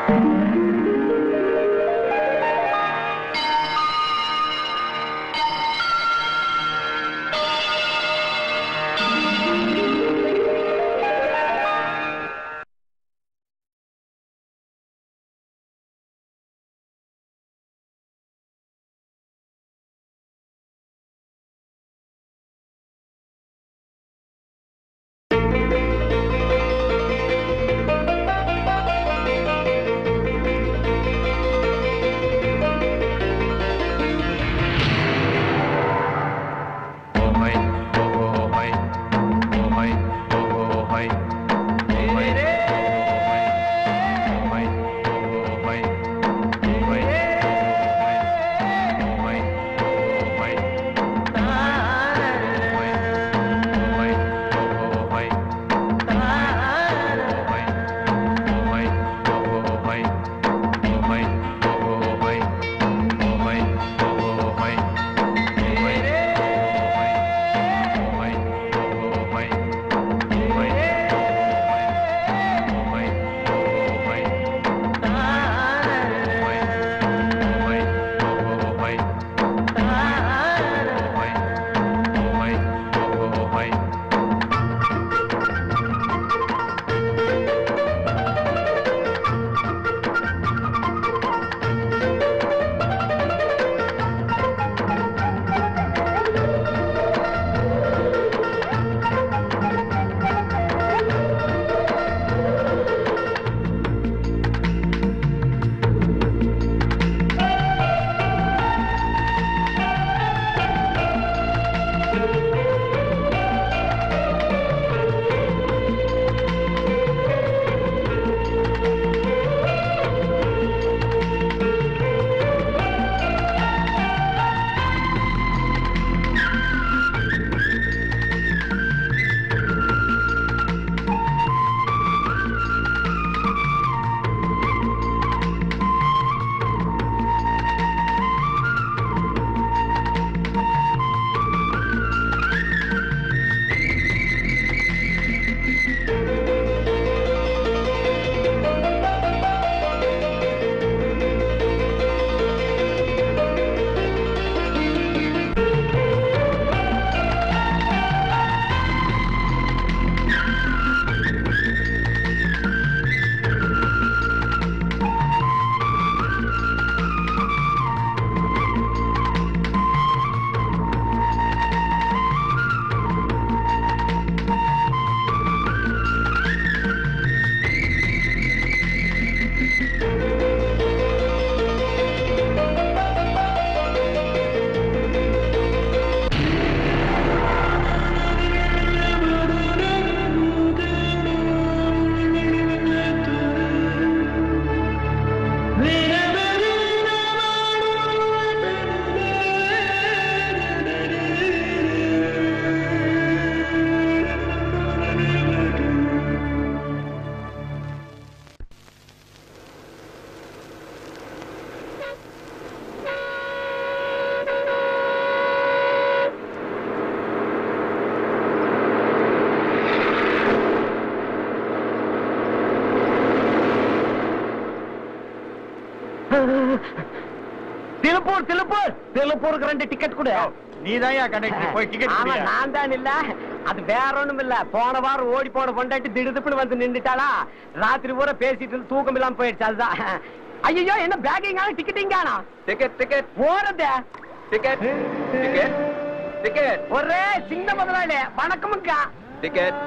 திருப்பூர் திருப்பூர் திருப்பூருக்கு 2 டிக்கெட் கொடு. நீதான் கண்டக்டர் போய் டிக்கெட் ஆமா நான் தான் இல்ல, அது வேற ஒண்ணும் இல்ல. போன வாரம் ஓடி போன பொண்டாட்டி திடுதுப்புன்னு வந்து நின்னுட்டாளா, ராத்திரி பூரா பேசிட்டு தூக்கம் இல்லாம போயிடுச்சு. அதுதான். ஐயோ என்ன பேக்கிங்கான டிக்கெட்டிங்கானா? டிக்கெட் டிக்கெட் ஓரதே டிக்கெட் டிக்கெட் டிக்கெட் ஒரே சின்ன முதலாளி வணக்கமுங்க. டிக்கெட்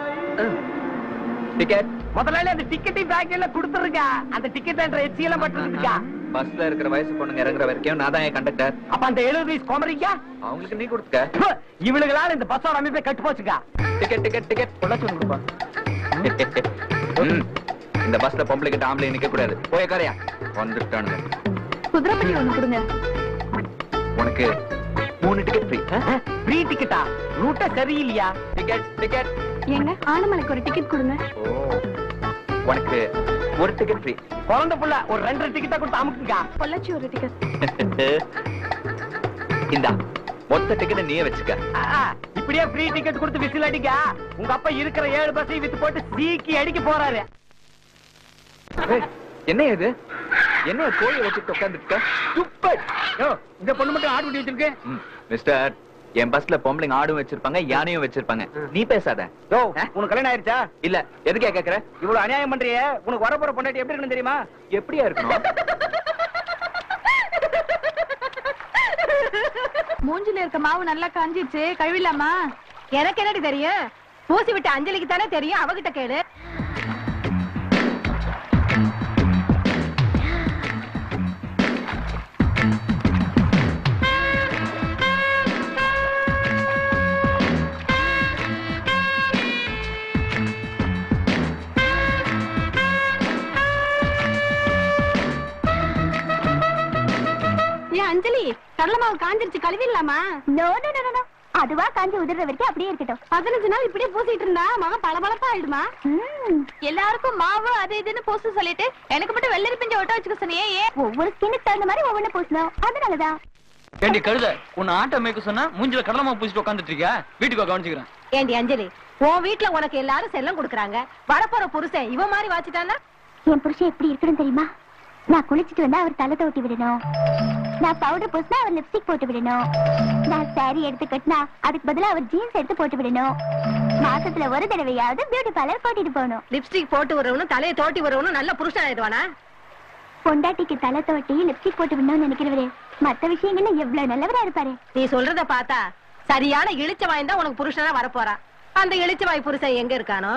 டிக்கெட் முதலாளி அந்த டிக்கெட்டிங் பேக்கிங்ல கொடுத்துருங்க. அந்த டிக்கெட் என்ற எச்சியெல்லாம் பட்டுருக்கா. பஸ்ல இருக்கிற வயசு பொண்ணுங்க இறங்குற வரைக்கும் நான் தான் கண்டக்டர். அப்ப அந்த 70 வயசு கோமரிங்க அவங்களுக்கு நீ கொடுத்துக்க. இவளுகளால இந்த பஸ்ஸோட அமைப்பை கட்டு போச்சுக்கா. டிக்கெட் டிக்கெட் டிக்கெட் பொள்ளாச்சி கொடுப்பா. இந்த பஸ்ல பொம்பளை கிட்ட ஆம்பளை நிக்க கூடாது. போய் காரையா வந்துட்டானுங்க. குதிரைப்பட்டி ஒண்ணு கொடுங்க. உனக்கு 3 டிக்கெட் ஃப்ரீ. ஃப்ரீ டிக்கெட்டா? ரூட்டே சரியில்லையா? டிக்கெட் டிக்கெட் ஏங்க ஆனமலைக்கு ஒரு டிக்கெட் கொடுங்க. உனக்கு 1 டிக்கெட் ஃப்ரீ. குழந்தை புள்ள ஒரு 2 டிக்கெட்டா கொடுத்து அமுக்குங்க. பொள்ளாச்சி ஒரு டிக்கெட். இந்தா மொத்த டிக்கெட் நீயே வச்சுக்க. இப்படியே ஃப்ரீ டிக்கெட் கொடுத்து விசில் அடிக்க. உங்க அப்பா இருக்கிற 7 பஸ்ஸையும் வித்து போட்டு சீக்கி அடிக்க போறாரு. என்ன இது? என்ன கோழி வச்சுட்டு உட்காந்துருக்க? இந்த பொண்ணு மட்டும் ஆடு குட்டி வச்சிருக்கு. மிஸ்டர், என் பஸ்ல பொம்பளைங்க ஆடும் வச்சிருப்பாங்க, யானையும் வச்சிருப்பாங்க. நீ பேசாத. உனக்கு கல்யாணம் ஆயிருச்சா? இல்ல. எதுக்கே கேக்குற? இவ்வளவு அநியாயம் பண்றியே. உனக்கு வரப்போற பொண்டாட்டி எப்படி இருக்குன்னு தெரியுமா? எப்படியா இருக்கணும்? மூஞ்சில இருக்க மாவு நல்லா காஞ்சிச்சு, கழுவிடலாமா? எனக்கு என்னடி தெரியும்? பூசி விட்ட அஞ்சலிக்கு தானே தெரியும், அவகிட்ட கேளு. அஞ்சலி, கடலை மாவு காஞ்சிருச்சு, கழுவிடலாமா? நோ நோ நோ நோ, அதுவா காஞ்சி உதிர்ற வரைக்கும் அப்படியே இருக்கட்டும். 15 நாள் இப்படியே பூசிட்டு இருந்தா மகன் பளபளப்பா ஆயிடுமா? எல்லாருக்கும் மாவு அது இதுன்னு பூச சொல்லிட்டு எனக்கு மட்டும் வெள்ளரி பிஞ்சு ஒட்ட வச்சுக்க சொன்னியே, ஏன்? ஒவ்வொரு ஸ்கின்னுக்கு தகுந்த மாதிரி ஒவ்வொன்னு பூசணும், அதனாலதான். ஏண்டி கழுத, உன்னை ஆட்ட மேய்க்க சொன்னா மூஞ்சில கடலை மாவு பூசிட்டு உட்காந்துட்டு இருக்கியா? வீட்டுக்கு கவனிச்சுக்கிறேன். ஏண்டி அஞ்சலி, உன் வீட்டுல உனக்கு எல்லாரும் செல்லம் கொடுக்குறாங்க, வரப்போற புருஷன் இவன் மாதிரி வாச்சிட்டானா? என் புருஷன் எப்படி இருக்கணும் தெரியுமா? நான் குளிச்சுட்டு வந்தா அவர் தலை தோட்டி விடணும், நான் பவுடர் பூசினா அவர் லிப்ஸ்டிக் போட்டு விடணும், நான் சாரி எடுத்து கட்டினா அதுக்கு பதிலா அவர் ஜீன்ஸ் எடுத்து போட்டு விடணும், மாசத்துல ஒரு தடவையாவது பியூட்டி பார்லர் கூட்டிட்டு போகணும். லிப்ஸ்டிக் போட்டு வரவனும் தலையை தோட்டி வரவனும் நல்ல புருஷன் ஆயிடுவானா? பொண்டாட்டிக்கு தலை தோட்டி லிப்ஸ்டிக் போட்டு விடணும்னு நினைக்கிறவரே மத்த விஷயங்கள்ல எவ்வளவு நல்லவரா இருப்பாரு. நீ சொல்றத பார்த்தா சரியான இழிச்ச வாய்ந்தா உனக்கு புருஷனா வரப்போறா. அந்த இழிச்ச வாய் புருஷன் எங்க இருக்கானோ?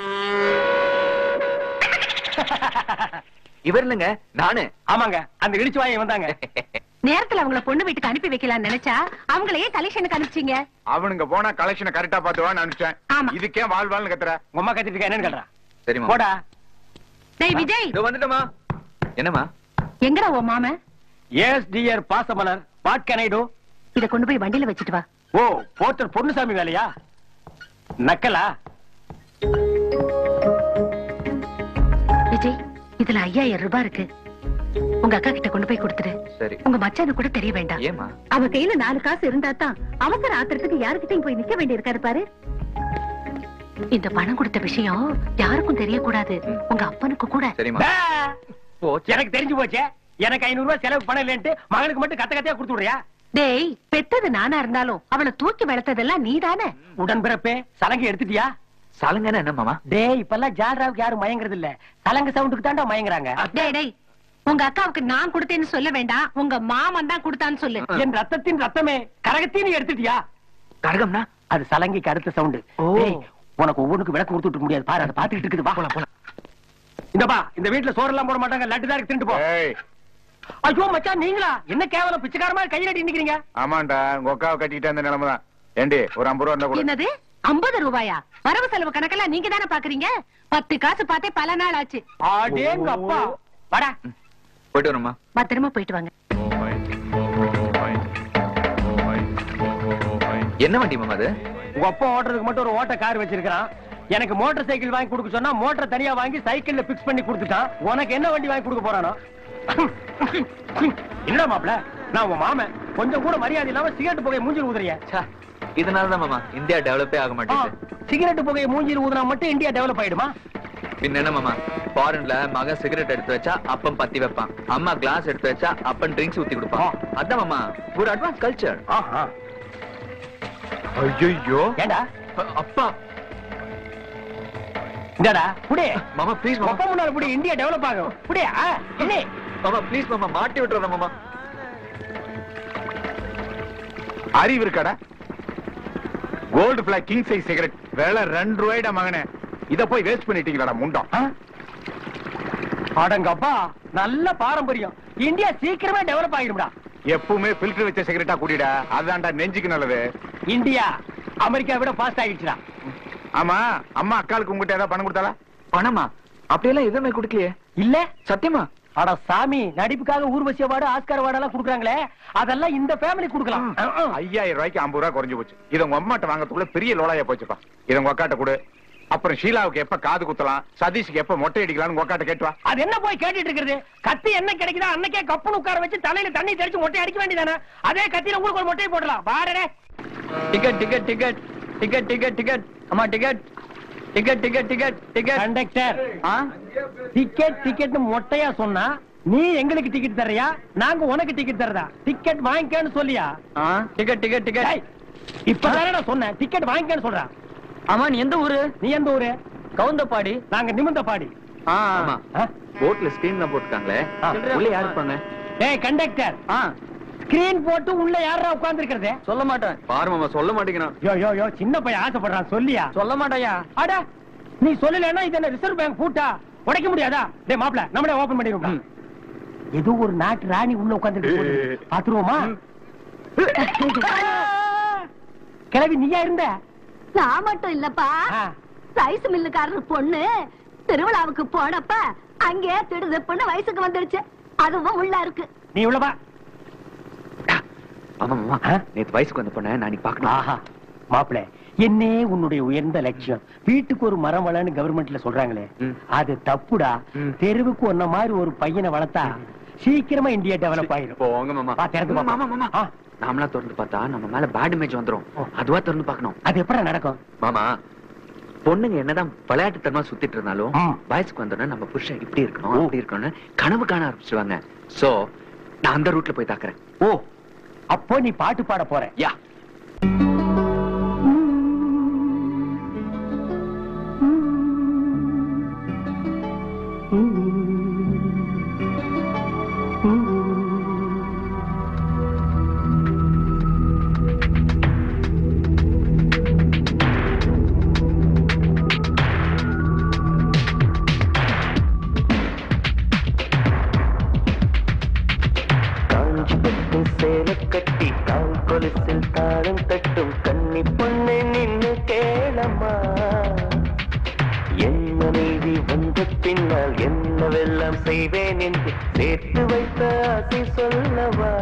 இவர் இல்லங்க, நானு. ஆமாங்க, அந்த இடிச்சு வாயை வந்தாங்க. நேரத்துல அவங்கள பொண்ணு வீட்டுக்கு அனுப்பி வைக்கலாம்னு நினைச்சா அவங்களையே கலெக்ஷனுக்கு அனுப்பிச்சீங்க. அவனுங்க போனா கலெக்ஷனை கரெக்டா பாத்துவான்னு அனுப்பிச்சேன். ஆமா. இதுக்கே வாழ்வாள்னு கத்துற. உங்க அம்மா கத்திட்டு இருக்கா என்னன்னு கேள்றா. சரிமா போடா. டேய் விஜய், இதோ வந்துட்டமா. என்னமா? எங்கடா உன் மாமன்? எஸ் டியர் பாசமலர், வாட் கேன் ஐ டு? இத கொண்டு போய் வண்டியில வச்சிட்டு வா. ஓ, போர்ட்டர் பொன்னுசாமி வேலையா? நக்கலா? விஜய், இதுல 5000 ரூபாய் இருக்கு. உங்க அக்கா கிட்ட கொண்டு போய் கொடுத்துரு. சரி. உங்க மச்சானு கூட தெரிய வேண்டாம். ஏமா? அவ கையில 4 காசு இருந்தா தான் அவசர ஆத்திரத்துக்கு யாருக்கிட்டையும் போய் நிக்க வேண்டி இருக்காரு பாரு. இந்த பணம் கொடுத்த விஷயம் யாருக்கும் தெரியக்கூடாது, உங்க அப்பனுக்கு கூட. சரிமா. எனக்கு தெரிஞ்சு போச்சே. எனக்கு 500 ரூபாய் செலவு பணம் இல்லன்ட்டு மகனுக்கு மட்டும் கத்த கத்தையா கொடுத்து விடுறியா? டேய், பெத்தது நானா இருந்தாலும் அவளை தூக்கி வளர்த்ததெல்லாம் நீதானே. உடன்பிறப்பே, சலங்கை எடுத்துட்டியா? சலங்கன்னு என்ன மாமா? டேய், இப்பெல்லாம் ஜால்ராவுக்கு யாரும் மயங்குறது இல்ல, சலங்க சவுண்டுக்கு தாண்டா மயங்குறாங்க. டேய் டேய், உங்க அக்காவுக்கு நான் கொடுத்தேன்னு சொல்ல வேண்டாம், உங்க மாமன் தான் கொடுத்தான்னு சொல்லு. என் ரத்தத்தின் ரத்தமே, கரகத்தையும் எடுத்துட்டியா? கரகம்னா? அது சலங்கைக்கு அடுத்த சவுண்டு. டேய், உனக்கு ஒவ்வொன்றுக்கு விளக்கு கொடுத்துட்டு முடியாது பாரு, அதை பாத்துக்கிட்டு இருக்குது. வா போலாம். இந்த பா, இந்த வீட்டுல சோறு எல்லாம் போட மாட்டாங்க, லட்டு தான் தின்னுட்டு போ. ஐயோ மச்சான், நீங்களா? என்ன கேவலம், பிச்சைக்காரமா கையிலடி நிக்கிறீங்க? ஆமாண்டா, உங்க அக்காவை கட்டிக்கிட்டு அந்த நிலைமைதான். ஏண்டி, ஒரு 50 ரூபா இருந்தா கூட. என்னது 50 ரூபாயா? வரவு செலவு கணக்கெல்லாம் நீங்க தானே பாக்குறீங்க. 10 காசு பார்த்தே பல நாள் ஆச்சு. அடேங்க அப்பா, வாடா. போயிட்டு வரமா? பத்திரமா போயிட்டு வாங்க. என்ன வண்டி மாமா அது? உங்க அப்பா ஓட்டுறதுக்கு மட்டும் ஒரு ஓட்ட கார் வச்சிருக்கான். எனக்கு மோட்டார் சைக்கிள் வாங்கி கொடுக்க சொன்னா மோட்டார் தனியா வாங்கி சைக்கிள்ல பிக்ஸ் பண்ணி கொடுத்துட்டான். உனக்கு என்ன வண்டி வாங்கி கொடுக்க போறானோ? என்னடா மாப்ள, நான் உன் மாமன், கொஞ்சம் கூட மரியாதை இல்லாம சிகரெட் புகையை மூஞ்சில் ஊதுறிய. இதனாலதான் மாமா இந்தியா டெவலப்பே ஆக மாட்டேங்குது. சிகரெட் புகையை மூஞ்சில் ஊதுனா மட்டும் இந்தியா டெவலப் ஆயிடுமா? பின்ன என்ன மாமா, ஃபாரின்ல மகன் சிகரெட் எடுத்து வச்சா அப்பன் பத்தி வைப்பான், அம்மா கிளாஸ் எடுத்து வச்சா அப்பன் ட்ரிங்க்ஸ் ஊத்தி கொடுப்பான். அதான் மாமா ஒரு அட்வான்ஸ் கல்ச்சர். ஐயோ, ஏண்டா அப்பா இந்தடா புடி மாமா ப்ளீஸ் மாமா, அப்பா முன்னால புடி, இந்தியா டெவலப் ஆகும். புடியா என்ன மாமா ப்ளீஸ் மாமா, மாட்டி விட்டுறத மாமா. அறிவு இருக்காடா? Gold flake king size cigarette வேலை 2 ரூபாய்டா மகனே. இத போய் வேஸ்ட் பண்ணிட்டீங்களாடா முண்டம். அடங்கப்பா, நல்ல பாரம்பரியம். இந்தியா சீக்கிரமே டெவலப் ஆகிடும்டா. எப்பவுமே ஃபில்டர் வச்ச சிகரெட்டா குடிடா, அதான்டா நெஞ்சுக்கு நல்லது. இந்தியா அமெரிக்கா விட ஃபாஸ்ட் ஆகிடுச்சுடா. ஆமா, அம்மா அக்காளுக்கு உங்ககிட்ட ஏதாவது பணம் கொடுத்தாளா? பணமா? அப்படியெல்லாம் எதுவுமே கொடுக்கலையே. இல்ல சத்தியமா? அட சாமி, நடிப்புக்காக ஊர்வசி அவார்டு, ஆஸ்கார் அவார்டு எல்லாம் கொடுக்குறாங்களே, அதெல்லாம் இந்த ஃபேமிலி கொடுக்கலாம். 5000 ரூபாய்க்கு 50 ரூபாய் குறைஞ்சு போச்சு. இதை உங்க அம்மாட்ட வாங்கறதுக்குள்ள பெரிய லோலாயா போச்சுப்பா. இதை உங்க அக்காட்ட கொடு. அப்புறம் ஷீலாவுக்கு எப்ப காது குத்தலாம், சதீஷுக்கு எப்ப மொட்டை அடிக்கலாம்னு உங்க அக்காட்ட கேட்டுவா. அது என்ன போய் கேட்டுட்டு இருக்கிறது? கத்தி என்ன கிடைக்குதா அன்னைக்கே கப்புன்னு உட்கார வச்சு தலையில தண்ணி தெளிச்சு மொட்டை அடிக்க வேண்டியதானே? அதே கத்தியில உங்களுக்கு ஒரு மொட்டையை போடலாம். பாருடே. Ticket ticket ticket ticket ticket ticket. அம்மா ticket. Ticket ticket ticket ticket conductor ticket ticket மொட்டையா சொன்னா நீ எங்களுக்கு டிக்கெட் தர்றியா நாங்க உனக்கு டிக்கெட் தரதா டிக்கெட் வாங்கிக்கன்னு சொல்லியா டிக்கெட் டிக்கெட் டிக்கெட் இப்பதானே நான் சொன்னேன் டிக்கெட் வாங்கிக்கன்னு சொல்றேன் ஆமா நீ எந்த ஊரு நீ எந்த ஊரு கவுந்தப்பாடி நாங்க நிமிந்தபாடி ஆமா போட்ல ஸ்கிரீன்ல போட்டுருக்காங்களே உள்ள யாரு இருப்பாங்க ஏய் கண்டக்டர் ஸ்கிரீன் போட்டு உள்ள யாரா உட்கார்ந்து இருக்கிறது சொல்ல மாட்டேன் பாரு மாமா சொல்ல மாட்டேங்கிறான் யோ யோ யோ சின்ன பையன் ஆசைப்படுறான் சொல்லியா சொல்ல மாட்டாயா அட நீ சொல்லலன்னா இது என்ன ரிசர்வ் பேங்க் பூட்டா உடைக்க முடியாதா டேய் மாப்ள நம்மளே ஓபன் பண்ணிடுவோம் ஏதோ ஒரு நாட்டு ராணி உள்ள உட்கார்ந்து பாத்துருவோமா கிளவி நீயா இருந்த நான் மட்டும் இல்லப்பா ரைஸ் மில்லுக்காரர் பொண்ணு திருவிழாவுக்கு போனப்ப அங்கே திடுதிப்புன்னு வயசுக்கு வந்துருச்சு அதுவும் உள்ள இருக்கு நீ உள்ளவா ஆமா மாமா நேத்து வயசுக்கு வந்த பொண்ண நான் நீ பாக்கணும் ஆஹா மாப்பிள என்னே உன்னுடைய உயர்ந்த லட்சியம் வீட்டுக்கு ஒரு மரம் வளன்னு கவர்மெண்ட்ல சொல்றாங்களே அது தப்புடா தெருவுக்கு ஒன்ன மாதிரி ஒரு பையனை வளர்த்தா சீக்கிரமா இந்தியா டெவலப் ஆயிரும் போங்க மாமா மாமா மாமா நாமளா திறந்து பார்த்தா நம்ம மேல பேட் இமேஜ் வந்துரும் அதுவா திறந்து பார்க்கணும் அது எப்படி நடக்கும் மாமா பொண்ணுங்க என்னதான் விளையாட்டுத்தனமா சுத்திட்டு இருந்தாலும் வயசுக்கு வந்தோன்னா நம்ம புருஷன் இப்படி இருக்கணும் அப்படி இருக்கணும்னு கனவு காண ஆரம்பிச்சுவாங்க சோ நான் அந்த ரூட்ல போய் தாக்குறேன் ஓ அப்போ நீ பாட்டு பாட போற யா கட்டி கால் கொலுசில் தாளம் தட்டும் கன்னி பொண்ணு நின்னு கேளம்மா என் மனைவி வந்த பின்னால் என்னவெல்லாம் செய்வேன் என்று சேர்த்து வைத்த ஆசை சொல்லவா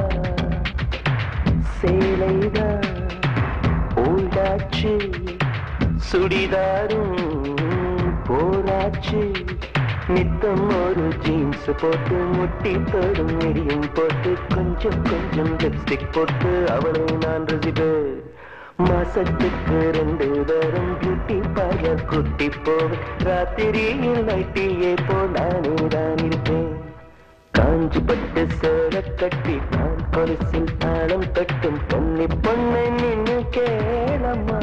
சேலைதான் ஓல்டாச்சு சுடிதாரும் போராச்சு நித்தம் ஒரு ஜீன்ஸ் போட்டு முட்டி தோடும் மிடியும் போட்டு கொஞ்சம் கொஞ்சம் லிப்ஸ்டிக் போட்டு அவளை நான் ரசிப்பேன் மாசத்துக்கு 2 தரம் பியூட்டி பார்லர் குட்டி போவேன் ராத்திரியில் நைட்டியே போல் நானே தான் இருப்பேன் காஞ்சி பட்டு சேர கட்டி நான் கொலுசில் தாளம் தட்டும் கன்னி பொண்ணை நின்னு கேளம்மா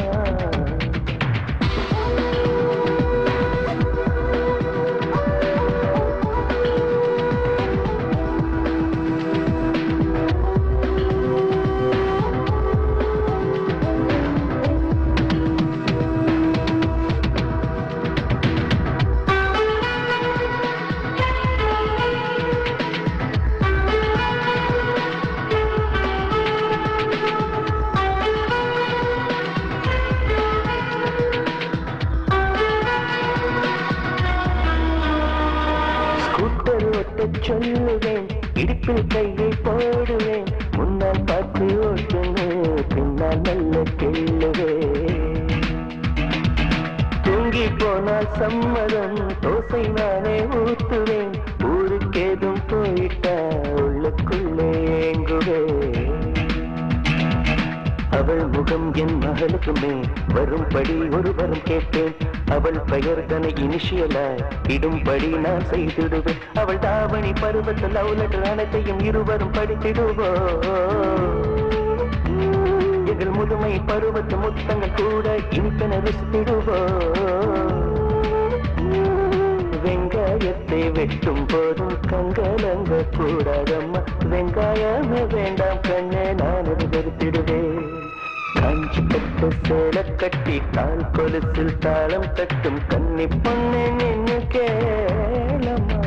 சொல்லுவேன் இடுப்பில் கையை போடுவேன் முன்னால் பார்த்து ஓட்டுவேன் பின்னால் நல்ல கிள்ளுவேன் தூங்கி போனால் சம்மதம் தோசை நானே ஊத்துவேன் ஊருக்கேதும் போயிட்டா உள்ளுக்குள்ளே ஏங்குவேன் அவள் முகம் என் மகளுக்குமே வரும்படி ஒரு வரம் கேட்பேன் அவள் பெயர் தன இனிஷியலாய் இடும்படி நான் செய்திடுவேன் அவள் தாவணி பருவத்தில் லவ் லெட்டர் அனைத்தையும் இருவரும் படித்திடுவோ எங்கள் முதுமை பருவத்து முத்தங்கள் கூட இனிப்பென ருசித்திடுவோ வெங்காயத்தை வெட்டும் போதும் கங்கலங்க கூடாதம்மா வெங்காயமே வேண்டாம் கண்ணே நான் அது வெறுத்திடுவேன் காஞ்சி பட்டு சேல கட்டி கால் கொலுசில் தாளம் தட்டும் கன்னி பொண்ணு நின்னு கேளம்மா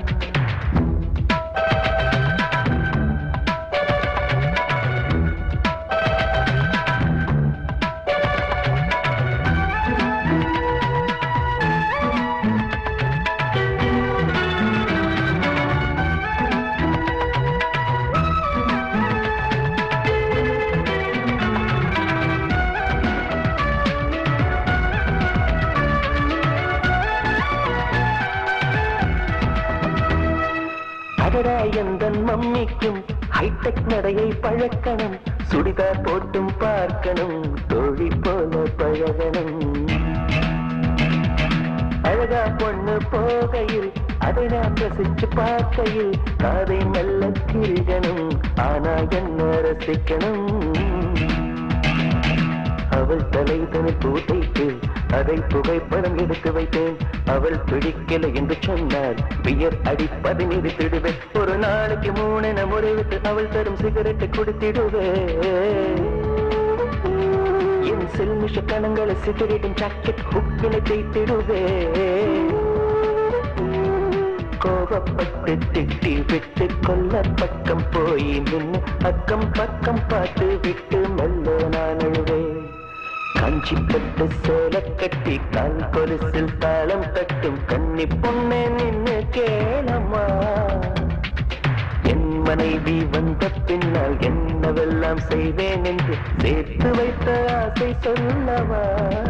எந்தன் மம்மிக்கும் ஹைடெக் நடையை பழக்கணும் சுடிதார் போட்டும் பார்க்கணும் தோழி போல பழகணும் அழகா பொண்ணு போகையில் அதை நான் ரசிச்சு பார்க்கையில் காதை மெல்ல கிழிகணும் ஆனா என்ன ரசிக்கணும் அவள் தலை தனி பூத்தைக்கு அதை புகைப்படம் எடுத்து வைத்தேன் அவள் பிடிக்கல என்று சொன்னார் பியர் அடிப்பதை நிறுத்திடுவேன் ஒரு நாளைக்கு 3 என முறைவிட்டு அவள் தரும் சிகரெட்டை குடித்திடுவேன் என் செல்மிஷ கணங்களை சிகரெட்டின் ஜாக்கெட் ஹுக்கினை தேய்த்திடுவேன் கோபப்பட்டு திட்டி விட்டு கொல்ல பக்கம் போய் நின்று அக்கம் பக்கம் பார்த்து விட்டு மெல்ல நான் அழுவேன் காஞ்சி பட்டு சேலை கட்டி கால் கொலுசில் தாளம் தட்டும் கன்னி பொண்ணே நின்னு கேளம்மா என் மனைவி வந்த பின்னால் என்னவெல்லாம் செய்வேன் என்று சேர்த்து வைத்த ஆசை சொல்லவா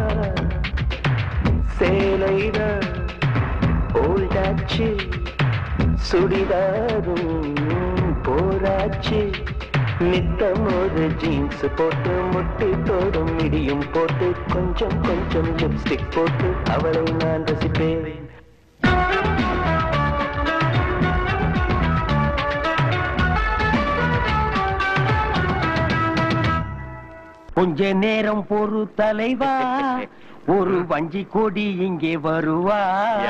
சேலைதான் ஓல்டாச்சு சுடிதாரும் போராச்சு நித்தம் ஒரு ஜீன்ஸ் போட்டு முட்டி தோடும் இடியும் போட்டு கொஞ்சம் கொஞ்சம் லிப்ஸ்டிக் போட்டு அவளை நான் ரசிப்பேன் கொஞ்ச நேரம் பொறு தலைவா ஒரு வஞ்சி கொடி இங்கே வருவா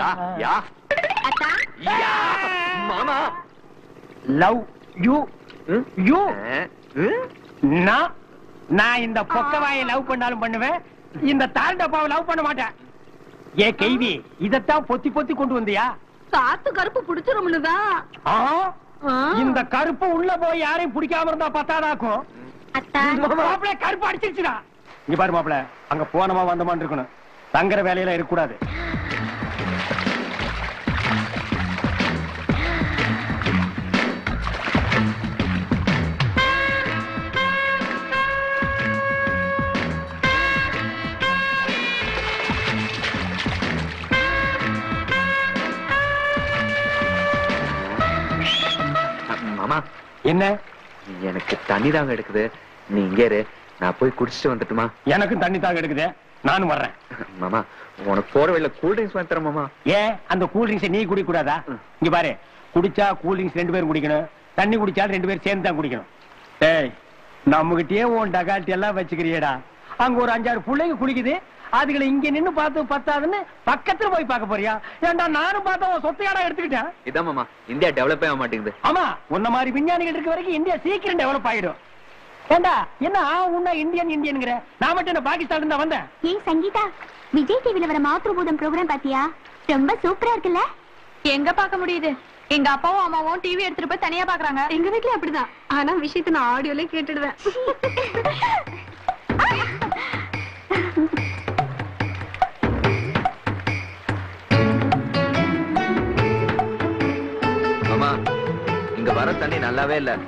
மாமா லவ் யூ யூ நான் இந்த பொக்கவாயை லவ் பண்ணாலும் பண்ணுவேன் இந்த தாண்டப்பாவை லவ் பண்ண மாட்டேன் ஏ கேள்வி இதத்தான் பொத்தி பொத்தி கொண்டு வந்தியா காத்து கருப்பு பிடிச்சிரும்னுதான் இந்த கருப்பு உள்ள போய் யாரையும் பிடிக்காம இருந்தா பத்தாதாக்கும் மாப்பிள்ள கருப்பு அடிச்சிருச்சுடா இங்க பாரு மாப்பிள்ள அங்க போனமா வந்தமான்னு இருக்கணும் தங்குற வேலையில இருக்கக்கூடாது மாமா என்ன எனக்கு தண்ணி தாங்க எடுக்குது நீ இங்கே இரு நான் போய் குடிச்சிட்டு வந்துட்டுமா எனக்கும் தண்ணி தாங்க எடுக்குது நானும் வர்றேன் மாமா உனக்கு போற வழியில கூல் ட்ரிங்க்ஸ் வாங்கி தரேன் மாமா ஏன் அந்த கூல் ட்ரிங்க்ஸ் நீ குடிக்க கூடாதா இங்க பாரு குடிச்சா கூல் ட்ரிங்க்ஸ் 2 பேரும் குடிக்கணும் தண்ணி குடிச்சாலும் 2 பேரும் சேர்ந்து தான் குடிக்கணும் ஏய் நம்மகிட்டயே உன் டகால்ட்டி எல்லாம் வச்சுக்கிறியடா அங்க ஒரு 5-6 பிள்ளைங்க குடிக்குது அதுகளை இங்க நின்னு பார்த்து பத்தாதுன்னு பக்கத்துல போய் பார்க்க போறியா ஏன்டா நானும் பார்த்தா சொத்தையாடா எடுத்துக்கிட்டேன் இதான் மாமா இந்தியா டெவலப் ஆக மாட்டேங்குது ஆமா உன்ன மாதிரி விஞ்ஞானிகள் இருக்க வரைக்கும் இந்தியா சீக்கிரம் டெவலப் ஆயிடும் ஏண்டா என்ன உன்ன இந்தியன்ங்கிற நான் மட்டும் என்ன பாகிஸ்தான் இருந்தா வந்தேன் ஏய் சங்கீதா விஜய் டிவில வர மாத்ருபூதம் ப்ரோகிராம் பாத்தியா ரொம்ப சூப்பரா இருக்குல்ல எங்க பார்க்க முடியுது எங்க அப்பாவும் அம்மாவும் டிவி எடுத்துட்டு போய் தனியா பாக்குறாங்க எங்க வீட்லயும் அப்படிதான் ஆனா விஷயத்தை நான் ஆடியோல கேட்டுடுவேன் மாமா இங்க வர தண்ணி நல்லாவே இல்ல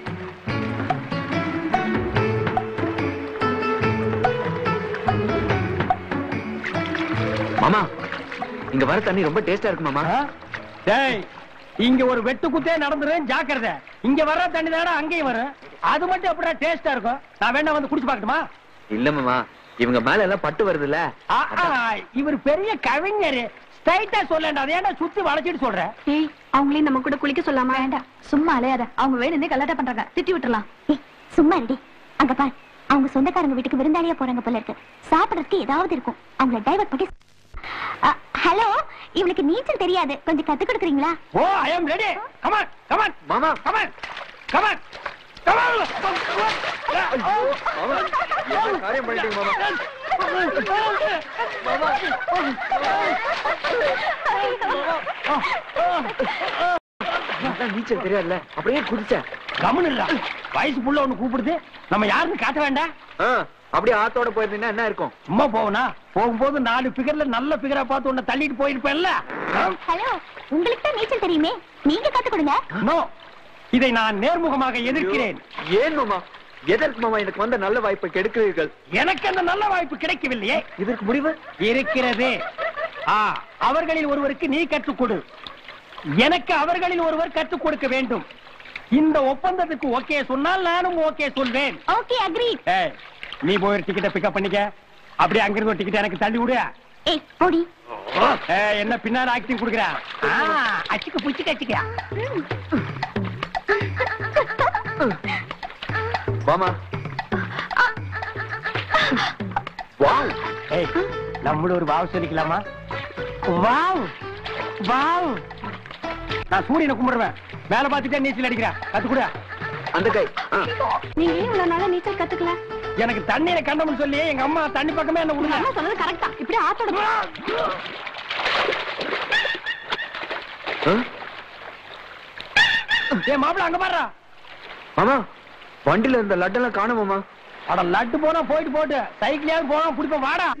மாமா இங்க வர தண்ணி ரொம்ப டேஸ்டா இருக்கு மாமா டேய் இங்க ஒரு வெட்டு குத்தே நடந்துரும் ஜாக்கிரதை இங்க வர்ற தண்ணி தானே அங்கேயும் வரும் அது மட்டும் அப்படியே டேஸ்டா இருக்கும் நான் வேணா வந்து குடிச்சு பார்க்கட்டுமா இல்ல மாமா இவங்க மேல எல்லாம் பட்டு வருதுல்ல இவர் பெரிய கவிஞர் ஸ்ட்ரைட்டா சொல்லண்டா அதை ஏன்டா சுத்தி வளைச்சிட்டு சொல்ற ஏய் அவங்களையும் நம்ம கூட குளிக்க சொல்லாமா வேண்டாம் சும்மா அலையாத அவங்க வேணும்னே கலாட்டா பண்றாங்க திட்டி விட்டுறலாம் ஏய் சும்மா ரெடி அங்க பார் அவங்க சொந்தக்காரங்க வீட்டுக்கு விருந்தாளியா போறாங்க போல இருக்கு சாப்பிடறதுக்கு ஏதாவது இருக்கும் அவங்கள டைவர்ட் பண்ணி ஹலோ இவளுக்கு நீச்சல் தெரியாது கொஞ்சம் கத்து கொடுக்குறீங்களா oh I am ready come on மாமா கம் ஆன் மாமா காரியம் பண்ணிட்டீங்க மாமா நீச்சல் தெரியாதுல்ல அப்படியே குதிச்ச கமன் இல்ல வயசு புள்ள ஒண்ணு கூப்பிடுது நம்ம யாருன்னு காட்ட வேண்டாம் அப்படியே ஆத்தோட போயிருந்தீங்கன்னா என்ன இருக்கும் சும்மா போவனா போகும்போது 4 பிகர்ல நல்ல பிகரா பார்த்து உன்னை தள்ளிட்டு போயிருப்பேன்ல ஹலோ உங்களுக்கு தான் நீச்சல் தெரியுமே நீங்க கத்து கொடுங்க நோ இதை நான் நேர்முகமாக எதிர்க்கிறேன் ஏன் மாமா எதற்கு மாமா எனக்கு வந்த நல்ல வாய்ப்பை கெடுக்கிறீர்கள் எனக்கு அந்த நல்ல வாய்ப்பு கிடைக்கவில்லையே இதற்கு முடிவு இருக்கிறது அவர்களில் ஒருவருக்கு நீ கற்றுக் கொடு எனக்கு அவர்களில் ஒருவர் கற்றுக் கொடுக்க வேண்டும் இந்த ஒப்பந்தத்துக்கு ஓகே சொன்னால் நானும் ஓகே சொல்வேன் ஓகே அக்ரி நீ போய் டிக்கெட்டை பிக்கப் பண்ணிக்க அப்படியே அங்கிருந்து ஒரு டிக்கெட் எனக்கு தள்ளி விடு ஏய் போடி. என்ன பின்னாடி ஆக்டிங் குடுக்குறா? அச்சுக்கு புச்சுக்கு அச்சுக்கா. வாமா. வாவ். ஏய் நம்மள ஒரு வாவ் சொல்லிக்கலாமா? Wow wow. நான் சூரியனை கும்பிடுவேன். மேல பாத்துட்டே நீச்சல் அடிக்கிறேன். கத்துக்குடா. அந்த கை. நீங்க ஏன் இவ்வளவு நாளா நீச்சல் கத்துக்கல? எனக்கு தண்ணீரை கண்டோம்னு சொல்லி எங்க அம்மா தண்ணி பக்கமே என்ன விடுங்க. அம்மா சொன்னது கரெக்ட் தான். இப்படி ஆத்தோட ஏய் மாப்பிள அங்க பாருடா. மாமா வண்டில இந்த லட்டெல்லாம் காணுமாமா? அட லட்டு போனா போயிட்டு போட்டு சைக்கிளையாவது போனா குடிப்போம் வாடா.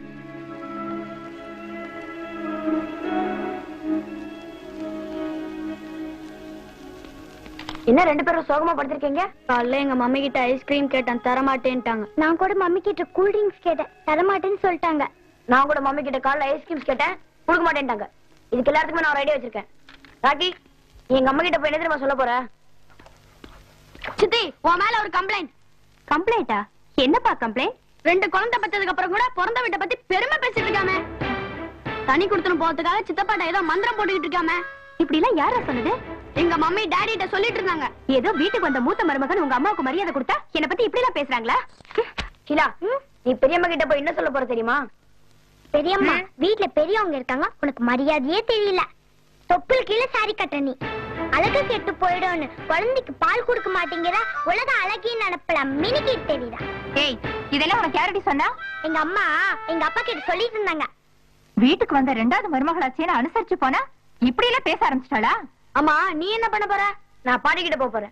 என்ன ரெண்டு பேரும் சோகமா படுத்திருக்கீங்க? காலைல எங்க மம்மி கிட்ட ஐஸ்கிரீம் கேட்டேன், தர மாட்டேன்ட்டாங்க. நான் கூட மம்மி கிட்ட கூல் ட்ரிங்க்ஸ் கேட்டேன், தர மாட்டேன்னு சொல்லிட்டாங்க. நான் கூட மம்மி கிட்ட காலைல ஐஸ்கிரீம்ஸ் கேட்டேன், கொடுக்க மாட்டேன்ட்டாங்க. இதுக்கு எல்லாத்துக்குமே நான் ஒரு ஐடியா வச்சிருக்கேன். ராக்கி, நீ எங்க அம்மா கிட்ட போய் என்ன தெரியுமா சொல்ல போற? சித்தி, உன் மேல ஒரு கம்ப்ளைண்ட். கம்ப்ளைண்டா? என்னப்பா கம்ப்ளைண்ட்? 2 குழந்தை பெற்றதுக்கு அப்புறம் கூட பிறந்த வீட்டை பத்தி பெருமை பேசிட்டு இருக்காம. தனி கொடுத்துன்னு போறதுக்காக சித்தப்பாட்ட ஏதோ மந்திரம் போட்டுக்கிட்டு இருக்காம. இப்படி எல்லாம் யாரா சொன்னது? எங்க மம்மி டாடி கிட்ட சொல்லிட்டு இருந்தாங்க. ஏதோ வீட்டுக்கு வந்த மூத்த மருமகன் உங்க அம்மாவுக்கு மரியாதை கொடுத்தா என்ன பத்தி இப்படி எல்லாம் பேசுறாங்களா? ஷீலா, நீ பெரியம்மா கிட்ட போய் என்ன சொல்ல போற தெரியுமா? பெரியம்மா, வீட்ல பெரியவங்க இருக்காங்க, உனக்கு மரியாதையே தெரியல. தொப்புள் கீழே சாரி கட்ட நீ அழகு கெட்டு போயிடும்னு குழந்தைக்கு பால் கொடுக்க மாட்டேங்கிற உலக அழகின்னு நினைப்பலாம் மினிக்கு தெரியுதா? ஏய், இதெல்லாம் உனக்கு யாரடி சொன்னா? எங்க அம்மா எங்க அப்பா கிட்ட சொல்லிட்டு இருந்தாங்க. வீட்டுக்கு வந்த 2வது மருமகளாச்சேன்னு அனுசரிச்சு போனா இப்படி எல்லாம் பேச ஆரம்பிச்சிட்டாளா? அம்மா, நீ என்ன பண்ண போற? நான் பாட்டி கிட்ட போறேன்.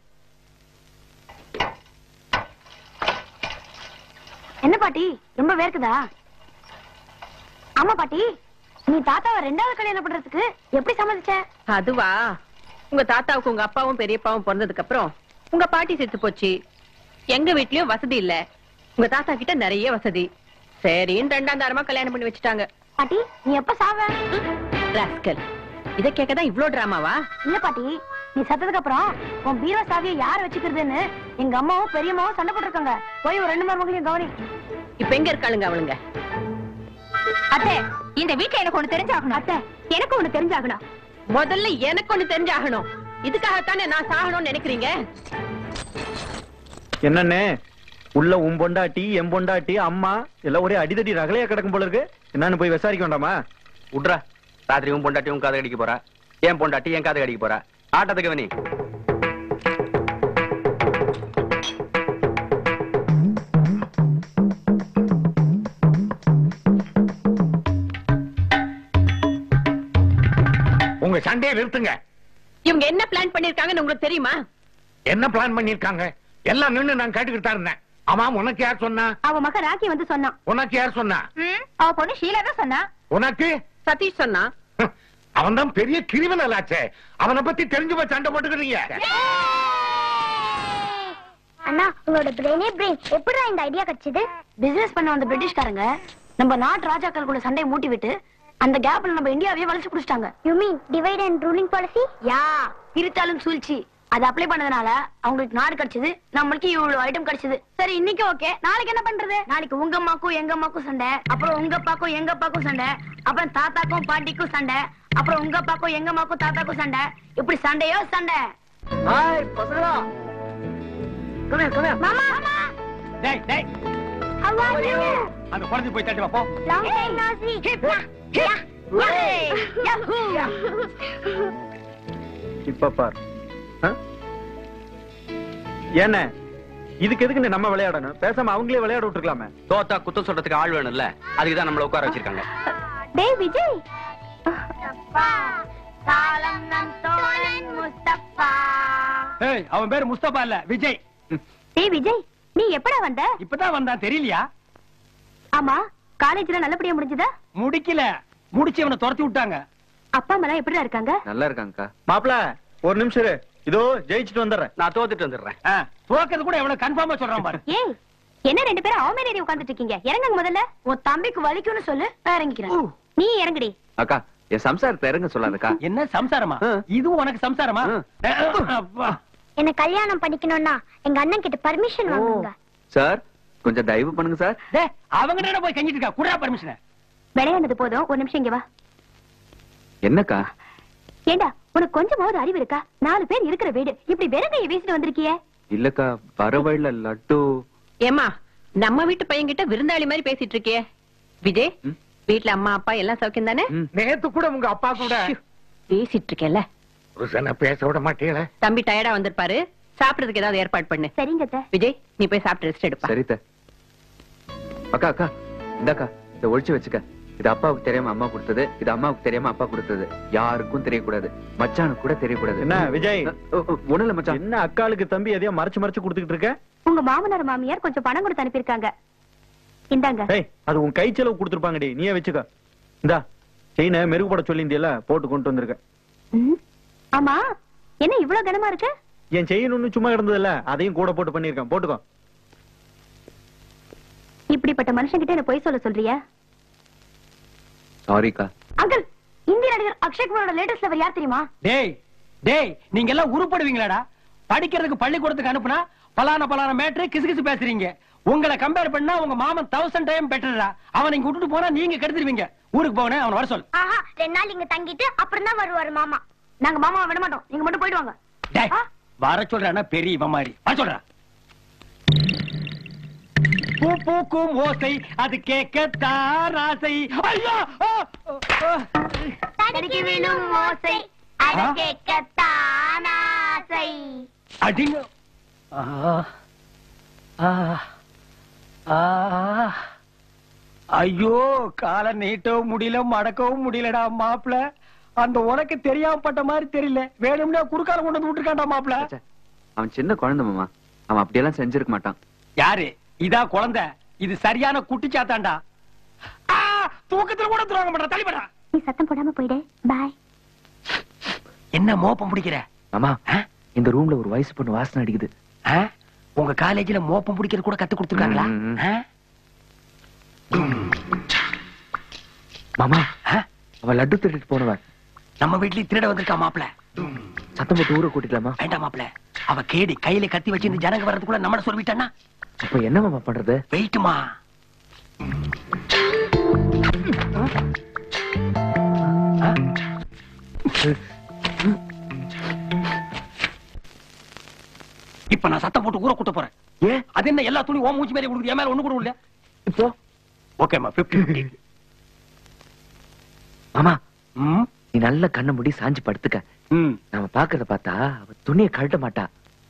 என்ன பாட்டி, ரொம்ப வேர்க்குதா? ஆமா பாட்டி, நீ தாத்தாவை 2வது கல்யாணம் பண்றதுக்கு எப்படி சம்மதிச்ச? அதுவா, உங்க தாத்தாவுக்கு உங்க அப்பாவும் பெரியப்பாவும் பிறந்ததுக்கு அப்புறம் உங்க பாட்டி செத்து போச்சு. எங்க வீட்லயும் வசதி இல்ல, உங்க தாத்தா கிட்ட நிறைய வசதி. சரின்னு 2ஆம் தாரமா கல்யாணம் பண்ணி வச்சுட்டாங்க. பாட்டி, நீ எப்ப சாவ? ராஸ்கல், இத கேக்கதான் இவ்ளோ டிராமாவா? இல்ல பாட்டி, நீ சத்ததுக்கு அப்புறம் உன் பீரோ சாவியை யார் வச்சுக்கிறதுன்னு எங்க அம்மாவும் பெரியம்மாவும் சண்டை போட்டிருக்காங்க. போய் ஒரு 2 மருமகளையும் கவனி. இப்ப எங்க இருக்காளுங்க அவளுங்க? அத்தை, இந்த வீட்டுல எனக்கு ஒண்ணு தெரிஞ்சாகணும். அத்தை, எனக்கு ஒண்ணு தெரிஞ்சாகணும். முதல்ல எனக்கு ஒண்ணு தெரிஞ்சாகணும். இதுக்காகத்தானே நான் சாகணும்னு நினைக்கிறீங்க? என்னன்னு உள்ள உன் பொண்டாட்டி என் பொண்டாட்டி அம்மா எல்லாம் ஒரே அடிதடி ரகலையா கிடக்கும் போல இருக்கு. என்னன்னு போய் விசாரிக்க வேண்டாமா? விட்றா, ராத்திரி உன் பொண்டாட்டி உன் காதை அடிக்க போறா, என் பொண்டாட்டி என் காதை அடிக்க போறா. ஆட்டத்துக்கு வனி. உங்க சண்டையை நிறுத்துங்க. இவங்க என்ன பிளான் பண்ணிருக்காங்கன்னு உங்களுக்கு தெரியுமா? என்ன பிளான் பண்ணிருக்காங்க? எல்லாம் நின்னு நான் கேட்டுக்கிட்டு தான் இருந்தேன். ஆமா, உனக்கு யார் சொன்னா? அவ மக ராக்கி வந்து சொன்னான். உனக்கு யார் சொன்னா? அவ பொண்ணு ஷீலா தான் சொன்னா. உனக்கு? சதீஷ் சொன்னா. அவன் தான் பெரிய கிரிமினல் ஆச்சே. அவனை பத்தி தெரிஞ்சு போய் சண்டை போட்டுக்கிறீங்க. அண்ணா, உங்களோட பிரெயினே பிரெயின். எப்படிடா இந்த ஐடியா கிடைச்சது? பிசினஸ் பண்ண வந்த பிரிட்டிஷ்காரங்க நம்ம நாட்டு ராஜாக்களுக்குள்ள சண்டையை மூட்டி விட்டு அந்த கேப்ல நம்ம இந்தியாவையே வளைச்சு புடிச்சிட்டாங்க. You mean divide and ruling policy? Yeah, பிரித்தாலும் சூழ்ச்சி. அதை அப்ளை பண்ணதுனால அவங்களுக்கு நாடு கிடைச்சது, நம்மளுக்கு இவ்வளவு ஐட்டம் கிடைச்சது. சரி, இன்னைக்கு ஓகே, நாளைக்கு என்ன பண்றது? நாளைக்கு உங்க அம்மாக்கும் எங்க அம்மாக்கும் சண்டை, அப்புறம் உங்க அப்பாக்கும் எங்க அப்பாக்கும் சண்டை, அப்புறம் தாத்தாக்கும் பாட்டிக்கும் சண்டை, அப்புறம் உங்க அப்பாக்கும் எங்க அம்மாக்கும் தாத்தாக்கும் சண்டை. இப்படி சண்டையோ சண்டை. ஹாய் பசங்களா, மாமா, டேய் டேய், அவ்வா நீங்க அந்த குழந்தை போய் தட்டி வா போ. Long time no see. இப்ப பார். என்ன இதுக்கு எதுக்கு நம்ம விளையாடணும்? பேசாம அவங்களே விளையாட விட்டுருக்கலாமே. தோத்தா குத்தம் சொல்றதுக்கு ஆள் வேணும்ல, அதுக்குதான் நம்மள உட்கார வச்சிருக்காங்க. டேய் விஜய், காலம் நம் தோழன் முஸ்தபா. ஏய், அவன் பேரு முஸ்தபா இல்ல, விஜய். டேய் விஜய், நீ எப்படா வந்த? இப்பதான் வந்தான், தெரியலையா? ஆமா, காலேஜ்ல நல்லபடியா முடிஞ்சதா? முடிக்கல, முடிச்சு அவனை துரத்தி விட்டாங்க. அப்பா அம்மா எப்படிடா இருக்காங்க? நல்லா இருக்காங்கக்கா. மாப்பிள ஒரு நிமிஷம் இரு. இதோ ஜெயிச்சுட்டு வந்துடுறேன். நான் தோத்துட்டு வந்துடுறேன். தோக்கிறது கூட எவ்வளவு கன்ஃபார்மா சொல்றான் பாரு. ஏய், என்ன 2 பேரும் அவன் மேலே உட்கார்ந்துட்டு இருக்கீங்க? இறங்குங்க முதல்ல. உன் தம்பிக்கு வலிக்கும்னு சொல்லு, நான் இறங்கிக்கிறேன். நீ இறங்குடி. அக்கா, என் சம்சாரத்தை இறங்க சொல்லாதக்கா. என்ன சம்சாரமா? இதுவும் உனக்கு சம்சாரமா? அப்பா, என்ன கல்யாணம் பண்ணிக்கணும்னா எங்க அண்ணன் கிட்ட பர்மிஷன் வாங்குங்க. சார், கொஞ்சம் தயவு பண்ணுங்க சார். டேய், அவங்கிட்ட போய் கஞ்சிட்டு இருக்கா, குடுறா பர்மிஷன். விளையாண்டது போதும், ஒரு நிமிஷம் இங்க வா. என்னக்கா? ஏண்டா உனக்கு கொஞ்சமாவது அறிவு இருக்கா? 4 பேர் இருக்கிற வீடு, இப்படி வெறுங்கையை வீசிட்டு வந்திருக்கியே. இல்லக்கா, பரவாயில்ல லட்டு. ஏமா, நம்ம வீட்டு பையன்கிட்ட விருந்தாளி மாதிரி பேசிட்டு இருக்கியே. விஜய், வீட்டுல அம்மா அப்பா எல்லாம் சௌக்கியம் தானே? நேத்து கூட உங்க அப்பா கூட பேசிட்டு இருக்கேன்ல. புருஷனை பேச விட மாட்டீங்களே. தம்பி டயர்டா வந்திருப்பாரு, சாப்பிடறதுக்கு ஏதாவது ஏற்பாடு பண்ணு. சரிங்க அத்தை. விஜய், நீ போய் சாப்பிட்டு ரெஸ்ட் எடுப்பா. சரித்த. அக்கா அக்கா, இந்தாக்கா, இத ஒழிச்சு வச்சுக்க. இது அப்பாவுக்கு தெரியாம அம்மா கொடுத்தது, இது அம்மாவுக்கு தெரியாம அப்பா கொடுத்தது. யாருக்கும் தெரியக்கூடாது, மச்சானுக்கு கூட தெரியக்கூடாது. என்ன விஜய்? ஒண்ணுல மச்சான். என்ன அக்காளுக்கு தம்பி எதையோ மறைச்சு மறைச்சு கொடுத்துக்கிட்டு இருக்க? உங்க மாமனார் மாமியார் கொஞ்சம் பணம் கொடுத்து அனுப்பியிருக்காங்க. இந்தாங்க. ஏய், அது உன் கை செலவு கொடுத்துருப்பாங்கடி, நீயே வச்சுக்க. இந்தா செயினை மெருகுபட சொல்லியிருந்தியல, போட்டு கொண்டு வந்திருக்க. ஆமா, என்ன இவ்வளவு கனமா இருக்கு? என் செயின் ஒண்ணு சும்மா கிடந்ததில்ல, அதையும் கூட போட்டு பண்ணிருக்கேன், போட்டுக்கோ. இப்படிப்பட்ட மனுஷங்கிட்ட என்ன பொய் சொல்ல சொல்றியா? சாரிக்கா. அங்கிள், இந்திய நடிகர் அக்ஷய் குமாரோட லேட்டஸ்ட் லவர் யார் தெரியுமா? டேய் டேய், நீங்க எல்லாம் உருப்படுவீங்களாடா? படிக்கிறதுக்கு பள்ளிக்கூடத்துக்கு அனுப்புனா பலான மேட்ரு கிசுகிசு பேசுறீங்க. உங்களை கம்பேர் பண்ணா உங்க மாமன் 1000 டைம் பெட்டரா. அவன் இங்க விட்டுட்டு போனா நீங்க கெடுத்துருவீங்க. ஊருக்கு போனே அவன் வர சொல். ஆஹா, 2 நாள் இங்க தங்கிட்டு அப்புறம் தான் வருவாரு மாமா. நாங்க மாமாவை விட மாட்டோம், நீங்க மட்டும் போயிடுவாங்க. டேய், வர சொல்றானா பெரிய இவன் மாதிரி. வர சொல்றா. பூ பூக்கும் ஓசை அது கேட்கத்தான் ஆசை. ஐயோ! தடுக்கி விழும் ஓசை அது கேட்கத்தான் ஆசை. அடிங்க. ஐயோ, காலை நீட்டவும் முடியல, மடக்கவும் முடியலடா மாப்பிள. அந்த உனக்கு தெரியாம பட்ட மாதிரி தெரியல. வேணும்னா குறுக்கால கொண்டு வந்து விட்டுருக்காண்டா மாப்பிள. அவன் சின்ன குழந்தை மாமா, அவன் அப்படியெல்லாம் செஞ்சிருக்க மாட்டான். யாரு இதா குழந்தை? இது சரியான குட்டிச்சாத்தாண்டா. தூக்கத்துல கூட துரோகம் பண்ற. தள்ளிப்படா. நீ சத்தம் போடாம போயிடு. பாய். என்ன மோப்பம் பிடிக்கிற மாமா? இந்த ரூம்ல ஒரு வயசு பொண்ணு வாசனை அடிக்குது. உங்க காலேஜ்ல மோப்பம் பிடிக்கிறது கூட கத்து கொடுத்துருக்காங்களா? மாமா, அவன் லட்டு திருட்டு போனவன் நம்ம வீட்லயும் திருட வந்திருக்கா மாப்பிள. சத்தம் போட்டு ஊரை கூட்டிக்கலாமா? வேண்டாம் மாப்பிள, அவ கேடி கையில கத்தி வச்சு இந்த ஜனங்க வர்றதுக்குள்ள நம்மள சொல்லிட்டானா? அப்ப என்ன மாமா பண்றது? வெயிட்டுமா. இப்ப நான் சத்தம் போட்டு ஊரை கூட்ட போறேன். ஏன்? அது என்ன எல்லா துணி ஓ மூச்சு மேலே கொடுக்குது, என் மேல ஒண்ணு கூட இல்ல. இப்போ ஓகேமா, 50-50. மாமா, நீ நல்ல கண்ண மூடி சாஞ்சு படுத்துக்க. நாம பாக்குறத பார்த்தா அவ துணியை கழட்ட மாட்டா.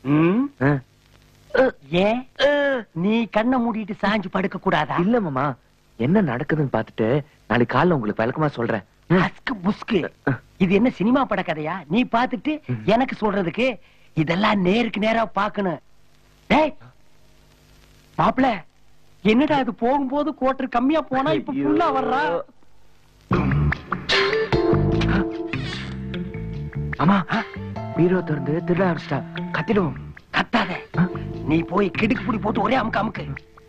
ஏன் நீ கண்ணை மூடிட்டு சாஞ்சு படுக்க கூடாதா? இல்ல மாமா, என்ன நடக்குதுன்னு பாத்துட்டு நாளைக்கு காலைல உங்களுக்கு விளக்கமா சொல்றேன். புஸ்கு, இது என்ன சினிமா பட கதையா? நீ பாத்துட்டு எனக்கு சொல்றதுக்கு? இதெல்லாம் நேருக்கு நேரா பாக்கணும். டேய் மாப்பிள, என்னடா அது போகும்போது கோட்டர் கம்மியா போனா இப்ப ஃபுல்லா வர்றா. ஆமா, பீரோ திறந்து திருட ஆரம்பிச்சிட்டா. கத்திடுவோம். கத்தாத, நீ போய் கிடுக்கு புடி போட்டு ஒரே அமுக்கு அமுக்கு.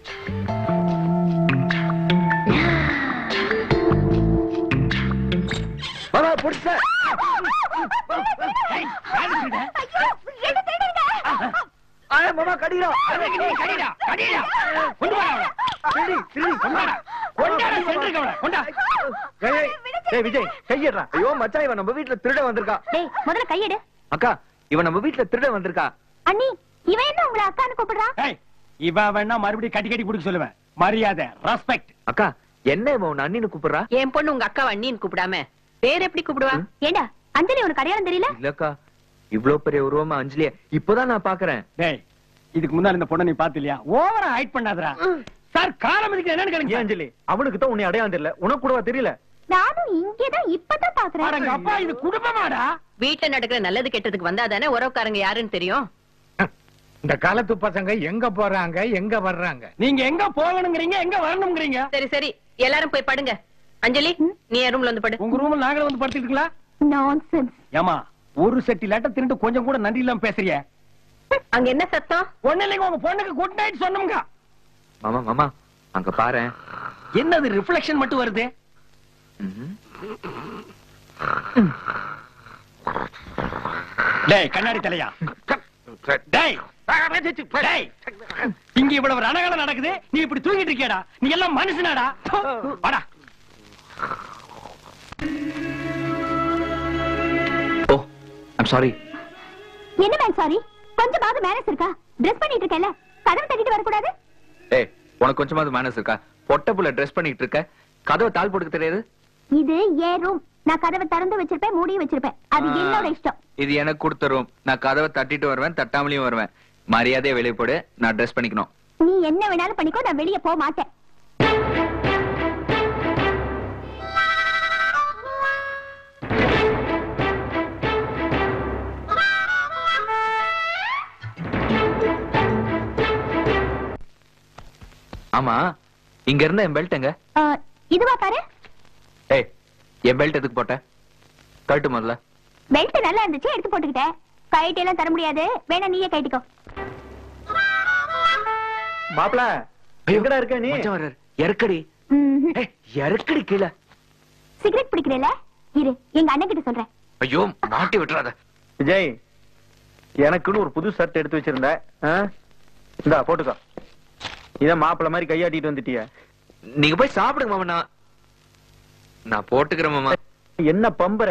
விஜய் கையடா. ஐயோ மச்சான், இவன் நம்ம வீட்டுல திருட வந்திருக்கா. முதல்ல கையெடு. அக்கா, இவன் நம்ம வீட்டுல திருட வந்திருக்கா. அண்ணி, இவன் என்ன உங்களை அக்கான்னு கூப்பிடுறான்? இவ வேணா மறுபடியும் கட்டி கட்டி குடிக்க சொல்லுவேன். மரியாதை, ரெஸ்பெக்ட். அக்கா, என்ன இவன் உன்னை அண்ணின்னு கூப்பிடுறா? என் பொண்ணு உங்க அக்காவை அண்ணின்னு கூப்பிடாம வேற எப்படி கூப்பிடுவா? ஏண்டா அஞ்சலி உனக்கு அடையாளம் தெரியல? இல்லக்கா, இவ்ளோ பெரிய உருவமா அஞ்சலிய இப்பதான் நான் பாக்குறேன். டேய், இதுக்கு முன்னாடி இந்த பொண்ணை நீ பாத்திலையா? ஓவரா ஹைட் பண்ணாதடா. சார், காலம் இதுக்கு என்னன்னு கேளுங்க. அஞ்சலி, அவனுக்கு தான் உன்னை அடையாளம் தெரியல, உனக்கு கூடவா தெரியல? நானும் இங்கதான் இப்பதான் பாக்குறேன். அப்பா, இது குடும்பமாடா? வீட்டுல நடக்கிற நல்லது கெட்டதுக்கு வந்தா தானே உறவுக்காரங்க யாருன்னு தெரியும். இந்த காலத்து பசங்க எங்க போறாங்க, எங்க வர்றாங்க? நீங்க எங்க போகணுங்கிறீங்க, எங்க வரணுங்கிறீங்க? சரி சரி, எல்லாரும் போய் படுங்க. அஞ்சலி, நீ என் ரூம்ல வந்து படு. உங்க ரூம்ல நாங்களே வந்து படுத்துக்கலாம். நான்சென்ஸ். ஏமா, ஒரு செட்டி லட்ட திருட்டு கொஞ்சம் கூட நன்றி இல்லாம பேசுறிய? அங்க என்ன சத்தம்? ஒண்ணு இல்லைங்க, உங்க பொண்ணுக்கு குட் நைட் சொன்னோம்ங்க. மாமா மாமா, அங்க பாரு. என்னது ரிஃப்ளெக்ஷன் மட்டும் வருது? டேய் கண்ணாடி தலையா, டேய் டேய், இங்க இவ்வளவு ரணகலம் நடக்குது, நீ இப்படி தூங்கிட்டு இருக்கியாடா? நீ எல்லாம் மனுஷனாடா? வாடா. சாரி. என்ன மேம் சாரி? கொஞ்சமாவது மேனஸ் இருக்கா? ட்ரெஸ் பண்ணிட்டு இருக்கல, கதவை தட்டிட்டு வரக்கூடாது? ஏய், உனக்கு கொஞ்சமாவது மேனஸ் இருக்கா? பொட்ட புள்ள ட்ரெஸ் பண்ணிட்டு இருக்க, கதவை தாள் போட்டுக்க தெரியாது? இது ஏன் ரூம். நான் கதவை திறந்து வச்சிருப்பேன், மூடி வச்சிருப்பேன். அது என்னோட இஷ்டம். இது எனக்கு கொடுத்த ரூம். நான் கதவை தட்டிட்டு வருவேன், தட்டாமலையும் வருவேன். மரியாதையா வெளியே போடு. நான் ட்ரெஸ் பண்ணிக்கணும். நீ என்ன வேணாலும் பண்ணிக்கோ, நான் வெளியே போக மாட்டேன். ஆமா, இங்க இருந்த என் பெல்ட் எங்க? இதுவா பாரு. ஏய், என் பெல்ட் எதுக்கு போட்ட? கழட்டு முதல்ல. பெல்ட் நல்லா இருந்துச்சு, எடுத்து போட்டுக்கிட்டேன். கைட்டு எல்லாம் தர முடியாது, வேணா நீயே கைட்டிக்கோ. மாப்ள, எங்கடா இருக்க நீ? மச்சான் வர்றாரு. இறக்கடி. ஏய், இறக்கடி கீழே. சிகரெட் பிடிக்கிறேல, இரு எங்க அண்ணன் கிட்ட சொல்றேன். ஐயோ, மாட்டி விட்டுறாத. விஜய், எனக்குன்னு ஒரு புது ஷர்ட் எடுத்து வச்சிருந்தேன். இந்தா போட்டுக்கோ. இத மாப்பிள்ள மாதிரி கையாட்டிட்டு வந்துட்டிய. நீங்க போய் சாப்பிடுங்க மாமா. நான் போட்டுக்கிறேன் மாமா. என்ன பம்பற?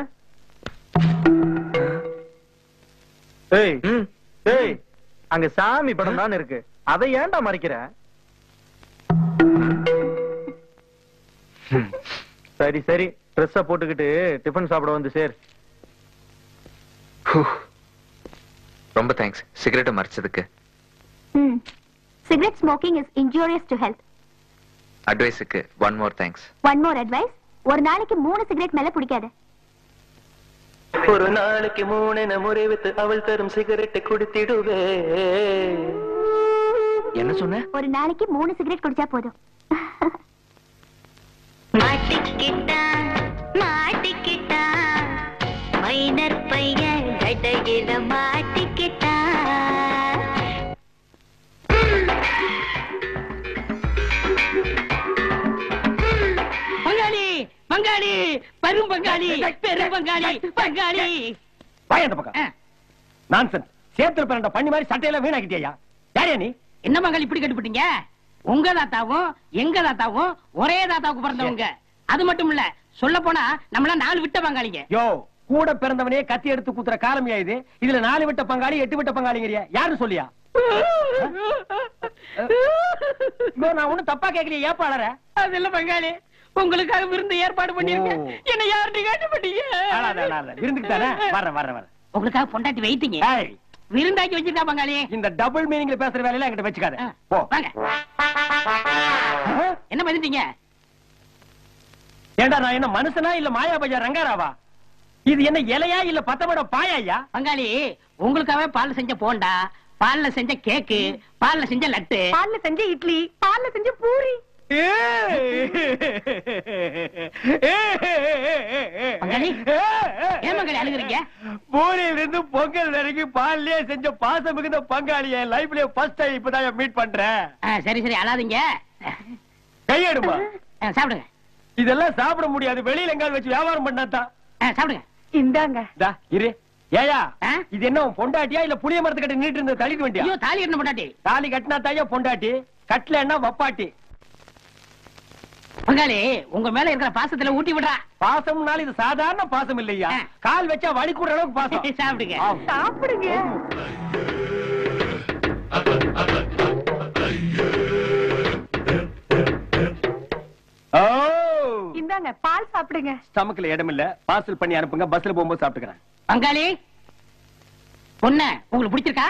ஏய் ஏய், அங்க சாமி படம் தான் இருக்கு, அதை ஏன்டா மறைக்கிற? சரி சரி, ட்ரெஸ்ஸ போட்டுக்கிட்டு டிபன் சாப்பிட வந்து சேர். ரொம்ப தேங்க்ஸ் சிகரெட்டை மறைச்சதுக்கு. Cigarette smoking is injurious to health. அட்வைஸுக்கு one more thanks. One more advice. ஒரு நாளைக்கு 3 சிகரெட் மேல பிடிக்காது. ஒரு நாளைக்கு 3 முறை வித்து அவள் தரும் சிகரெட்டை குடித்திடுவே. என்ன சொன்ன? ஒரு நாளைக்கு 3 சிகரெட் குடிச்சா போதும். மாட்டிக்கிட்டான் மாட்டிக்கிட்டான் மைனர் பையன் கடையில மாட்டிக்கிட்டான். பங்காளி பங்காளி பெரும் பங்காளி பெரும் பங்காளி பங்காளி வாய அந்த பக்கம். நான்சென்ஸ். சேத்துல பிறந்த பண்ணி மாதிரி சட்டையெல்லாம் வீணாக்கிட்டியா? யாரையா நீ? என்ன மகள் இப்படி கட்டுப்பிட்டீங்க? உங்க தாத்தாவும் எங்க தாத்தாவும் ஒரே தாத்தாவுக்கு பிறந்தவங்க. அது மட்டும் இல்ல, சொல்ல போனா நம்மள 4 விட்ட பங்காளிங்க. யோ, கூட பிறந்தவனே கத்தி எடுத்து குத்துற காலமையா இது? இதுல 4 விட்ட பங்காளி 8 விட்ட பங்காளிங்கறியா? யாரு சொல்லியா? நான் ஒண்ணும் தப்பா கேட்கலையே, ஏப்பா அழற? அது இல்ல பங்காளி, உங்களுக்காக விருந்து ஏற்பாடு பண்ணிருக்கேன். என்ன யார்டி கட்டுப்பிட்டீங்க? விருந்துக்கு தானே வர்றேன் வர்றேன் வர்றேன். உங்களுக்காக பொண்டாட்டி வைத்தீங்க, விருந்தாக்கி வச்சிருக்கா பங்காளி. இந்த டபுள் மீனிங்ல பேசுற வேலையில என்கிட்ட வச்சுக்காத. போ. வாங்க. என்ன பண்ணிட்டீங்க? ஏண்டா நான் என்ன மனுஷனா இல்ல மாயா பையா ரங்காராவா? இது என்ன இலையா இல்ல பத்தமட பாயா? பங்காளி, உங்களுக்காக பால்ல செஞ்ச போண்டா, பால்ல செஞ்ச கேக்கு, பால்ல செஞ்ச லட்டு, பால்ல செஞ்ச இட்லி, பால்ல செஞ்ச பூரி. பங்காளி, ஏன் பங்காளி அழுகுறீங்க? பூரியில இருந்து பொங்கல் வரைக்கும் பால்லயே செஞ்ச பாசம் மிகுந்த பங்காளிய லைஃப்லயே ஃபர்ஸ்ட் டைம் இப்பதான் மீட் பண்றேன். சரி சரி, அழாதீங்க. கையெடுமா. சாப்பிடுங்க. இதெல்லாம் சாப்பிட முடியாது, வெளியில எங்காவது வச்சு வியாபாரம் பண்ணாதான். சாப்பிடுங்க. இந்தாங்க. இரு. ஏயா, இது என்ன பொண்டாட்டியா இல்ல புளிய மரத்து கட்டி நீட்டு இருந்த தள்ளிட்டு வேண்டியா? ஐயோ, தாலி கட்டின பொண்டாட்டி. தாலி கட்டினா தாயா பொண்டாட்டி, கட்டல என்ன வப்பாட்டி. பங்காளி, உங்க மேல இருக்கிற பாசத்துல ஊட்டி விடுறா. பாசம்னால இது சாதாரண பாசம் இல்லையா, கால் வச்சா வலி கூட அளவுக்கு பாசம். சாப்பிடுங்க சாப்பிடுங்க. இந்தாங்க பால் சாப்பிடுங்க. ஸ்டமக்ல இடம் இல்ல, பார்சல் பண்ணி அனுப்புங்க, பஸ்ல போகும்போது சாப்பிட்டுக்கிறேன். பங்காளி, பொண்ணு உங்களுக்கு பிடிச்சிருக்கா?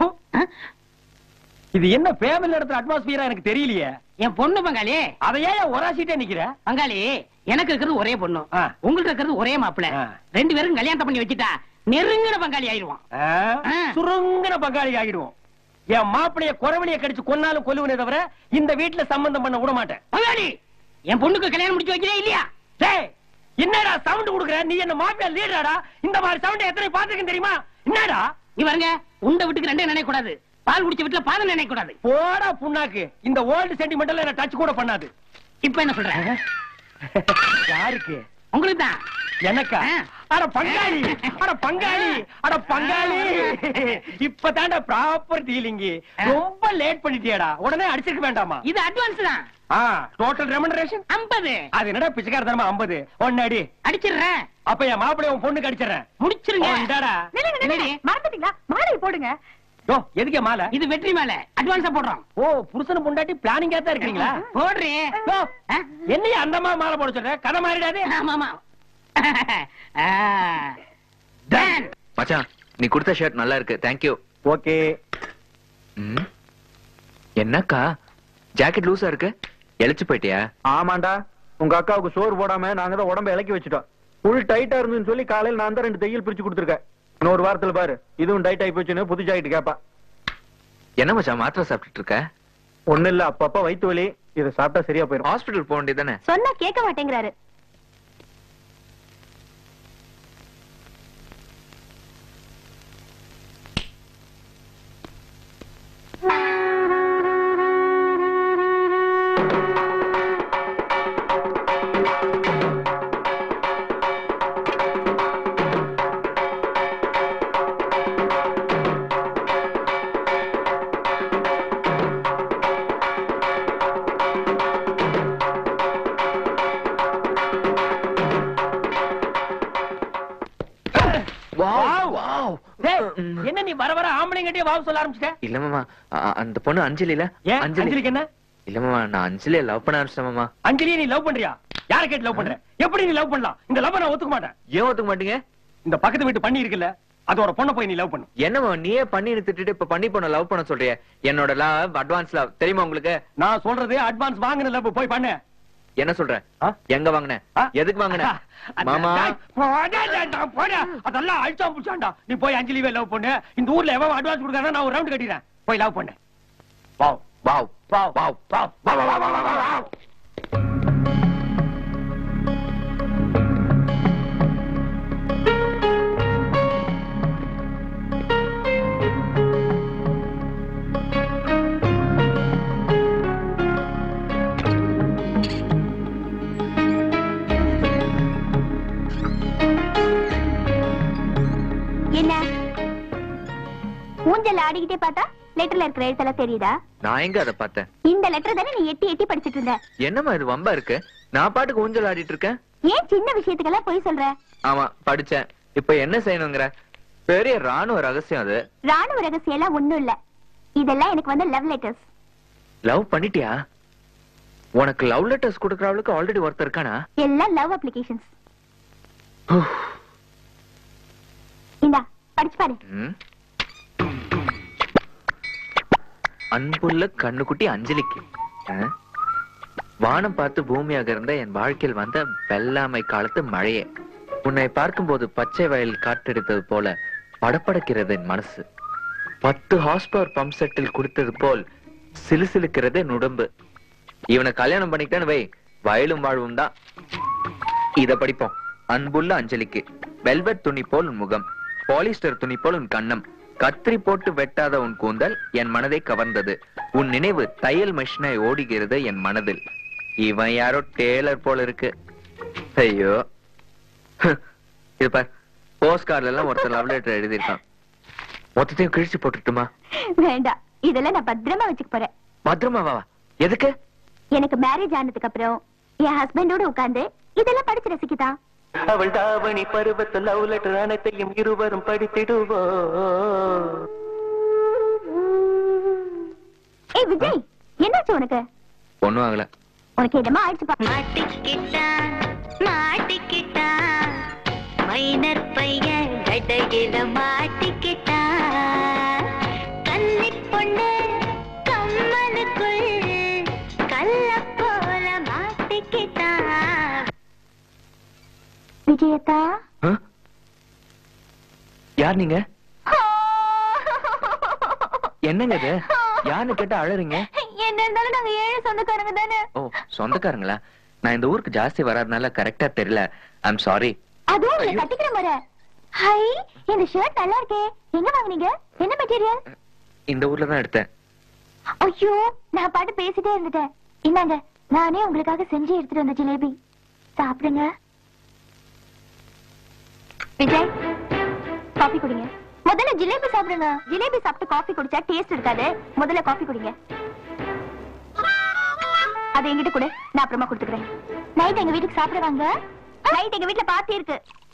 இது என்ன ஃபேமிலி இடத்துல அட்மாஸ்பியரா எனக்கு தெரியலையே. என் பொண்ணு பங்காளி. அதையே ஒராசிட்டே நிக்கிற? பங்காளி, எனக்கு இருக்கிறது ஒரே பொண்ணு, உங்களுக்கு இருக்கிறது ஒரே மாப்பிள்ளை. 2 பேரும் கல்யாணம் பண்ணி வச்சுட்டா நெருங்கின பங்காளி ஆயிடுவோம். சுருங்கின பங்காளி ஆகிடுவோம். என் மாப்பிளைய குறவழிய கடிச்சு கொன்னாலும் கொல்லுவனே தவிர இந்த வீட்டுல சம்பந்தம் பண்ண விட மாட்டேன். பங்காளி, என் பொண்ணுக்கு கல்யாணம் முடிச்சு வைக்கிறே இல்லையா? என்னடா சவுண்ட் கொடுக்குற? நீ என்ன மாப்பிள்ள லீடராடா? இந்த மாதிரி சவுண்ட் எத்தனை பாத்துருக்கேன் தெரியுமா? என்னடா நீ பாருங்க, உண்ட வீட்டுக்கு 2 நினைக்க கூடாது, பால் குடிச்ச வீட்டுல பாதம் நினைக்க கூடாது. போடா புண்ணாக்கு. இந்த ஓல்டு சென்டிமெண்டல் என்ன டச் கூட பண்ணாது. இப்ப என்ன சொல்ற? யாருக்கு? உங்களுக்கு தான். எனக்கா? அட பங்காளி அட பங்காளி அட பங்காளி இப்பதான்டா ப்ராப்பர் டீலிங். ரொம்ப லேட் பண்ணிட்டியடா. உடனே அடிச்சிருக்க வேண்டாமா? இது அட்வான்ஸ் தான். Total remuneration 50. அது என்னடா பிச்சைக்கார தரமா 50? ஒன்னு அடி அடிச்சிடுறேன். அப்ப என் மாப்பிளைய உன் பொண்ணுக்கு அடிச்சிடறேன். முடிச்சிருங்க. மறந்துட்டீங்களா? மாலை போடுங்க. யோ எதுக்கே மாலை? இது வெற்றி மாலை. அட்வான்ஸா போடுறோம். ஓ புருஷன் பொண்டாட்டி பிளானிங்கா தான் இருக்கீங்களா? போடுறேன். என்னைய அந்த மாலை போட சொல்ற? கதை மாறிடாது. ஆமா. மச்சான் நீ கொடுத்த ஷர்ட் நல்லா இருக்கு. தேங்க்யூ. ஓகே. என்னக்கா ஜாக்கெட் லூசா இருக்கு? எழிச்சு போயிட்டியா? ஆமாண்டா, உங்க அக்காவுக்கு சோறு போடாம நாங்க தான் உடம்ப இலக்கி வச்சுட்டோம். ஃபுல் டைட்டா இருந்துன்னு சொல்லி காலையில நான் தான் 2 தையல் பிரிச்சு கொடுத்துருக்கேன். இன்னொரு வாரத்துல பாரு இதுவும் டைட் ஆகி போச்சுன்னு புது ஜாக்கெட் கேப்பா. என்ன மச்சான் மாத்திரை சாப்பிட்டுட்டு இருக்க? ஒண்ணு இல்ல, அப்பப்ப வயிற்று வலி, இதை சாப்பிட்டா சரியா போயிடும். ஹாஸ்பிட்டல் போக வேண்டியதானே? சொன்னா கேட்க மாட்டேங்கிறாரு. என்ன நீ வர வர ஆம்பளைங்கிட்டே வாவ் சொல்ல ஆரம்பிச்சிட்ட? இல்ல மாமா, அந்த பொண்ணு அஞ்சலில. அஞ்சலிக்கு என்ன? இல்ல மாமா, நான் அஞ்சலியை லவ் பண்ண ஆரம்பிச்சேன் மாமா. அஞ்சலியை நீ லவ் பண்றியா? யார கேட்டு லவ் பண்ற? எப்படி நீ லவ் பண்ணலாம்? இந்த லவ் நான் ஒத்துக்க மாட்டேன். ஏன் ஒத்துக்க மாட்டீங்க? இந்த பக்கத்து வீட்டு பண்ணி இருக்குல்ல, அதோட பொண்ணை போய் நீ லவ் பண்ணு. என்னமா நீயே பண்ணி திட்டுட்டு இப்ப பண்ணி பொண்ண லவ் பண்ண சொல்றிய? என்னோட லவ் அட்வான்ஸ் லவ் தெரியுமா உங்களுக்கு? நான் சொல்றது அட்வான்ஸ் வாங்குன லவ். போய் பண்ணு. என்ன சொல்ற? எங்க வாங்குன? எதுக்கு வாங்குன? மாமா அதெல்லாம் அழிச்சா புடிச்சாண்டா. நீ போய் அஞ்சலிவே லவ் பண்ணு. இந்த ஊர்ல எவன் அட்வான்ஸ் கொடுக்கறானோ நான் ஒரு ரவுண்ட் கட்டிறேன். போய் லவ் பண்ணு. Wow wow wow wow wow wow wow. என்ன ஊஞ்சல் ஆடிக்கிட்டே பார்த்தா லெட்டர்ல இருக்கிற எழுத்தெல்லாம் தெரியுதா? நான் எங்க அதை பார்த்தேன்? இந்த லெட்டர் தானே நீ எட்டி எட்டி படிச்சிட்டு இருந்த. என்னமா இது வம்பா இருக்கு? நான் பாட்டுக்கு ஊஞ்சல் ஆடிட்டு இருக்கேன். ஏன் சின்ன விஷயத்துக்கெல்லாம் போய் சொல்ற? ஆமா படிச்சேன். இப்ப என்ன செய்யணுங்கிற? பெரிய ராணுவ ரகசியம் அது. ராணுவ ரகசியம் எல்லாம் ஒண்ணும் இல்ல. இதெல்லாம் எனக்கு வந்து லவ் லெட்டர்ஸ். லவ் பண்ணிட்டியா? உனக்கு லவ் லெட்டர்ஸ் கொடுக்கறவளுக்கு ஆல்ரெடி ஒருத்தர் இருக்கானா? எல்லாம் லவ் அப்ளிகேஷன்ஸ். இந்தா படிச்சு பாரு. அன்புள்ள கண்ணுக்குட்டி அஞ்சலிக்கு. வானம் பார்த்து பூமியாக இருந்த என் வாழ்க்கையில் வந்த வெள்ளாமை காலத்து மழையே, உன்னை பார்க்கும்போது பச்சை வயல் காற்றெடுத்தது போல படப்படக்கிறது என் மனசு. 10 ஹார்ஸ்பவர் பம்ப் செட்டில் குடித்தது போல் சிலுசிலுக்கிறது என் உடம்பு. இவனை கல்யாணம் பண்ணிக்கிட்டேன்னு வை, வயலும் வாழ்வும் தான். இத படிப்போம். அன்புள்ள அஞ்சலிக்கு, வெல்வெட் துணி போல் உன் முகம், பாலிஸ்டர் துணி போல் உன் கண்ணம், கத்திரி போட்டு வெட்டாத உன் கூந்தல் என் மனதை கவர்ந்தது. உன் நினைவு தையல் மிஷினை ஓடுகிறது என் மனதில். இவன் யாரோ டேலர் போல இருக்கு. ஐயோ, இது பார், போஸ்ட் கார்டுல எல்லாம் ஒருத்தர் லவ் லெட்டர் எழுதியிருக்கான். மொத்தத்தையும் கிழிச்சு போட்டுட்டுமா? வேண்டாம், இதெல்லாம் நான் பத்திரமா வச்சுக்க போறேன். பத்திரமா வா. எதுக்கு? எனக்கு மேரேஜ் ஆனதுக்கு அப்புறம் என் ஹஸ்பண்டோட உட்கார்ந்து இதெல்லாம் படிச்சு ரசிக்கிதான். அவள் தாவணி பருவத்து லவ் லெட்டர் அனைத்தையும் இருவரும் படித்திடுவோ. ஏய் விஜய், என்னாச்சு உனக்கு? ஒண்ணும் ஆகல. உனக்கு என்னமா ஆயிடுச்சுப்பா? மாட்டிக்கிட்டா மாட்டிக்கிட்டா மைனர் பையன் கடையில மாட்டிக்கிட்டா, கன்னி பொண்ணு கம்மனுக்குள் கல்ல போல மாட்டிக்கிட்டா. விஜயத்தா, யார் நீங்க? என்னங்க இது? யாருன்னு கேட்டா அழறீங்க? என்ன இருந்தாலும் நாங்க 7 சொந்தக்காரங்க தானே. ஓ, சொந்தக்காரங்களா? நான் இந்த ஊருக்கு ஜாஸ்தி வராதனால கரெக்டா தெரியல. I'm sorry. அதுவும் நீ கட்டிக்கிற முறை. ஹை, இந்த ஷர்ட் நல்லா இருக்கே. எங்க வாங்குனீங்க? என்ன மெட்டீரியல்? இந்த ஊர்ல தான் எடுத்தேன். ஐயோ, நான் பாட்டு பேசிட்டே இருந்துட்டேன். இந்தாங்க, நானே உங்களுக்காக செஞ்சு எடுத்துட்டு வந்த ஜிலேபி. சாப்பிடுங்க. விஜய் காஃபி குடிங்க. முதல்ல ஜிலேபி சாப்பிடுங்க. ஜிலேபி சாப்பிட்டு காஃபி குடிச்சா டேஸ்ட் இருக்காது. முதல்ல காஃபி குடிங்க. அதை என்கிட்ட கொடு, நான் அப்புறமா கொடுத்துக்கிறேன். நைட் எங்க வீட்டுக்கு சாப்பிடுவாங்க. நைட் எங்க வீட்டுல பார்ட்டி இருக்கு.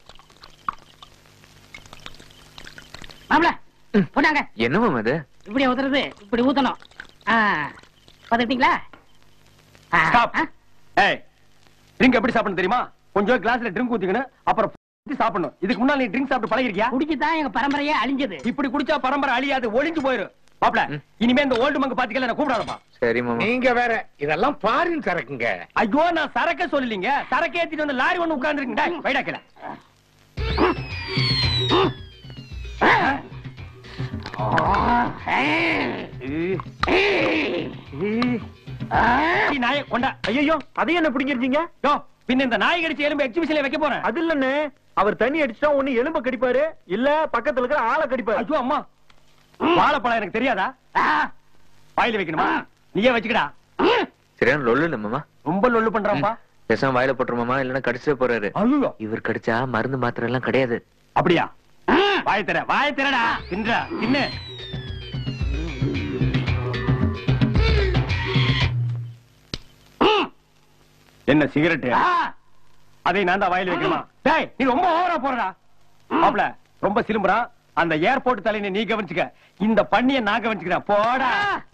மாப்ள போனாங்க. என்னவா அது? இப்படி ஊத்துறது, இப்படி ஊத்தணும். பாத்துட்டீங்களா? ட்ரிங்க் எப்படி சாப்பிடணும் தெரியுமா? கொஞ்சம் கிளாஸ்ல ட்ரிங்க் ஊத்திக்கணும், அப்புறம் சாப்பிடணும். இதுக்கு முன்னால நீ ட்ரிங்க் சாப்பிட்டு பழகிருக்கியா? குடிச்சுதான் எங்க பரம்பரையே அழிஞ்சது. இப்படி குடிச்சா பரம்பரை அழியாது, ஒழிஞ்சு போயிரும். மாப்ள இனிமே இந்த ஓல்டு மங்க பாத்துக்கல நான் கூப்பிடாதப்பா. சரி மாமா. நீங்க வேற இதெல்லாம் ஃபாரின் சரக்குங்க. ஐயோ நான் சரக்க சொல்லலீங்க, சரக்கு ஏத்திட்டு வந்து லாரி ஒண்ணு உட்கார்ந்துருக்கீங்க. வைடாக்கல நாயை கொண்டா. ஐயோ அதையும் என்ன பிடிங்கிருச்சீங்க? பின்ன இந்த நாய் கடிச்ச எலும்பு எக்ஸிபிஷன்ல வைக்க போறேன். அது இல்லன்னு அவர் தண்ணி அடிச்சா ஒண்ணு எலும்ப கடிப்பாரு, இல்ல பக்கத்துல இருக்கிற ஆளை கடிப்பாரு. ஐயோ அம்மா, வாழைப்பழம் எனக்கு தெரியாதா? வாயில வைக்கணுமா? நீயே வச்சுக்கடா. சரியான லொல்லு இல்ல மாமா. ரொம்ப லொல்லு பண்றாப்பா. பேசாம வாயில போட்டுருமாமா, இல்லன்னா கடிச்சிட்டு போறாரு. ஐயோ இவர் கடிச்சா மருந்து மாத்திரை எல்லாம் கிடையாது. அப்படியா? வாய திறடா. தின்றா தின்னு. என்ன சிகரெட்? அதை நான் தான் வாயில வைக்கணுமா? டேய் நீ ரொம்ப ஓவரா போறடா. மாப்ள ரொம்ப சிலும்புறா. அந்த ஏர்போர்ட் தலையை நீ கவனிச்சுக்க, இந்த பண்ணிய நான் கவனிச்சுக்கிறேன். போடா.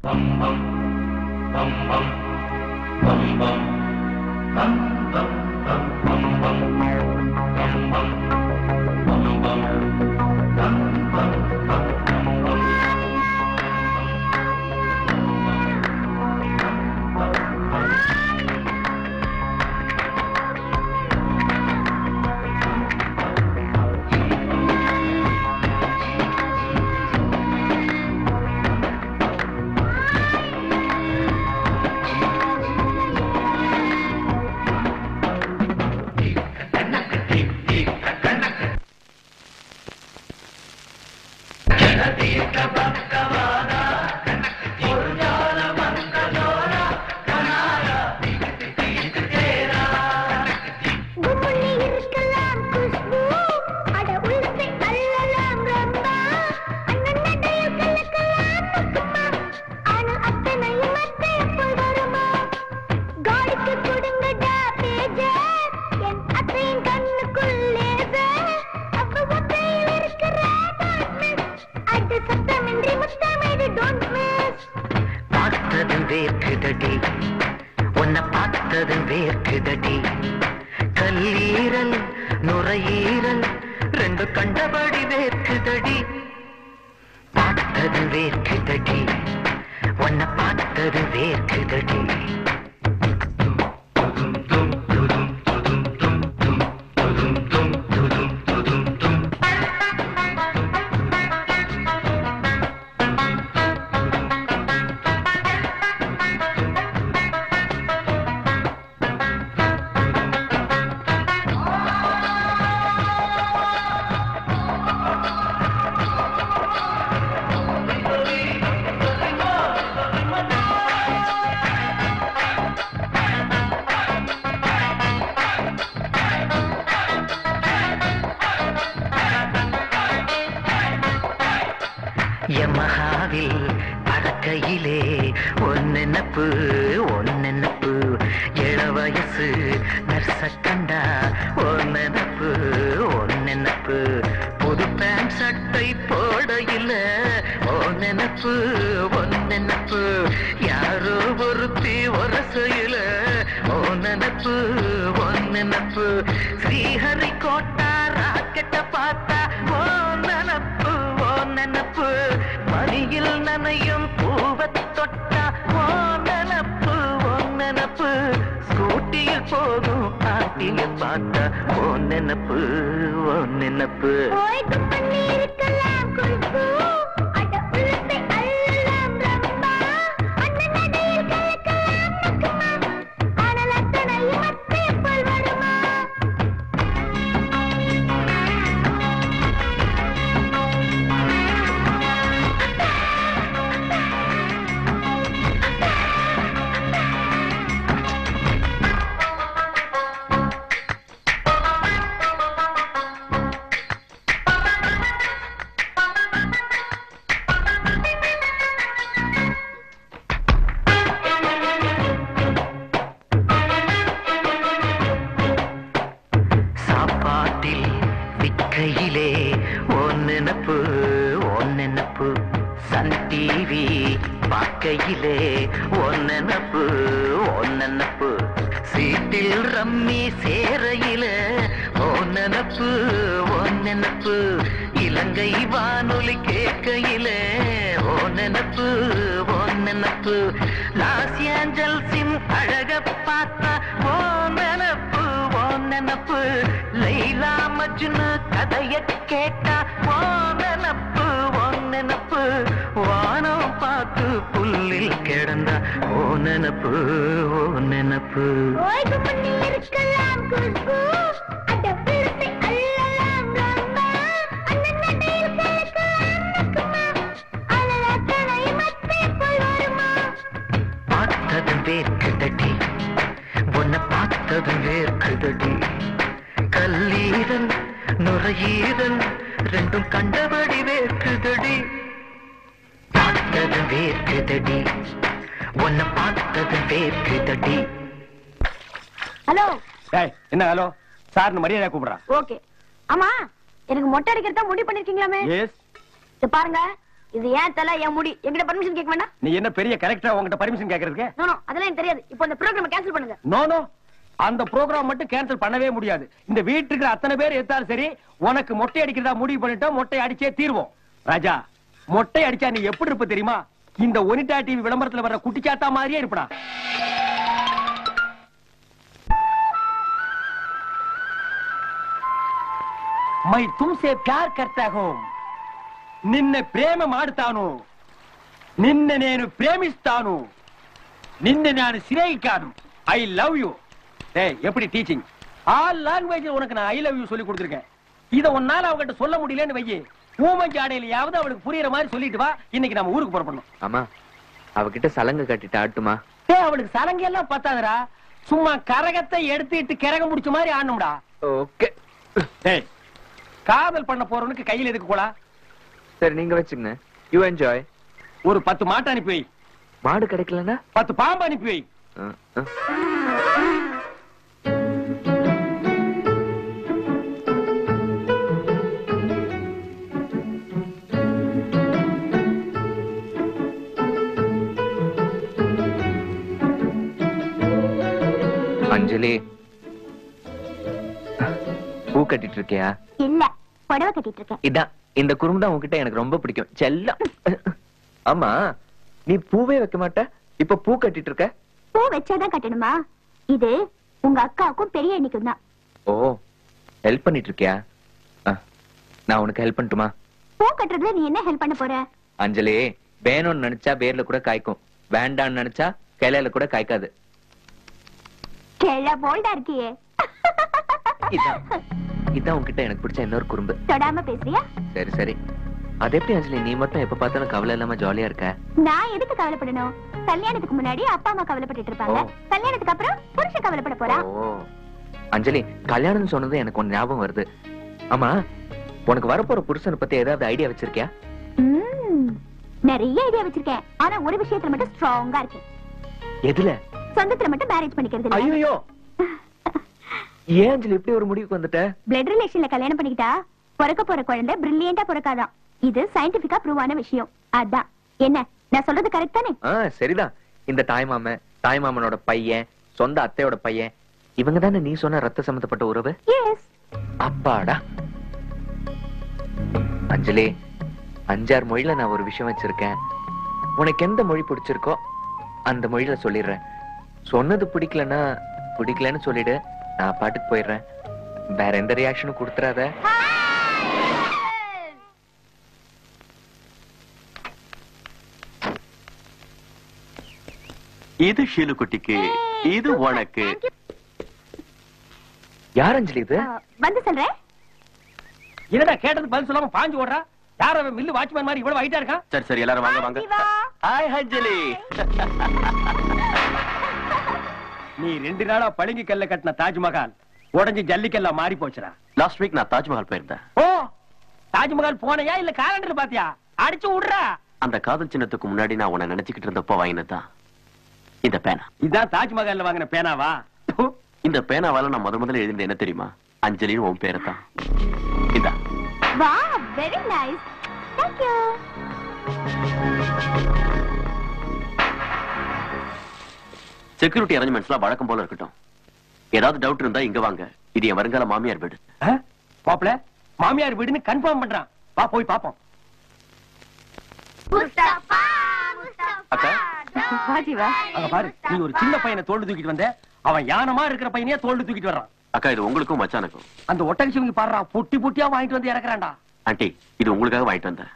கல்லீரல் நுரையீரல் ரெண்டு கண்டபடி வேர்க்குதடி. பார்த்தது வேர்க்குதடி, உன்னை பார்த்தது வேர்க்குதடி. யமஹாவில் பறக்கையிலே ஒன்னெனப்பு ஒன்னெனப்பு, இளவயசு நர்ச கண்டா ஒன்னெனப்பு ஒன்னெனப்பு, புது பேண்ட் சட்டை போடையில ஒன்னெனப்பு ஒன்னெனப்பு, யாரோ ஒருத்தி ஒரசையில ஒன்னெனப்பு ஒன்னெனப்பு, ஸ்ரீஹரி கோட்டா ராக்கெட்ட பார்த்தா ஒன்னெனப்பு ஒன்னெனப்பு, மணியில் நனையும் பூவத் தொட்டா ஒன்னெனப்பு ஒன்னெனப்பு, ஸ்கூட்டியில் போகும் ஆட்டிய பார்த்தா ஒன்னெனப்பு ஒன்னெனப்பு. நினப்பு உன் நினப்பு சன் டிவி பார்க்கையிலே உன் நினப்பு உன் நினப்பு சீட்டில் ரம்மி சேரையிலே உன் நினப்பு உன் நினப்பு இலங்கை வானொலி கேட்கையிலே உன் நினப்பு உன் நினப்பு லாஸ் ஏஞ்சல்ஸின் அழக பார்த்தா உன் நினப்பு உன் நினப்பு லைலா மஜ்னு கதைய கேட்டா உன் நினப்பு உன் நினப்பு வானம் பார்த்து புல்லில் கிடந்தா உன் நினப்பு உன் நினப்பு பார்த்ததும் வேர்க்குதடி உன்னை பார்த்ததும் வேர்க்குதடி கல்லீரல் நுரையீரல் ரெண்டும் கண்டபடி வேர்க்குதடி பார்த்ததும் வேர்க்குதடி உன்னை பார்த்ததும் வேர்க்குதடி. ஹலோ. என்ன ஹலோ சார்னு மரியாதை கூப்பிடுறான். ஓகே. ஆமா எனக்கு மொட்டை அடிக்கிறதா முடிவு பண்ணிருக்கீங்களாமே? எஸ். இது பாருங்க, இது ஏன் தலை என் முடி, என்கிட்ட பர்மிஷன் கேட்க வேண்டாம். நீ என்ன பெரிய கரெக்டா உங்ககிட்ட பர்மிஷன் கேக்குறதுக்கு? நோ நோ, அதெல்லாம் எனக்கு தெரியாது. இப்போ இந்த ப்ரோகிராம் கேன்சல் பண்ணுங்க. நோ நோ, அந்த ப்ரோகிராம் மட்டும் கேன்சல் பண்ணவே முடியாது. இந்த வீட்டுக்கு அத்தனை பேர் எடுத்தாலும் சரி, உனக்கு மொட்டை அடிக்கிறதா முடிவு பண்ணிட்டோம். மொட்டை அடிச்சே தீர்வோம். ராஜா, மொட்டை அடிச்சா நீ எப்படி இருப்ப தெரியுமா? இந்த ஒனிடா டிவி விளம்பரத்துல வர்ற குட்டிச்சாத்தா மாதிரியே இருப்படா. मैं तुमसे प्यार करता हूं, నిన్నే ప్రేమ మాడుతాను, నిన్నే నేను ప్రేమిస్తాను, నిన్నే నేను சிநேகிக்காను. I love you. டேய், எப்படி டீச்சிங்? ஆல் லாங்குவேஜ் உனக்கு நான் ஐ லவ் யூ சொல்லி கொடுத்திருக்கேன். இத ஒன்னால அவகிட்ட சொல்ல முடியலன்னு வையே, ஊமன் ஜாடையிலயாவது அவளுக்கு புரியுற மாதிரி சொல்லிட்டு வா. இன்னைக்கு நம்ம ஊருக்கு புறப்படணும். ஆமா, அவகிட்ட சலங்க கட்டிட்டு ஆட்டுமா? டேய், அவளுக்கு சலங்க எல்லாம் பத்தாதடா. சும்மா கரகத்தை எடுத்துட்டு கரகம் முடிச்ச மாதிரி ஆடணும்டா. ஓகே. டேய், காதல் பண்ண போறவனுக்கு கையில எதுக்கு கோலா? சரி, நீங்க வச்சுங்க. You enjoy. ஒரு 10 மாட்டு அனுப்பி வை. மாடு கிடைக்கலன்னா 10 பாம்பு அனுப்பி வை. அஞ்சலி, பூ கட்டிட்டு இருக்கியா? இல்ல, புடவை கட்டிட்டு இருக்கேன். இதான் இந்த குறும்பு தான் உன்கிட்ட எனக்கு ரொம்ப பிடிக்கும். செல்லம். ஆமா, நீ பூவே வைக்க மாட்ட, இப்ப பூ கட்டிட்டு இருக்க? பூ வச்சாதான் கட்டணுமா? இது உங்க அக்காவுக்கும் பெரிய எண்ணிக்கும் தான். ஓ, ஹெல்ப் பண்ணிட்டு இருக்கியா? நான் உனக்கு ஹெல்ப் பண்ணட்டுமா? பூ கட்டுறதுல நீ என்ன ஹெல்ப் பண்ண போற? அஞ்சலி, வேணும்னு நினைச்சா வேர்ல கூட காய்க்கும், வேண்டாம்னு நினைச்சா கிளையில கூட காய்க்காது. கேள போல்டா இருக்கியே. இதான் உன்கிட்ட எனக்கு பிடிச்ச இன்னொரு குறும்பு. தொடாம பேசுறியா? சரி சரி. அது எப்படி அஞ்சலி, நீ மட்டும் எப்ப பார்த்தாலும் கவலை இல்லாம ஜாலியா இருக்க? நான் எதுக்கு கவலைப்படணும்? கல்யாணத்துக்கு முன்னாடி அப்பா அம்மா கவலைப்பட்டு இருப்பாங்க, கல்யாணத்துக்கு அப்புறம் புருஷன் கவலைப்பட போறா. ஓ அஞ்சலி, கல்யாணம் சொன்னது எனக்கு ஒன்னு ஞாபகம் வருது. ஆமா, உனக்கு வரப்போற புருஷனை பத்தி ஏதாவது ஐடியா வச்சிருக்கியா? நிறைய ஐடியா வச்சிருக்கேன். ஆனா ஒரு விஷயத்துல மட்டும் ஸ்ட்ராங்கா இருக்கேன். எதுல? சொந்தத்துல மட்டும் மேரேஜ் பண்ணிக்கிறது. ஐயோ, ஏன் அஞ்சலி இப்படி ஒரு முடிவுக்கு வந்துட்ட? பிளட் ரிலேஷன்ல கல்யாணம் பண்ணிக்கிட்டா பிறக்க போற குழந்தை பிரில்லியண்டா பிறக்காதான். இது சயின்டிபிக்கா ப்ரூவ் ஆன விஷயம். அதான் என்ன நான் சொல்றது கரெக்ட் தானே? சரிதான். இந்த தாய்மாமனோட பையன், சொந்த அத்தையோட பையன், இவங்க தானே நீ சொன்ன ரத்த சம்பந்தப்பட்ட உறவு? எஸ். அப்பாடா. அஞ்சலி, 5-6 மொழியில நான் ஒரு விஷயம் வச்சிருக்கேன். உனக்கு எந்த மொழி பிடிச்சிருக்கோ அந்த மொழியில சொல்லிடுறேன். சொன்னது பிடிக்கலன்னு சொல்லிடு, நான் பாட்டுக்கு போயிடுறேன். வேற எந்த ரியாக்ஷனும் கொடுத்துறாத. இது ஷீலு குட்டிக்கு, இது உனக்கு. யார் அஞ்சலி இது? வந்து சொல்றேன். என்னடா கேட்டது பதில் சொல்லாம பாஞ்சு ஓடுறா? யார் அவன்? மில்லு வாட்ச்மேன் மாதிரி இவ்வளவு ஹைட்டா இருக்கான்? சரி சரி, எல்லாரும் வாங்க வாங்க. ஹாய் அஞ்சலி. நீ 2 நாளா பளிங்கு கல்ல கட்டின தாஜ்மஹால் உடஞ்சு ஜல்லிக்கல்ல மாறி போச்சுடா. லாஸ்ட் வீக் நான் தாஜ்மஹால் போயிருந்தேன். ஓ, தாஜ்மஹால் போனையா இல்ல காலண்டர்ல பாத்தியா? அடிச்சு விடுறா. அந்த காதல் சின்னத்துக்கு முன்னாடி நான் உன்னை நினைச்சுக்கிட்டு இருந்தப்போ வாங்கினதுதான் இந்த பேனா. இதான் தாஜ்மஹால்ல வாங்கின பேனாவா? இந்த பேனாவால நான் முதல்ல எழுதினது என்ன தெரியுமா? அஞ்சலின்னு உன் பேரை தான். இதா Wow, very nice. Thank you. Security அரேஞ்ச்மெண்ட்ஸ்லாம் வழக்கம் போல இருக்கட்டும். ஏதாவது டவுட் இருந்தா இங்க வாங்க. இது என் வருங்கால மாமியார் வீடு. மாப்ள மாமியார் வீடுன்னு கன்ஃபார்ம் பண்றான். வா போய் பாப்போம். அக்கா வாஜிவா அங்க பாரு, நீ ஒரு சின்ன பையனை தோல்டு தூக்கிட்டு வந்த, அவன் யானமா இருக்கிற பையனையே தோல்டு தூக்கிட்டு வர்றான். அக்கா இது உங்களுக்கும் மச்சானுக்கும். அந்த ஒட்டகச்சிவங்க பாடுறா, பொட்டி பொட்டியா வாங்கிட்டு வந்து இறக்குறான்டா. ஆண்டி இது உங்களுக்காக வாங்கிட்டு வந்தேன்.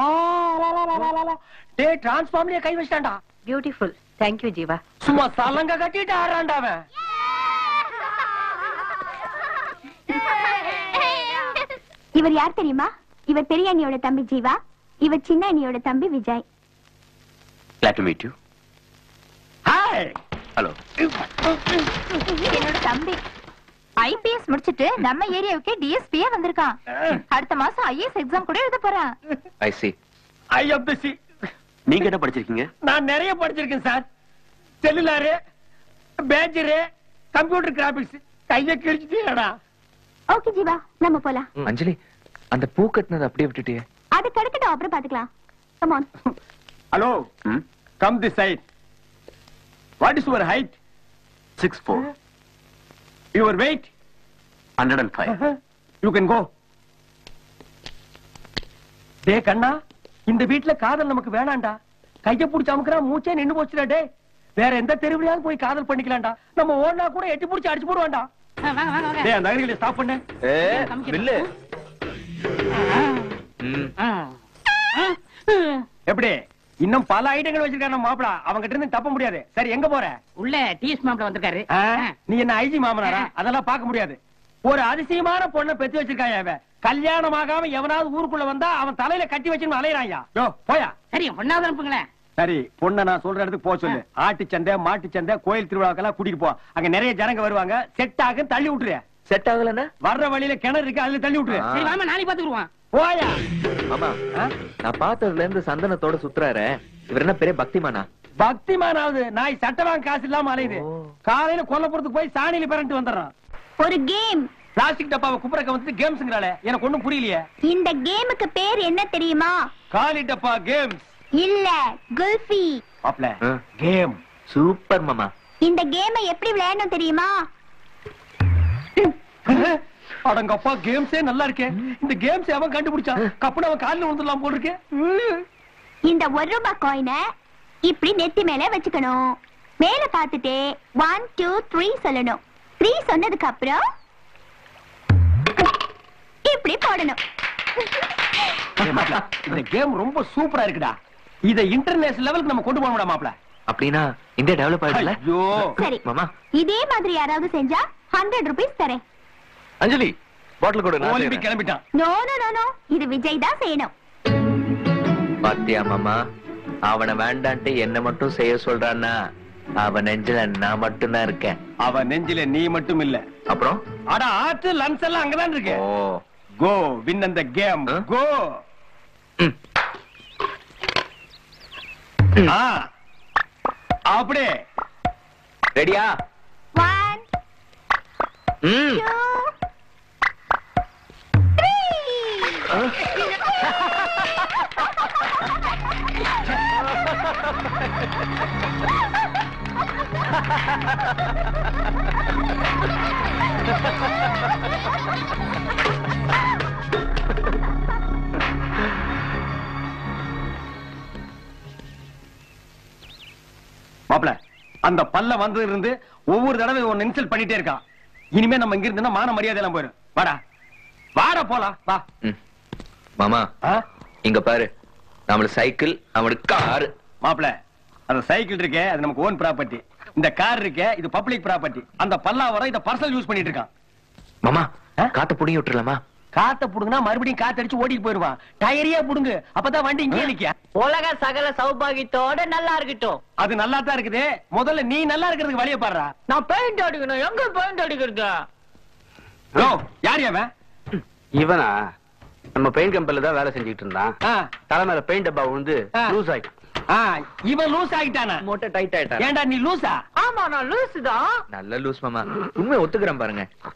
டே டிரான்ஸ்ஃபார்ம்லயே கை வச்சிட்டான்டா. பியூட்டிஃபுல். தேங்க்யூ ஜீவா. சும்மா சலங்க கட்டிட்டு ஆறான்டா அவன். இவர் யார் தெரியுமா? இவர் பெரிய அண்ணியோட தம்பி ஜீவா, இவர் சின்ன அண்ணியோட தம்பி Vijay. Glad to meet you. Hi. Hello. என்னோட தம்பி ஐபிஎஸ் முடிச்சிட்டு நம்ம ஏரியாவுக்கு டிஎஸ்பியே வந்திருக்கான். அடுத்த மாசம் ஐஏஎஸ் எக்ஸாம் கூட எழுத போறான். I see. I am the sea. நீங்க என்ன படிச்சிருக்கீங்க? நான் நிறைய படிச்சிருக்கேன் sir. Cellular, pager, computer graphics. கையை கிழிச்சிட்டேடா. ஓகே ஜீவா, நம்ம போலாம். அஞ்சலி, அந்த பூ கட்டினது அப்படியே விட்டுட்டியே. அது கிடைக்கட்டும், அப்புறம் பாத்துக்கலாம். Come on. Hello, come this side. What is your height? 6'4". Your weight? 105. You can go. டே கண்ணா, இந்த வீட்ல காதல் நமக்கு வேணாண்டா. கைய புடிச்சு அமுக்குறா, மூச்சே நின்னு போச்சுடா. டே வேற எந்த தெருவிலையாவது போய் காதல் பண்ணிக்கலாம்டா. நம்ம ஓடனா கூட எட்டி புடிச்சு அடிச்சு போடுவான்டா. டேய் அந்த அருகில ஸ்டாப் பண்ணு. பில்லு. எப்படி இன்னும் பல ஐட்டங்கள் வச்சிருக்கான மாப்பிள, அவங்கிட்ட இருந்து தப்ப முடியாது. சரி எங்க போற? உள்ள டிஎஸ் மாப்பிள வந்திருக்காரு. நீ என்ன ஐஜி மாமனாரா? அதெல்லாம் பார்க்க முடியாது. ஒரு அதிசயமான பொண்ணை பெத்து வச்சிருக்காயா அவன். கல்யாணம் ஆகாம எவனாவது ஊருக்குள்ள வந்தா அவன் தலையில கட்டி வச்சுன்னு அலையறாயா. யோ போயா. சரி ஒண்ணாவது அனுப்புங்களேன். சரி பொண்ணை நான் சொல்ற இடத்துக்கு போக சொல்லு. ஆட்டு சந்தை, மாட்டு சந்தை, கோயில் திருவிழாக்கெல்லாம் கூட்டிட்டு போ. அங்க நிறைய ஜனங்க வருவாங்க. செட் ஆக தள்ளி விட்டுரு. செட் ஆகலன்னா வர்ற வழியில கிணறு இருக்கு, அதுல தள்ளி விட்டுரு. சரி வாமா, நாளைக்கு பாத்துக்குருவான். போயா. ஆமா, நான் பார்த்ததுல இருந்து சந்தனத்தோட சுத்துறாரு. இவர் என்ன பெரிய பக்திமானா? பக்திமானாவது நாய் சட்டவாங்க காசு இல்லாம அலையுது. காலையில கொல்லப்புறத்துக்கு போய் சாணியில பிறண்டு வந்துடுறான். ஒரு கேம். பிளாஸ்டிக் டப்பாவை குப்புறக்க வந்து கேம்ஸ்ங்கறாளே, எனக்கு ஒண்ணும் புரியலையே. இந்த கேமுக்கு பேர் என்ன தெரியுமா? காலி டப்பா கேம்ஸ் இல்ல, குல்ஃபி. மாப்ள கேம் சூப்பர் மாமா. இந்த கேமை எப்படி விளையாடணும் தெரியுமா? அடங்கப்பா, கேம்ஸே நல்லா இருக்கே. இந்த கேம்ஸ் அவன் கண்டுபிடிச்சான். கப்புன அவன் கால்ல விழுந்துடலாம் போல இருக்கே. இந்த 1 ரூபாய் காயினை இப்படி நெத்தி மேல வச்சுக்கணும். மேல பார்த்துட்டே 1 2 3 சொல்லணும். 3 சொன்னதுக்கு அப்புறம் இப்படி போடணும். இந்த கேம் ரொம்ப சூப்பரா இருக்குடா. இத இன்டர்நேஷனல் லெவலுக்கு நம்ம கொண்டு போகணும்டா மாப்ள. அப்படினா இந்தியா டெவலப் ஆயிடும்ல? ஐயோ சரி மாமா, இதே மாதிரி யாராவது செஞ்சா 100 ரூபீஸ் தரேன். அஞ்சலி பாட்டில் கொடு. நான் ஒலிம்பிக் கிளம்பிட்டான். நோ நோ நோ நோ, இது விஜய் தான் செய்யணும். பாத்தியா மாமா, அவனை வேண்டான்ட்டு என்ன மட்டும் செய்ய சொல்றான்னா அவன் நெஞ்சில நான் மட்டும் தான் இருக்கேன். அவன் நெஞ்சில நீ மட்டும் இல்ல. அப்புறம் அட ஆத்து லன்ஸ் எல்லாம் அங்கதான் இருக்கு. ஓ கோ வின் அந்த கேம். கோ. அப்படியே ரெடியா? 1 2 3. மாப்ள, அந்த பல்ல வந்து இருந்து ஒவ்வொரு தடவை ஒன்னு இன்சல்ட் பண்ணிட்டே இருக்கான். இனிமே நம்ம இங்க இருந்தா மான மரியாதை எல்லாம் போயிடும். வாடா வாடா போலாம் வா. மாமா இங்க பாரு, நம்மளுக்கு சைக்கிள், அவனுக்கு கார். மாப்ள, அந்த சைக்கிள் இருக்கே அது நமக்கு ஓன் ப்ராப்பர்ட்டி. இந்த கார் இருக்கே இது பப்ளிக் ப்ராப்பர்ட்டி. அந்த பல்லாவரம் இத பர்சனல் யூஸ் பண்ணிட்டு இருக்கான். மாமா காத்த புடிங்கி விட்டுறலாமா? காத்த புடுங்கினா மறுபடியும் காத்தடிச்சு ஓடிட்டு போயிருவான். டயரியா புடுங்கு, அப்பதான் வண்டி இங்கே நிக்க. உலக சகல சௌபாகியத்தோட நல்லா இருக்கட்டும். அது நல்லா தான் இருக்குது. முதல்ல நீ நல்லா இருக்கிறதுக்கு வழிய பாடுறா. நான் பெயிண்ட் அடிக்கணும். எங்க பெயிண்ட் அடிக்கிறது? யார் அவன்? இவனா? நம்ம பெயிண்ட் கம்பெனில தான் வேலை செஞ்சுட்டு இருந்தான். தலைமையில பெயிண்ட் டப்பா விழுந்து லூஸ் ஆயிட்டான். இவன் லூஸ் ஆகிட்டானா? மோட்டை டைட் ஆயிட்டான். ஏண்டா நீ லூசா? ஆமா நான் லூஸ் தான். நல்ல லூஸ் மாமா, உண்மை ஒத்துக்கிறேன் பாருங்க.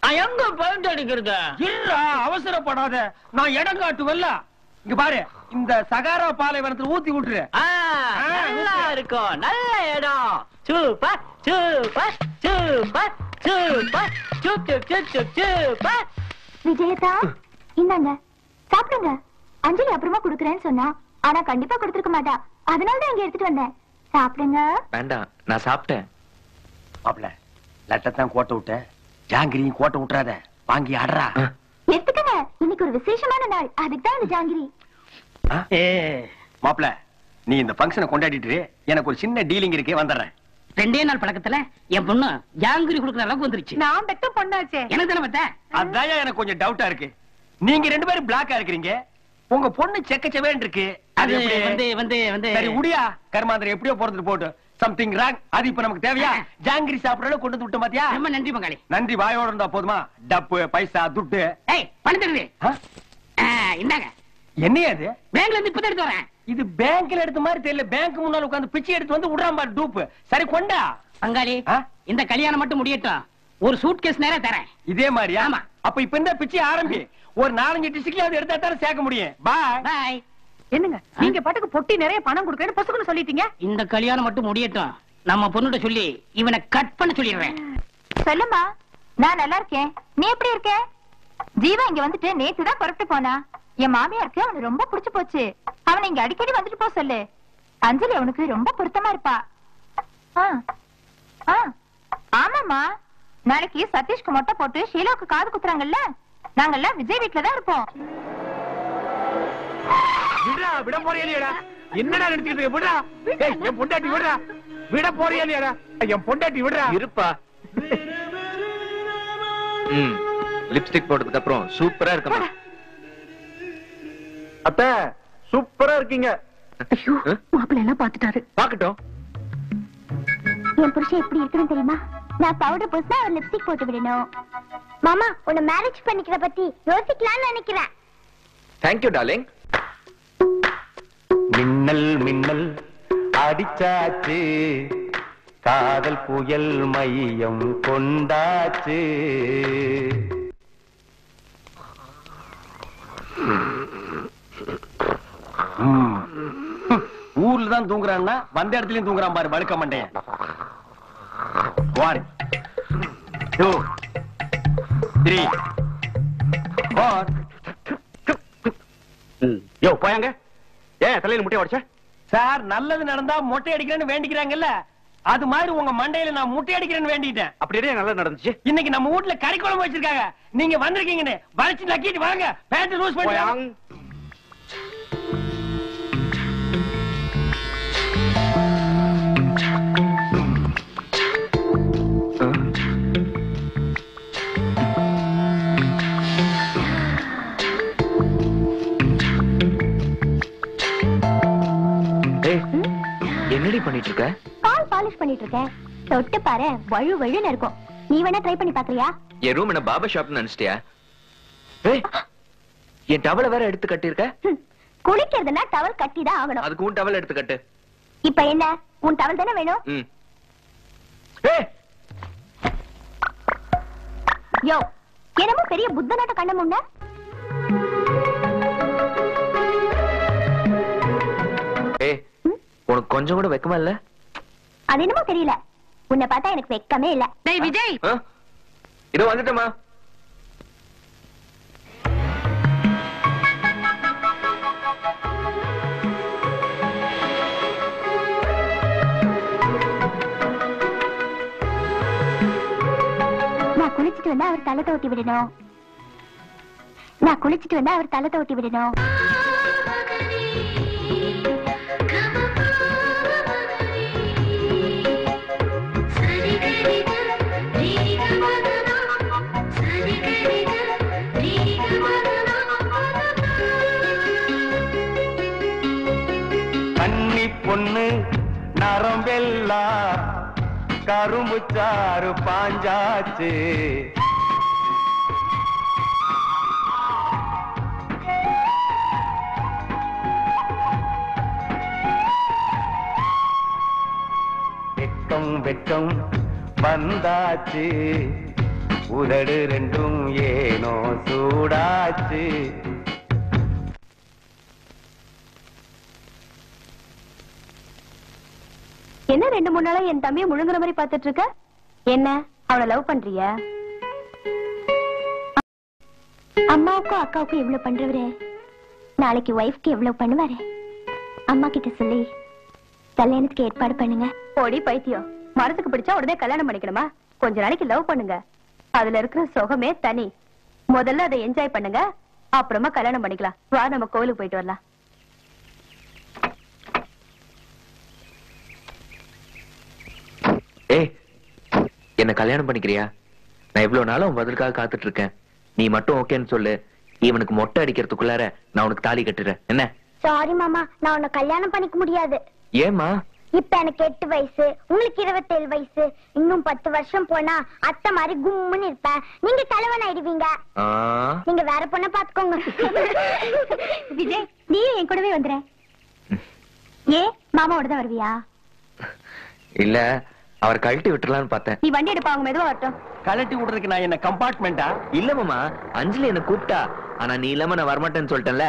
எங்க பெயிண்ட் அடிக்கிறது? இருடா, அவசரப்படாத. நான் இடம் காட்டுவல்ல. இங்க பாரு, இந்த சகாரா பாலைவனத்துல ஊத்தி விட்டுரு. நல்லா இருக்கும். நல்ல இடம். Super super super super super. விஜயதா, இந்தாங்க சாப்பிடுங்க. அஞ்சலி அப்புறமா குடுக்கறேன்னு சொன்னா, ஆனா கண்டிப்பா கொடுத்துருக்க மாட்டா. அதனாலதான் இங்க எடுத்துட்டு வந்தேன். சாப்பிடுங்க. வேண்டாம், நான் சாப்பிட்டேன். மாப்ள, லட்டத்தான் கோட்டை விட்ட, ஜாங்கிரியும் கோட்டை விட்டுறாத. வாங்கி ஆடுறா. எடுத்துக்கங்க, இன்னைக்கு ஒரு விசேஷமான நாள். அதுக்கு தான் இந்த ஜாங்கிரி. மாப்ள, நீ இந்த ஃபங்க்ஷனை கொண்டாடிட்டு எனக்கு ஒரு சின்ன டீலிங் இருக்கு, வந்துடுறேன். 2 நாள் பழக்கத்துல என் பொண்ணு ஜாங்கிரி குடுக்குற அளவுக்கு வந்துருச்சு. நான் பெத்த பொண்ணாச்சே. எனக்கு தானே பத்த. அதான் எனக்கு கொஞ்சம் டவுட்டா இருக்கு. நீங்க 2 பேரும் பிளாக்கா இருக்கிறீங்க, உங்க பொண்ணு செக்கச்சவேன் இருக்கு. அது வந்து சரி உடியா, கர்மாந்திரம் எப்படியோ போறதுட்டு போட்டு. Something wrong. அது இப்ப நமக்கு தேவையா? ஜாங்கிரி சாப்பிடறத கொண்டு வந்து விட்ட மாத்தியா? ரொம்ப நன்றி பங்காளி. நன்றி வாயோட இருந்தா போதுமா? டப்பு பைசா துட்டு. பணம் தருது. இந்தாங்க. என்னையா அது? பேங்க்ல இருந்து இப்ப எடுத்து வரேன். இது பேங்க்ல எடுத்த மாதிரி தெரியல. பேங்க் முன்னால உட்கார்ந்து பிச்சை எடுத்து வந்து விடுறான் பாரு டூப். சரி கொண்டா பங்காளி. இந்த கல்யாணம் மட்டும் முடியட்டும், ஒரு சூட்கேஸ் நேரா தரேன். இதே மாதிரியா? ஆமா. அப்ப இப்ப இந்த பிச்சை ஆரம்பி. ஒரு 4-5 டிஸ்ட்ரிக்ட்ல எடுத்தா தான் சேர்க்க முடியும். பாய் பாய். என்னங்க நீங்க பாட்டுக்கு பொட்டி நிறைய பணம் கொடுக்கறேன்னு பொசுக்குன்னு சொல்லிட்டீங்க. இந்த கல்யாணம் மட்டும் முடியட்டும், நம்ம பொண்ணுட்ட சொல்லி இவனை கட் பண்ண சொல்லிடுறேன். சொல்லுமா, நான் நல்லா இருக்கேன். நீ எப்படி இருக்க? ஜீவா இங்க வந்துட்டு நேத்து தான் புறப்பட்டு போனா. என் மாமியாருக்கு அவனு ரொம்ப பிடிச்சு போச்சு. அவனை இங்க அடிக்கடி வந்துட்டு போ சொல்லு. அஞ்சலி அவனுக்கு ரொம்ப பொருத்தமா இருப்பா. ஆமாமா, நாளைக்கு சதீஷ்க்கு மொட்டை போட்டு ஷீலாவுக்கு காது குத்துறாங்கல்ல, நாங்கெல்லாம் விஜய் வீட்டுல தான் இருப்போம். விட போறியா? என்னடா நினைச்சிட்டு இருக்க? விடா. என் பொண்டாட்டி விடுறா. விட போறியா? என் பொண்டாட்டி விடுறா. இருப்பா. லிப்ஸ்டிக் போட்டதுக்கு அப்புறம் சூப்பரா இருக்கமா. அத்த சூப்பரா இருக்கீங்க. மாப்பிள்ளை எல்லாம் பாத்துட்டாரு. பாக்கட்டும். என் புருஷன் எப்படி இருக்கணும் தெரியுமா? நான் பவுடர் பூசினா அவர் லிப்ஸ்டிக் போட்டு விடணும். மாமா, உன்னை மேரேஜ் பண்ணிக்கிற பத்தி யோசிக்கலாம்னு நினைக்கிறேன். Thank you darling. மின்னல் மின்னல் அடிச்சாச்சு, காதல் புயல் மையம் கொண்டாச்சு. ஊர்ல தான் தூங்குறான்னா வந்த இடத்துலயும் தூங்குறான் பாரு வழுக்க மாட்டேன். 1 2 3 4. யோ போயாங்க. ஏன் தலையில முட்டைய உடைச்ச? சார், நல்லது நடந்தா மொட்டை அடிக்கிறேன்னு வேண்டிக்கிறாங்கல்ல, அது மாதிரி உங்க மண்டையில நான் முட்டை அடிக்கிறேன்னு வேண்டிட்டேன். அப்படியே நல்லா நடந்துச்சு. இன்னைக்கு நம்ம வீட்ல கறி குழம்பு வச்சிருக்காங்க. நீங்க வந்திருக்கீங்கன்னு வளைச்சு நக்கிட்டு வாங்க. பேண்ட் லூஸ் பண்ணி என்னடி பண்ணிட்டு இருக்க? கால் பாலிஷ் பண்ணிட்டு இருக்கேன். தொட்டு பாரு, வழு வழுன்னு இருக்கும். நீ வேணா ட்ரை பண்ணி பாக்குறியா? என் ரூம் என்ன பாபா ஷாப்னு நினைச்சிட்டியா? என் டவலை வேற எடுத்து கட்டியிருக்க. குளிக்கிறதுனா டவல் கட்டி தான் ஆகணும். அதுக்கு உன் டவல் எடுத்து கட்டு. இப்ப என்ன, உன் டவல் தானே வேணும்? யோ, என்னமோ பெரிய புத்தனாட்ட கண்ண முன்ன. உனக்கு கொஞ்சம் கூட வெக்கமா இல்ல? அது என்னமோ தெரியல, உன்னை பார்த்தா எனக்கு வெக்கமே இல்ல. டேய் விஜய், இதோ வந்துட்டமா. நான் குளிச்சிட்டு வந்தா அவர் தலை தோட்டி விடணும். நான் குளிச்சிட்டு வந்தா அவர் தலை தோட்டி விடணும். கன்னி பொண்ணு நரம்பெல்லா கரும்பு சாறு பாஞ்சாச்சு. வெட்கம் வெட்கம் வந்தாச்சு, உதடு ரெண்டும் ஏனோ சூடாச்சு. என்ன 2-3 நாளா என் தம்பியை முழுங்குற மாதிரி பாத்துட்டு இருக்க? என்ன அவனை லவ் பண்றியா? அம்மாவுக்கும் அக்காவுக்கும் இவ்வளவு பண்றவரு நாளைக்கு ஒய்ஃப்க்கு எவ்வளவு பண்ணுவாரு? அம்மா கிட்ட சொல்லி கல்யாணத்துக்கு ஏற்பாடு பண்ணுங்க. போடி பைத்தியம், மரத்துக்கு பிடிச்சா உடனே கல்யாணம் பண்ணிக்கணுமா? கொஞ்ச நாளைக்கு லவ் பண்ணுங்க, அதுல இருக்கிற சுகமே தனி. முதல்ல அதை என்ஜாய் பண்ணுங்க, அப்புறமா கல்யாணம் பண்ணிக்கலாம். வா நம்ம கோவிலுக்கு போயிட்டு வரலாம். ஏய், என்ன கல்யாணம் பண்ணிக்கிறியா? நான் இவ்வளவு நாளும் உன் பதிலுக்காக காத்துட்டு இருக்கேன். நீ மட்டும் ஓகேன்னு சொல்லு. இவனுக்கு மொட்டை அடிக்கிறதுக்குள்ளார நான் உனக்கு தாலி கட்டுறேன். என்ன? சாரி மாமா, நான் உன்னை கல்யாணம் பண்ணிக்க முடியாது. ஏமா? இப்ப எனக்கு 8 வயசு, உங்களுக்கு 27 வயசு. இன்னும் 10 வருஷம் போனா அத்தை மாதிரி கும்முன்னு இருப்பேன். நீங்க தலைவன் ஆயிடுவீங்க. நீங்க வேற பொண்ணை பாத்துக்கோங்க. விஜய், நீயும் என் கூடவே வந்துற. ஏ மாமாவோட தான் வருவியா? இல்ல, அவர் கழட்டி விட்டுலான்னு பார்த்தேன். நீ வண்டி எடுப்பா, அவங்க மெதுவா வரட்டும். கலட்டி விடுறதுக்கு நான் என்ன கம்பார்ட்மெண்டா? இல்ல மாமா, அஞ்சலி என்ன கூப்பிட்டா. ஆனா நீ இல்லாம நான் வரமாட்டேன்னு சொல்லிட்டேன்ல.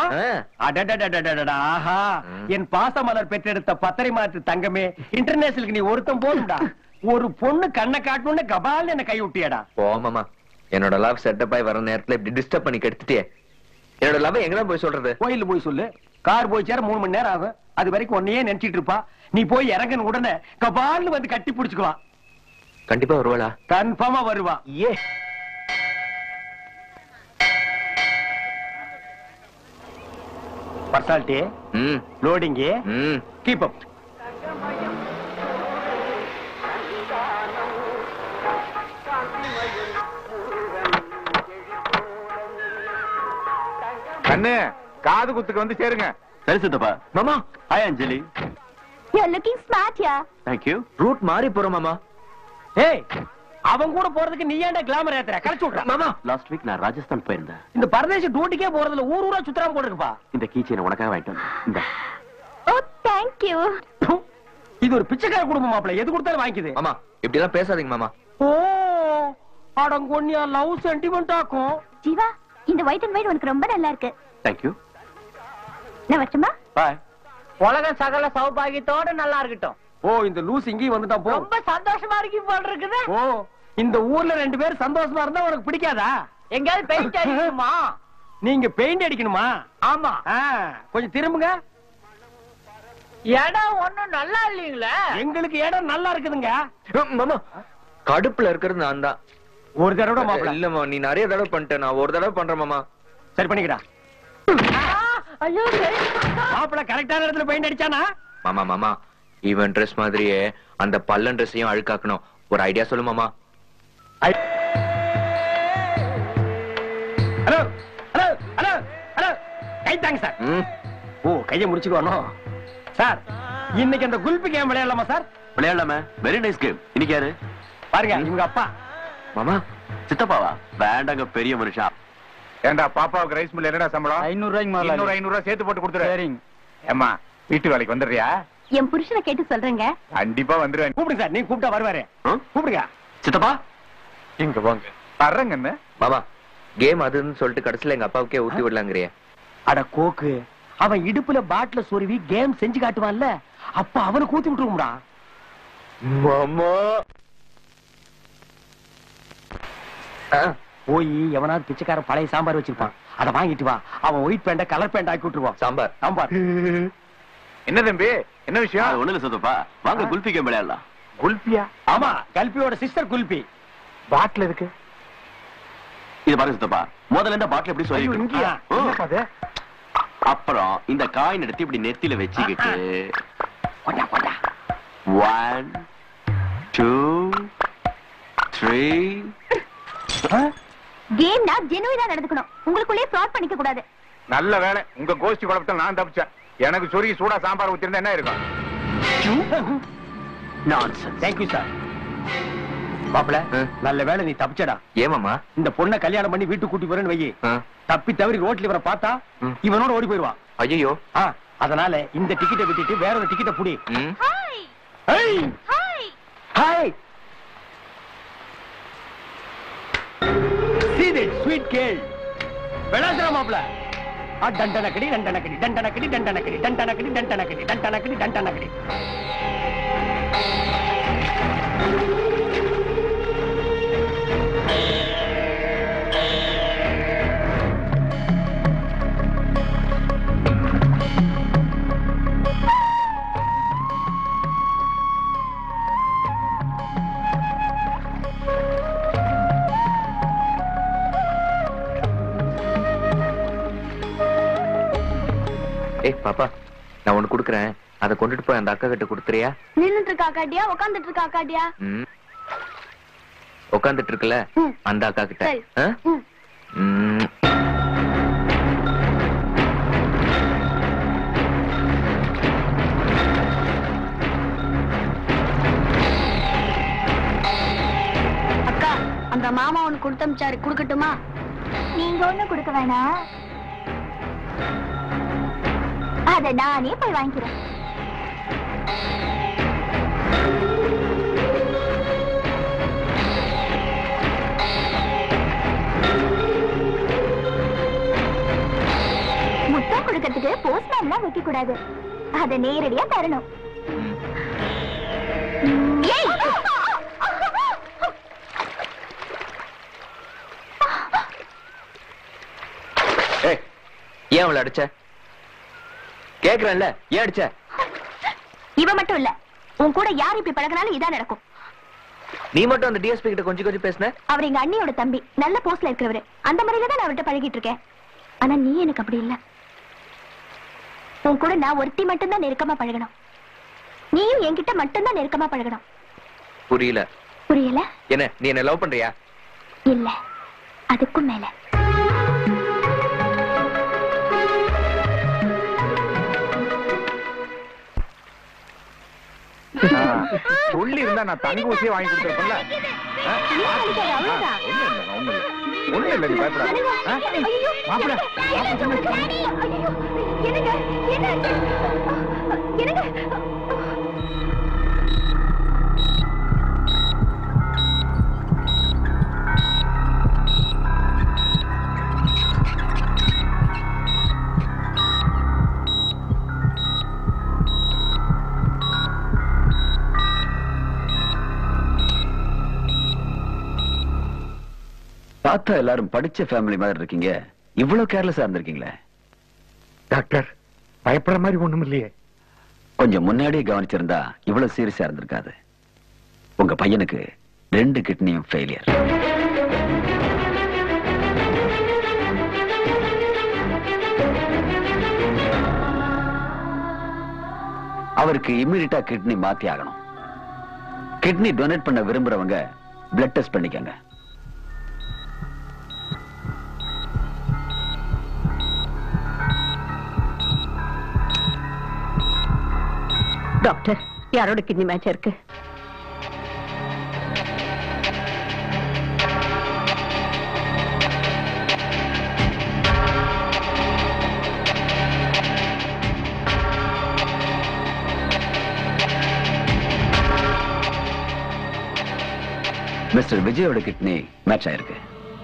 ஆஹா, என் பாசமலர் பெற்றெடுத்த பத்தரை மாற்று தங்கமே, இன்டர்நேஷனலுக்கு நீ ஒருத்தம் போதும்டா. ஒரு பொண்ணு கண்ணை காட்டணும்னு கபால் என்ன கை விட்டியடா. போ மாமா, என்னோட லவ் செட்டப் ஆகி வர நேரத்துல இப்படி டிஸ்டர்ப் பண்ணி கெடுத்துட்டியே. என்னோட லவ் எங்கதான் போய் சொல்றது? கோயில போய் சொல்லு. கார் போய் சேர 3 மணி நேரம் ஆகும். அது வரைக்கும் ஒன்னையே நினைச்சிட்டு இருப்பா. நீ போய் இறங்கன உடனே கபால்னு வந்து கட்டி பிடிச்சுக்குவா. கண்டிப்பா வருவாளா? கன்ஃபார்மா வருவா. ஏ பர்சாலிட்டி, லோடிங், கீப் அப். கண்ணு, காது குத்துக்கு வந்து சேருங்க. சரி சித்தப்பா. மாமா, ஹாய் அஞ்சலி. You're looking smart, yeah. Thank you. Route மாறி போறோம் மாமா. ஏய், அவன் கூட போறதுக்கு நீ ஏன்டா கிளாமர் ஏத்துற? கலச்சு விடுற. மாமா, லாஸ்ட் வீக் நான் ராஜஸ்தான் போயிருந்தேன். இந்த பரதேசி டூட்டிக்கே போறதுல ஊர் ஊரா சுத்தராம போட்டுருப்பா. இந்த கீச்சைனை உனக்காக வாங்கிட்டு வந்தேன். இந்த Oh, thank you. இது ஒரு பிச்சைக்கார குடும்பம் மாப்பிள, எது கொடுத்தாலும் வாங்கிக்குது. மாமா இப்படி எல்லாம் பேசாதீங்க மாமா. ஓ, அடங்கொன்னியா லவ் சென்டிமெண்ட் ஆக்கும். ஜீவா, இந்த ஒயிட் அண்ட் ஒயிட் உனக்கு ரொம்ப நல்லா இருக்கு. Thank you. நான் வரட்டுமா? Bye. உலகம் சகல சௌபாகியத்தோட நல்லா இருக்கட்டும். ஓ, இந்த லூஸ் இங்கே வந்துட்டான். போ. ரொம்ப சந்தோஷமா இருக்கு போல இருக்குது. ஓ, இந்த ஊர்ல 2 பேர் சந்தோஷமா இருந்தா உனக்கு பிடிக்காதா? எங்கயாவது பெயிண்ட் அடிக்கணுமா? நீங்க பெயிண்ட் அடிக்கணுமா? ஆமா. கொஞ்சம் திரும்புங்க. இடம் ஒண்ணும் நல்லா இல்லீங்களே. எங்களுக்கு இடம் நல்லா இருக்குதுங்க. மாமா, கடுப்புல இருக்கிறது நான் தான். ஒரு தடவை மாப்பிள. இல்லம்மா, நீ நிறைய தடவை பண்ணிட்ட. நான் ஒரு தடவை பண்றேன் மாமா. சரி பண்ணிக்கடா. ஐயோ, சரி மாப்பிள கரெக்டான இடத்துல பெயிண்ட் அடிச்சானா? மாமா மாமா, ஈவன் ட்ரெஸ் மாதிரியே அந்த பல்லன் ட்ரெஸ்ஸையும் அழுக்காக்கணும். ஒரு ஐடியா சொல்லு மாமா. ஹலோ ஹலோ ஹலோ ஹலோ, கை தாங்க சார். ஓ, கையை முடிச்சுட்டு வரணும் சார். இன்னைக்கு அந்த குல்பி கேம் விளையாடலாமா சார்? விளையாடலாமே. Very nice game. இன்னைக்கு யாரு பாருங்க, இவங்க அப்பா. மாமா, சித்தப்பாவா? வேண்டாங்க, பெரிய மனுஷா. ஏண்டா பாப்பாவுக்கு ரைஸ் மில் என்னடா சம்பளம்? 500 ரூபாய்க்கு மேல. 500 ரூபாய் சேர்த்து போட்டு கொடுத்துரு. சரிங்க. ஏம்மா, வீட்டு வேலைக்கு வந்துடுறியா? என் புருஷனை கேட்டு சொல்றேங்க. கண்டிப்பா வந்துருவேன். கூப்பிடுங்க சார், நீங்க கூப்பிட்டா வருவாரு. கூப்பிடுங்க. சித்தப்பா இங்க வாங்க. வர்றேங்கன்னு. மாமா, கேம் அதுன்னு சொல்லிட்டு கடைசியில எங்க அப்பாவுக்கே ஊத்தி விடலாங்கிறிய. அட கோக்கு, அவன் இடுப்புல பாட்டில சொருவி கேம் செஞ்சு காட்டுவான்ல, அப்ப அவனுக்கு ஊத்தி விட்டுருவோம்டா. மாமா, போய் எவனாவது பிச்சைக்கார பழைய சாம்பார் வச்சிருப்பான், அதை வாங்கிட்டு வா. அவன் ஒயிட் பேண்ட கலர் பேண்ட் ஆக்கி விட்டுருவான். சாம்பார் சாம்பார். என்ன தம்பி, என்ன விஷயம்? ஒண்ணு இல்ல சித்தப்பா, வாங்க குல்பி கேம் விளையாடலாம். குல்பியா? ஆமா, கல்பியோட சிஸ்டர் குல்பி. பாட்டில் இருக்கு. இது பாருங்க சித்தப்பா, முதல்ல இந்த பாட்டில் எப்படி சொல்லி, அப்புறம் இந்த காயின் எடுத்து இப்படி நெத்தில வச்சுக்கிட்டு 1 2 3. கேம்னா ஜெனுவினா நடந்துக்கணும். உங்களுக்குள்ளே ஃப்ராட் பண்ணிக்க கூடாது. நல்ல வேலை, உங்க கோஷ்டி குழப்பத்தில் நான் தப்பிச்சேன். எனக்கு சொருகி சூடா சாம்பார் ஊத்திருந்தா என்ன இருக்கும்? நான்சென்ஸ். Thank you sir. மாப்பிள, நல்ல வேலை நீ தப்பிச்சடா. ஏமாமா, இந்த பொண்ணை கல்யாணம் பண்ணி வீட்டுக்கு கூட்டி போறேன்னு வையி, தப்பி தவறி ரோட்ல இவரை பார்த்தா இவனோட ஓடி போயிருவான். ஐயோ, அதனால இந்த டிக்கெட்டை விட்டுட்டு வேற ஒரு டிக்கெட்டை புடி. Hi hi hi hi. Sweet girl விளாசுற மாப்பிள. டண்டனக்கடி டண்டனக்கடி டண்டனக்கடி டண்டனக்கடி டண்டனக்கடி டண்டனக்கடி டண்டனக்கடி டண்டனக்கடி. ஏய் பாப்பா, நான் ஒண்ணு குடுக்கறேன், அதை கொண்டுட்டு போய் அந்த அக்கா கிட்ட கொடுத்துறியா? நின்னுட்டு இருக்கா காட்டியா உட்காந்துட்டு இருக்கா காட்டியா? உட்காந்துட்டு இருக்கல அந்த அக்கா கிட்ட. அக்கா அந்த மாமா ஒண்ணு கொடுத்தமிச்சாரு, குடுக்கட்டுமா? நீங்க ஒண்ணு கொடுக்க வேணாம், அத நானே போய் வாங்கிக்கிறேன். முத்தம் கொடுக்கறதுக்கு போஸ்ட்மேன்லாம் வைக்க கூடாது, அத நேரடியா தரணும். ஏன் அவளை அடிச்ச? கேக்குறேன்ல, ஏன் அடிச்ச? இவ மட்டும் இல்ல, உன் கூட யார் இப்படி பழகினாலும் இதான் நடக்கும். நீ மட்டும் அந்த டிஎஸ்பி கிட்ட கொஞ்சம் பேசுன? அவர் எங்க அண்ணியோட தம்பி, நல்ல போஸ்ட்ல இருக்கிறவரு. அந்த முறையில தான் நான் அவர்கிட்ட பழகிட்டு இருக்கேன். ஆனா நீ எனக்கு அப்படி இல்ல. உன் கூட நான் ஒருத்தி மட்டும் தான் நெருக்கமா பழகணும், நீயும் என்கிட்ட மட்டும் தான் நெருக்கமா பழகணும். புரியல. புரியல? என்ன நீ என்ன லவ் பண்றியா? இல்ல, அதுக்கும் மேல. சொல்லி இருந்தா நான் தங்க ஊசியே வாங்கி கொடுத்துருப்பேன்ல. ஒண்ணு இல்ல, நீ பயப்படாத. மாப்பிள்ள பார்த்தா எல்லாரும் படிச்ச ஃபேமிலி மாதிரி இருக்கீங்க, இவ்வளவு கேர்லெஸ்ஸா இருந்திருக்கீங்களே. டாக்டர் பயப்படுற மாதிரி ஒண்ணும் இல்லையே. கொஞ்சம் முன்னாடியே கவனிச்சிருந்தா இவ்வளவு சீரியஸா இருந்திருக்காது. உங்க பையனுக்கு 2 கிட்னியும் ஃபெயிலியர். அவருக்கு இம்மிடியட்டா கிட்னி மாத்தி ஆகணும். கிட்னி டொனேட் பண்ண விரும்புறவங்க பிளட் டெஸ்ட் பண்ணிக்கங்க. டாக்டர், யாரோட கிட்னி மேட்ச் இருக்கு? மிஸ்டர் விஜயோட கிட்னி மேட்ச் ஆயிருக்கு.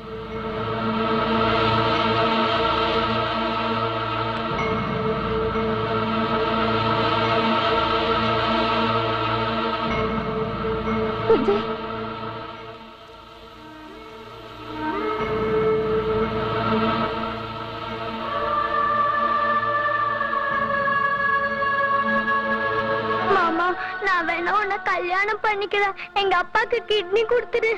விஜய், மாமா நான் வேணா உன்னை கல்யாணம் பண்ணிக்கிறேன், எங்க அப்பாக்கு கிட்னி கொடுத்துரு.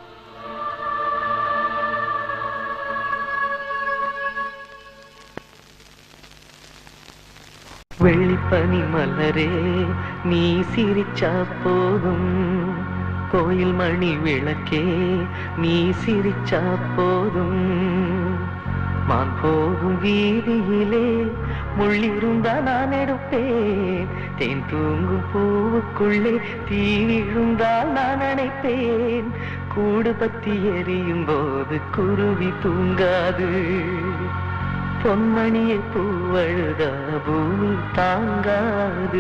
வெள்ளிப்பனி மலரே நீ சிரிச்சா போதும், கோயில் மணி விளக்கே நீ சிரிச்சா போதும், மான் போகும் வீதியிலே முள்ளிருந்தா நான் எடுப்பேன், தேன் தூங்கும் பூவுக்குள்ளே தீ விழுந்தால் நான் அணைப்பேன், கூடு பத்தி எரியும் போது குருவி தூங்காது, பொன்மணியை பூவழுதா பூமி தாங்காது.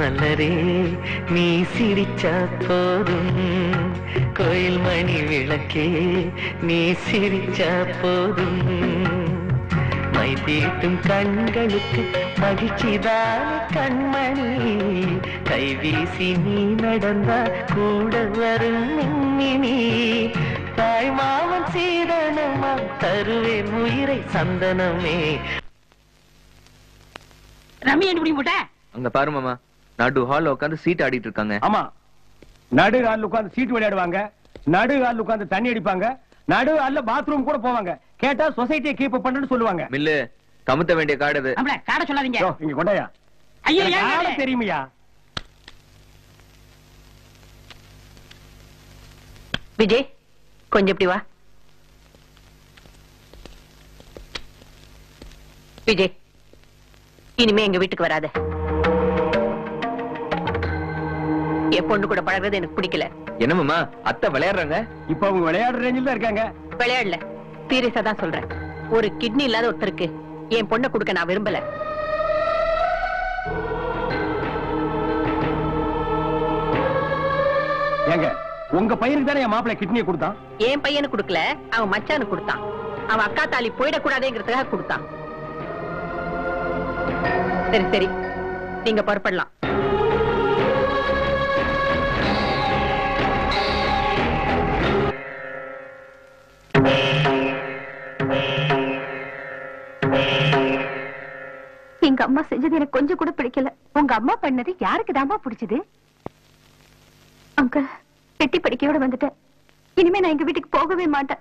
மலரே நீ சிரிச்சா போதும், கோயில் மணி விளக்கே நீ சிரிச்சா போதும், மை தீட்டும் கண்களுக்கு மகிழ்ச்சிதான் கண்மணி, கை வீசி நீ நடந்தா கூட வரும் மின்மினி, தாய் மாமன் சீதனமா தருவேன் உயிரை சந்தனமே. ரம்மி என்ன போட்ட? அங்க பாரு மாமா, நடு ஹால்ல உட்கார்ந்து சீட் ஆடிட்டு இருக்காங்க. ஆமா, நடு ஹால்ல உட்கார்ந்து சீட் விளையாடுவாங்க, நடு ஹால்ல உட்கார்ந்து தண்ணி அடிப்பாங்க, நடு ஹால்ல பாத்ரூம் கூட போவாங்க. கேட்டா சொசைட்டியை கீப் அப் பண்ணனும் சொல்லுவாங்க. மில்லு கமுத்த வேண்டிய காடு அது. நம்மள காட சொல்லாதீங்க. இங்க கொண்டாயா. ஐயோ காட தெரியுமையா? விஜய் கொஞ்சம் இப்படி வா. விஜய் இனிமே எங்க வீட்டுக்கு வராத. என் பொண்ணு கூட பழகிறது எனக்கு பிடிக்கல. என்ன மாமா, அத்தை விளையாடுறாங்க? இப்ப அவங்க விளையாடுற ரேஞ்சில் தான் இருக்காங்க. விளையாடல, சீரியஸா தான் சொல்றேன். ஒரு கிட்னி இல்லாத ஒருத்தருக்கு என் பொண்ணை கொடுக்க நான் விரும்பல. ஏங்க, உங்க பையனுக்கு தானே என் மாப்பிள்ளை கிட்னியை கொடுத்தான்? என் பையனுக்கு கொடுக்கல, அவன் மச்சானுக்கு கொடுத்தான். அவன் அக்கா தாலி போயிடக்கூடாதுங்கிறதுக்காக கொடுத்தான். சரி சரி, நீங்க புறப்படலாம். எங்க அம்மா செஞ்சது எனக்கு கொஞ்சம் கூட பிடிக்கல. உங்க அம்மா பண்ணது யாருக்கு தாமா பிடிச்சது? அங்கிள், கெட்டி படிக்கையோட வந்துட்டேன். இனிமே நான் எங்க வீட்டுக்கு போகவே மாட்டேன்.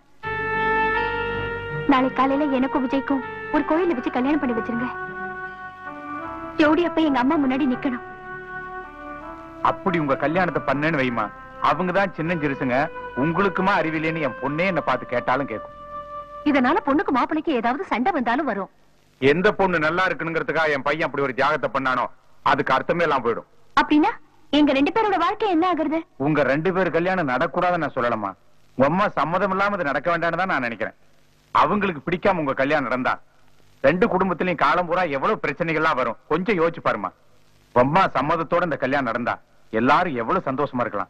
நாளை காலையில எனக்கும் விஜய்க்கும் ஒரு கோயில வச்சு கல்யாணம் பண்ணி வச்சிருங்க. ஜோடி அப்ப எங்க அம்மா முன்னாடி நிக்கணும். அப்படி உங்க கல்யாணத்தை பண்ணேன்னு வைமா, அவங்கதான் சின்ன சிறுசுங்க. உங்களுக்குமா அறிவில்லைன்னு என் பொண்ணே என்ன பார்த்து கேட்டாலும் கேட்கும். இதனால பொண்ணுக்கு மாப்பிளைக்கு ஏதாவது சண்டை வந்தாலும் வரும். எந்த பொண்ணு நல்லா இருக்குங்கிறதுக்காக என் பையன் அப்படி ஒரு தியாகத்தை பண்ணானோ அதுக்கு அர்த்தமே எல்லாம் போயிடும். அப்படின்னா எங்க 2 பேரோட வாழ்க்கை என்ன ஆகுறது? உங்க 2 பேர் கல்யாணம் நடக்கூடாதுன்னு நான் சொல்லலாமா? உங்க அம்மா சம்மதம் இல்லாம இது நடக்க வேண்டாம்னு தான் நான் நினைக்கிறேன். அவங்களுக்கு பிடிக்காம உங்க கல்யாணம் நடந்தா 2 குடும்பத்திலையும் காலம் பூரா எவ்வளவு பிரச்சனைகள்லாம் வரும். கொஞ்சம் யோசிச்சு பாருமா. அம்மா சம்மதத்தோட இந்த கல்யாணம் நடந்தா எல்லாரும் எவ்வளவு சந்தோஷமா இருக்கலாம்.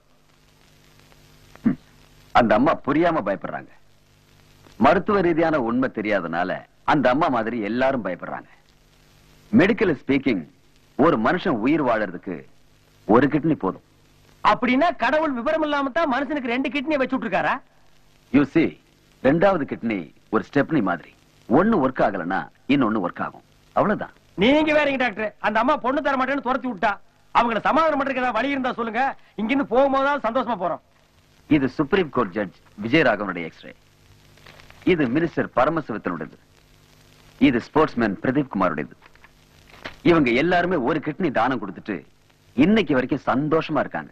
அந்த அம்மா புரியாம பயப்படுறாங்க. மருத்துவ ரீதியான உண்மை தெரியாதனால அந்த அம்மா மாதிரி எல்லாரும் பயப்படுறாங்க. மெடிக்கல் ஸ்பீக்கிங், ஒரு மனுஷன் உயிர் வாழறதுக்கு ஒரு கிட்னி போதும். அப்படின்னா கடவுள் விவரம் இல்லாம தான் மனுஷனுக்கு 2 கிட்னியை வச்சு விட்டுருக்காரா? யூ see, 2வது கிட்னி ஒரு ஸ்டெப்னி மாதிரி. ஒன்னு ஒர்க் ஆகலன்னா இன்னொன்னு ஒர்க் ஆகும். அவ்வளவுதான். நீங்க வேறீங்க டாக்டர். அந்த அம்மா பொண்ணு தர மாட்டேன்னு துரத்தி விட்டா. அவங்கள சமாதானம் பண்றதுக்கு ஏதாவது வழி இருந்தா சொல்லுங்க. இங்கிருந்து போகும்போது சந்தோஷமா போறோம். இது சுப்ரீம் கோர்ட் ஜட்ஜ் விஜயராகவனுடைய எக்ஸ்ரே. இது மினிஸ்டர் பரமசிவத்தினுடையது. இது ஸ்போர்ட்ஸ்மேன் பிரதீப் குமாருடையது. இவங்க எல்லாருமே ஒரு கிட்னி தானம் கொடுத்துட்டு இன்னைக்கு வரைக்கும் சந்தோஷமா இருக்காங்க.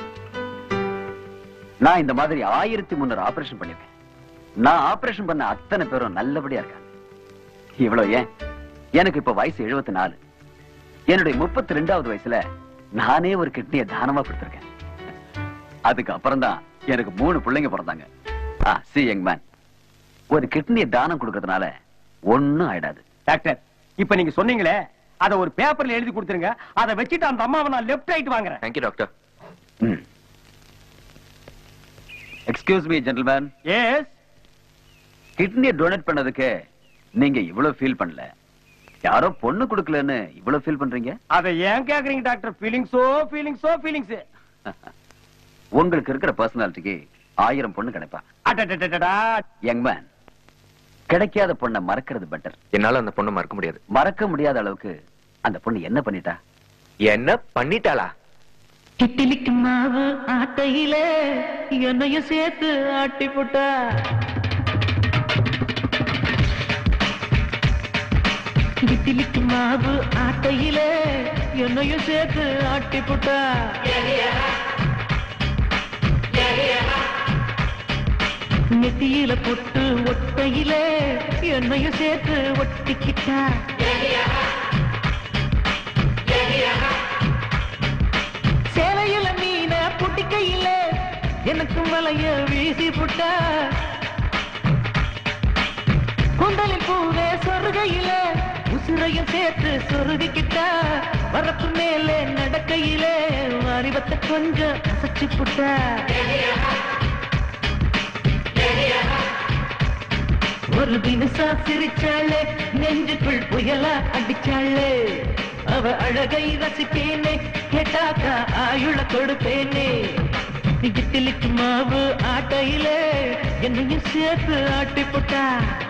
நான் இந்த மாதிரி 1300 ஆபரேஷன் பண்ணிருக்கேன். நான் ஆபரேஷன் பண்ண அத்தனை பேரும் நல்லபடியா இருக்காங்க. இவ்வளவு ஏன், எனக்கு இப்ப வயசு 74. என்னுடைய 32வது வயசுல நானே ஒரு கிட்னியை தானமா கொடுத்திருக்கேன். அதுக்கு அப்புறம் தான் எனக்கு 3 பிள்ளைங்க பிறந்தாங்க. see young man, ஒரு கிட்னியை தானம் கொடுக்கறதுனால ஒண்ணும் ஆயிடாது. டாக்டர், இப்ப நீங்க சொன்னீங்களே, அத ஒரு பேப்பர்ல எழுதி கொடுத்துருங்க. அதை வச்சுட்டு அந்த அம்மாவை நான் லெஃப்ட் ரைட் வாங்குறேன். Thank you doctor. Excuse me gentleman. Yes. கிட்னியை டொனேட் பண்ணதுக்கு நீங்க இவ்வளவு ஃபீல் பண்ணல. யாரோ பொண்ணு கொடுக்கலன்னு இவ்வளவு ஃபீல் பண்றீங்க. அதை ஏன் கேக்குறீங்க டாக்டர்? ஃபீலிங்ஸ். உங்களுக்கு இருக்கிற பர்சனாலிட்டிக்கு 1000 பொண்ணு கிடைப்பா. யங் மேன், கிடைக்காத பொண்ணை மறக்கிறது பெட்டர். என்னால அந்த பொண்ணை மறக்க முடியாது. மறக்க முடியாத அளவுக்கு அந்த பொண்ணு என்ன பண்ணிட்டா? என்ன பண்ணிட்டாளா? கிட்டிலிக்கு மாவு ஆட்டையில என்னையும் சேர்த்து ஆட்டி போட்டா. கிட்டிலிக்கு மாவு ஆட்டையில என்னையும் சேர்த்து ஆட்டி போட்டா. நெத்தியில பொட்டு ஒட்டையில என்னையும் சேர்த்து ஒட்டிக்கிட்டா. சேலையில மீன புட்டிக்கையில எனக்கு மலைய வீசி புட்டா. குண்டலில் பூவே சொருகையில உசுரையும் சேர்த்து சொருகிக்கிட்டா வரப்பு மேலே நடக்கையிலே அறிவத்தை கொஞ்சம் அசைச்சு புட்டா ஒரு தினசா சிரிச்சாளே நெஞ்சுக்குள் புயலா அடிச்சாளே அவ அழகை ரசிப்பேனே கேட்டாக்கா ஆயுள கொடுப்பேனே இட்லிக்கு மாவு ஆட்டையிலே என்னையும் சேர்த்து ஆட்டி போட்டா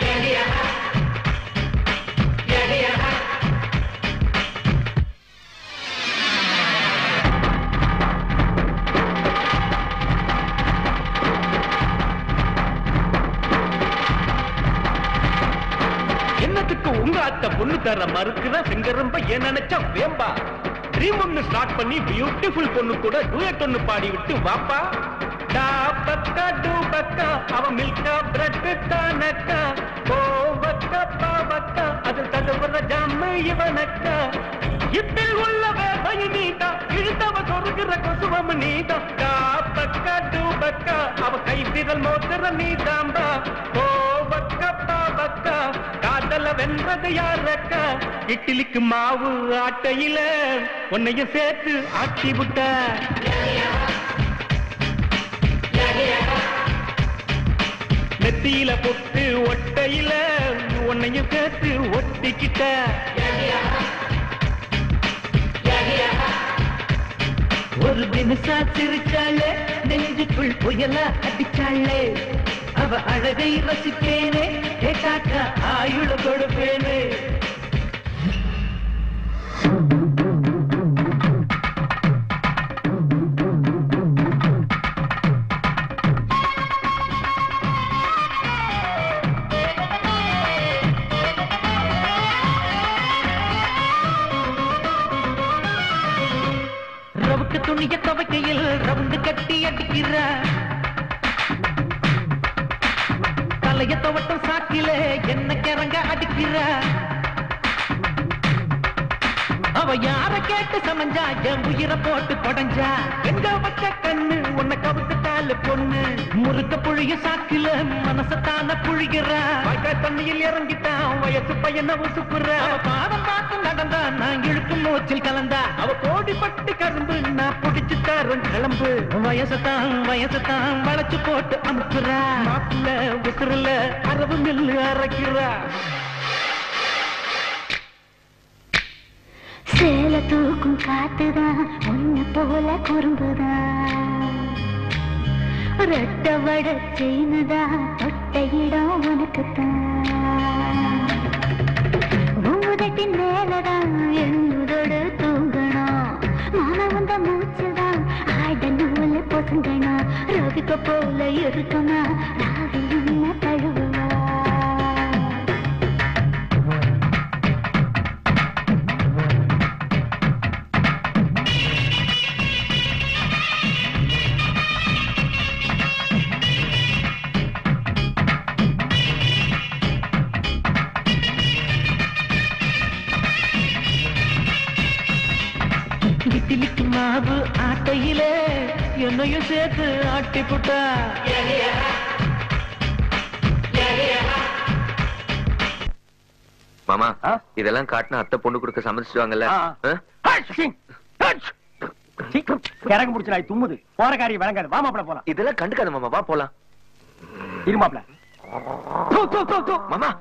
என்னத்துக்கு உங்க அத்தை பொண்ணு தர மறுக்குற சிங்கரம்ப ஏன் நினைச்சா வேம்பா ட்ரீம் ஒன்னு ஸ்டார்ட் பண்ணி பியூட்டிஃபுல் பொண்ணு கூட டூயட் ஒன்னு பாடி விட்டு வாப்பா டா பக்கா டூ பக்கா அவ மில்கா பிரெட் தானக்கா ஓ பக்கா பா பக்கா அதில் தடவுற ஜாம இவனக்கா இப்பில் உள்ளவே பயனீதா இழுத்தவ சொருகிற கொசுவம் நீதா டா பக்கா டூ பக்கா அவ கை விரல் மோதிர நீதாம்பா ஓ பக்கா பா பக்கா காதல வென்றது யாரக்கா இட்லிக்கு மாவு ஆட்டையில உன்னையும் சேர்த்து ஆட்டி விட்ட நெத்தியில பொட்டு ஒட்டையில உன்னையும் சேர்த்து ஒட்டிக்கிட்ட ஒரு தினசா சிரிச்சாளே நெஞ்சுக்குள் புயலா அடிச்சாளே அவ அழகை ரசிப்பேனே கேட்டாக்கா ஆயுள கொடுப்பேனே ரவுக்கு துணிய துவைக்கையில் ரவுண்டு கட்டி அடிக்கிற தலைய துவட்டம் சாக்கிலே என்ன கிறங்க அடிக்கிற அவ யார கேட்டு சமஞ்சா என் உயிரை போட்டு கொடைஞ்சா எங்க வச்ச கண்ணு உன்னை கவுத்துட்டாலு பொண்ணு முறுக்க புழிய சாக்கில மனசத்தான புழிகிற தண்ணியில் இறங்கிட்டான் வயசு பையனை உசுப்புற பாதம் பார்த்து நடந்தா நான் இழுக்கும் மூச்சில் கலந்தா அவ கோடி பட்டு கரும்பு நான் புடிச்சு தரும் கிளம்பு வயசத்தான் வளைச்சு போட்டு அமுக்குறா மாப்புல உசுறுல அரவு மில்லு அரைக்கிறா சேல தூக்கும் காத்துதான் உன்ன போல குறும்புதான் ரெட்ட வட செய்துதான் தொட்ட இடம் உனக்குத்தான் மூதட்டின் மேலதான் என்னுதோடு தூங்கணும் மானவந்த மூச்சுதான் ஆட நூல பொசுங்கணும் ரோகிக்க போல இருக்குமா ராவில் என்ன தழுவுவா இட்லிக்கு மாவு ஆட்டையிலே என்னையும் சேர்த்து ஆட்டி புட்டா மாமா இதெல்லாம் காட்டினா அத்தை பொண்ணு கொடுக்க சம்மதிச்சுவாங்கல்ல இறங்க முடிச்சு நாய் தும்முது போற காரியம் விளங்காது வா மாப்பிள போலாம் இதெல்லாம் கண்டுக்காத மாமா வா போலாம் இரு மாப்பிள மாமா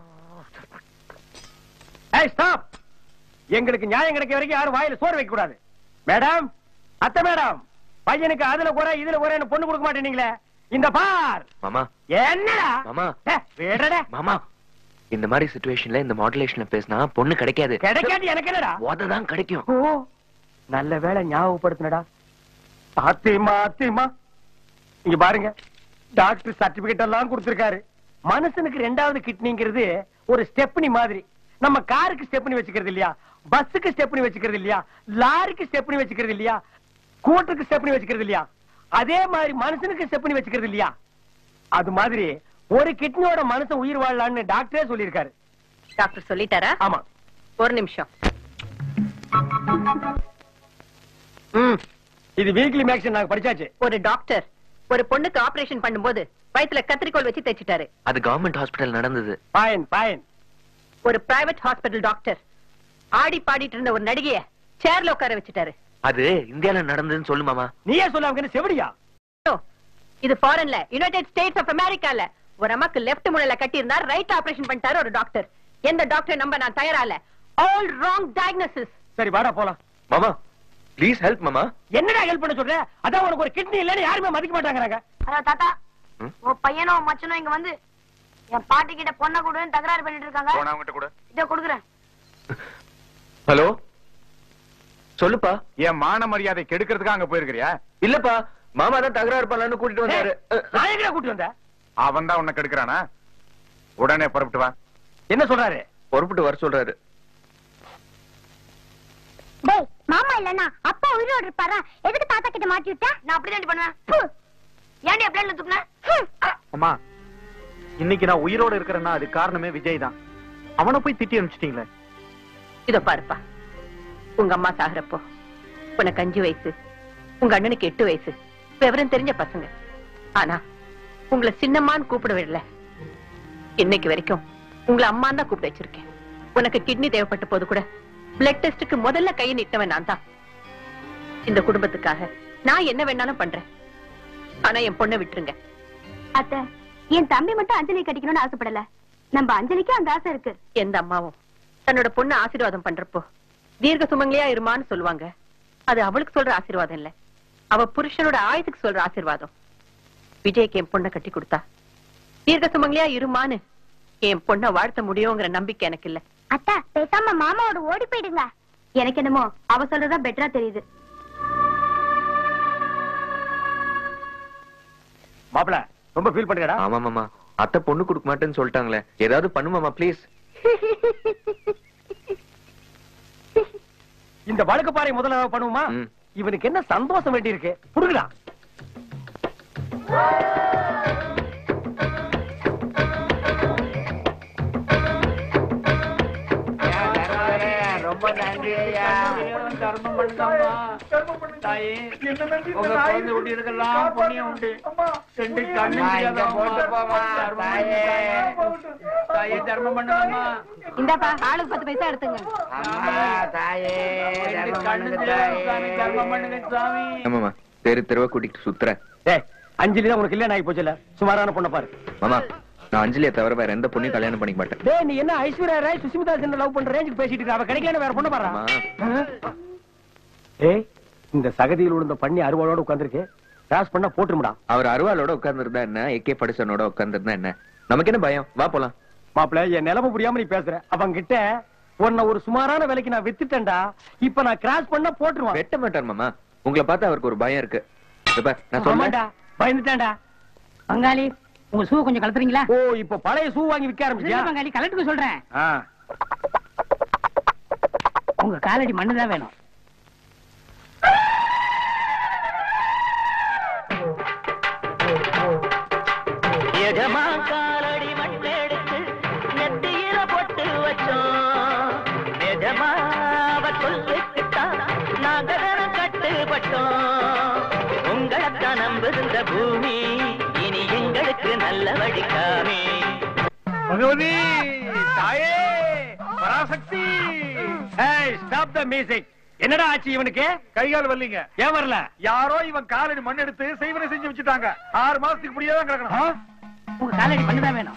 ஏய் ஸ்டாப் எங்களுக்கு நியாயம் கிடைக்க வரைக்கும் யாரும் வாயில சோறு வைக்க கூடாது மேடம் அத்தை மேடம் பையனுக்கு அதுல குறை இதுல குறைன்னு பொண்ணு கொடுக்க மாட்டேனீங்களே இந்த பார் மாமா என்னடா மாமா வேடடா மாமா இந்த மாதிரி சிச்சுவேஷன்ல இந்த மாடுலேஷன்ல பேசினா பொண்ணு கிடைக்காது கிடைக்காது எனக்கு என்னடா உததான் கிடைக்கும் ஓ நல்ல வேளை ஞாபகப்படுத்தினடா அத்திமா இங்க பாருங்க டாக்டர் சர்டிபிகேட் எல்லாம் கொடுத்திருக்காரு மனுஷனுக்கு ரெண்டாவது கிட்னிங்கிறது ஒரு ஸ்டெப்னி மாதிரி நம்ம காருக்கு ஸ்டெப்னி வச்சுக்கிறது இல்லையா பஸ்ஸுக்கு ஸ்டெப்னி வச்சுக்கிறது இல்லையா லாரிக்கு ஸ்டெப்னி வச்சுக்கிறது இல்லையா ஸ்கூட்டருக்கு ஸ்டெப்னி வச்சுக்கிறது இல்லையா அதே மாதிரி மனுஷனுக்கு ஸ்டெப்னி வச்சுக்கிறது இல்லையா அது மாதிரி ஒரு கிட்னியோட மனுஷன் உயிர் வாழலாம்னு டாக்டரே சொல்லியிருக்காரு டாக்டர் சொல்லிட்டாரா ஆமா ஒரு நிமிஷம் இது வீக்லி மேக்ஸின் நாங்க படிச்சாச்சு ஒரு டாக்டர் ஒரு பொண்ணுக்கு ஆபரேஷன் பண்ணும்போது வயித்துல கத்திரிக்கோல் வச்சு தைச்சிட்டாரு அது கவர்மெண்ட் ஹாஸ்பிடல் நடந்தது பாயன் ஒரு பிரைவேட் ஹாஸ்பிடல் டாக்டர் ஆடி பாடிட்டு இருந்த ஒரு நடிகைய சேர்ல உட்கார வச்சுட்டாரு. அது இந்தியால நடந்ததுன்னு சொல்லு மாமா. நீயே சொல்ல அவங்க செவடியா? இது ஃபாரின்ல, யுனைடெட் ஸ்டேட்ஸ் ஆஃப் அமெரிக்கால ஒரு அம்மாக்கு லெஃப்ட் மூளையில கட்டி இருந்தார், ரைட் ஆபரேஷன் பண்ணிட்டாரு ஒரு டாக்டர். எந்த டாக்டர் நம்ப நான் தயாரால. All wrong diagnosis. சரி வாடா போலாம். மாமா ப்ளீஸ் ஹெல்ப் மாமா. என்னடா ஹெல்ப் பண்ண சொல்ற? அதான் உனக்கு ஒரு கிட்னி இல்லன்னு யாருமே மதிக்க மாட்டாங்கறாங்க. தாத்தா உன் பையனும் மச்சனும் இங்க வந்து என் பாட்டி கிட்ட பொண்ணை கொடுன்னு தகராறு பண்ணிட்டு இருக்காங்க. போனவங்கிட்ட கூட இத கொடுக்குறேன். ஹலோ சொல்லுப்பா. என் மான மரியாதை கெடுக்கிறதுக்கு அங்க போயிருக்கிறியா? இல்லப்பா, மாமா தான் தகராறு பண்ணலாம்னு கூட்டிட்டு வந்தாரு. நான் எங்கடா கூட்டிட்டு வந்த? அவன் தான் உன்னை கெடுக்கிறானா? உடனே புறப்பட்டு வா. என்ன சொல்றாரு? புறப்பட்டு வர சொல்றாரு. டேய் மாமா இல்லனா அப்பா உயிரோட இருப்பாரா? எதுக்கு தாத்தா கிட்ட மாட்டி விட்ட? நான் அப்படி தான் பண்ணுவேன். ஏன்டி பிளேட்ல தூக்குன? அம்மா இன்னைக்கு நான் உயிரோட இருக்கிறேன்னா அது காரணமே விஜய் தான். அவனை போய் திட்டி அனுப்பிச்சிட்டீங்களே. இதோ பாருப்பா, உங்க அம்மா சாகுறப்போ உனக்கு 5 வயசு, உங்க அண்ணனுக்கு 8 வயசு, விவரம் தெரிஞ்ச பசங்க. ஆனா உங்களை சின்னம்மான்னு கூப்பிட விடல. இன்னைக்கு வரைக்கும் உங்களை அம்மான்னு தான் கூப்பிட வச்சிருக்கேன். உனக்கு கிட்னி தேவைப்பட்ட போது கூட பிளட் டெஸ்டுக்கு முதல்ல கையை நிட்டவன் நான் தான். இந்த குடும்பத்துக்காக நான் என்ன வேணாலும் பண்றேன். ஆனா என் பொண்ணை விட்டுருங்க. அத்தை, என் தம்பி மட்டும் அஞ்சலி கட்டிக்கணும்னு ஆசைப்படல. நம்ம அஞ்சலிக்கு அந்த ஆசை இருக்கு. எந்த அம்மாவும் தன்னோட பொண்ணு ஆசீர்வாதம் பண்றப்போ தீர்க்க சுமங்கலியா இருமான்னு சொல்லுவாங்க. அது அவளுக்கு சொல்ற ஆசீர்வாதம் இல்ல, அவ புருஷனோட ஆயுதுக்கு சொல்ற ஆசீர்வாதம். விஜய்க்கு என் பொண்ணை கட்டி கொடுத்தா தீர்க்க சுமங்கலியா இருமான்னு என் பொண்ணை வாழ்த்த முடியுங்கிற நம்பிக்கை எனக்கு இல்ல. அத்தா பேசாம மாமாவோட ஓடி போயிடுங்க. எனக்கு என்னமோ அவ சொல்றதா பெட்டரா தெரியுது. மாப்ள ரொம்ப ஃபீல் பண்றடா? ஆமா மாமா, அத்தை பொண்ணு கொடுக்க மாட்டேன்னு சொல்லிட்டாங்களே, ஏதாவது பண்ணு மாமா ப்ளீஸ். இந்த வழக்கு பாறை முதல்ல பண்ணுவோமா? இவனுக்கு என்ன சந்தோஷம் வேண்டி இருக்கு? புடுங்கடா. ரொம்ப நன்றி ஐயா. தர்மம் பண்ணுங்கம்மா. தாயே உங்க குழந்தை ஊட்டி இருக்கலாம் புண்ணியம் உண்டு. 2 கண்ணு போட்டு போமா. தாயே தர்மம் பண்ணுங்கம்மா. இந்தாப்பா ஆளுக்கு 10 பைசா எடுத்துங்க. தாயே தர்மம் பண்ணுங்க சாமி. ஆமாமா, தெரு தெருவா கூட்டிட்டு சுத்துறேன். அஞ்சலி தான் உனக்கு இல்ல ஆகி போச்சுல. சுமாரான பொண்ணை பாரு. மாமா நான் அஞ்சலியை தவிர வேற எந்த பொண்ணையும் கல்யாணம் பண்ணிக்க மாட்டேன். டேய் நீ என்ன ஐஸ்வர்யா ராய் சுஷ்மிதா சென் லவ் பண்ற ரேஞ்சுக்கு பேசிட்டு இருக்க? அவ கிடைக்கலன்னு வேற பொண்ணை பாறா. ஏய் இந்த சகதியில் விழுந்த பண்ணி அருவாளோட உட்கார்ந்திருக்கு. கிராஸ் பண்ணா போட்டுரும்டா. அவர் அருவாளோட உட்கார்ந்திருந்தா என்ன, ஏகே படிசனோட உட்கார்ந்திருந்தா என்ன, நமக்கு என்ன பயம்? வா போலாம். மாப்பிள்ள என் நிலைமை புரியாம நீ பேசுற. அவங்க கிட்ட உன்னை ஒரு சுமாரான விலைக்கு நான் வித்துட்டேன்டா. இப்ப நான் கிராஸ் பண்ணா போட்டுருவான். வெட்ட மாட்டார் மாமா. உங்களை பார்த்தா அவருக்கு ஒரு பயம் இருக்கு. நான் சொல்றேன்டா, பயந்துட்டேன்டா. பங்காளி உங்க ஷூ கொஞ்சம் கலத்துறீங்களா? ஓ இப்ப பழைய ஷூ வாங்கி விக்க ஆரம்பிச்சியா? பங்காளி கலட்டுக்கு சொல்றேன். உங்க காலடி மண்ணுதான் வேணும். எஜமா காலடி மண்ணெடுத்து நெத்தியில பொட்டு வச்சோம். எஜமா அவ சொல்லிக்கிட்டான் நாங்க கட்டுப்பட்டோம். உங்களைத்தான் நம்புகின்ற பூமி இனி எங்களுக்கு நல்ல வழிக்காமே. பகவதி தாயே பராசக்தி. ஏய் ஸ்டாப் த மியூசிக். என்னடா ஆச்சு இவனுக்கு? கைகால் வரலீங்க. ஏன் வரல? யாரோ இவன் காலடி மண் எடுத்து செய்வனை செஞ்சு வச்சுட்டாங்க. 6 மாசத்துக்கு முடியே தான் கிடக்கணும். உங்க காலடி மண்ணுதான் வேணும்.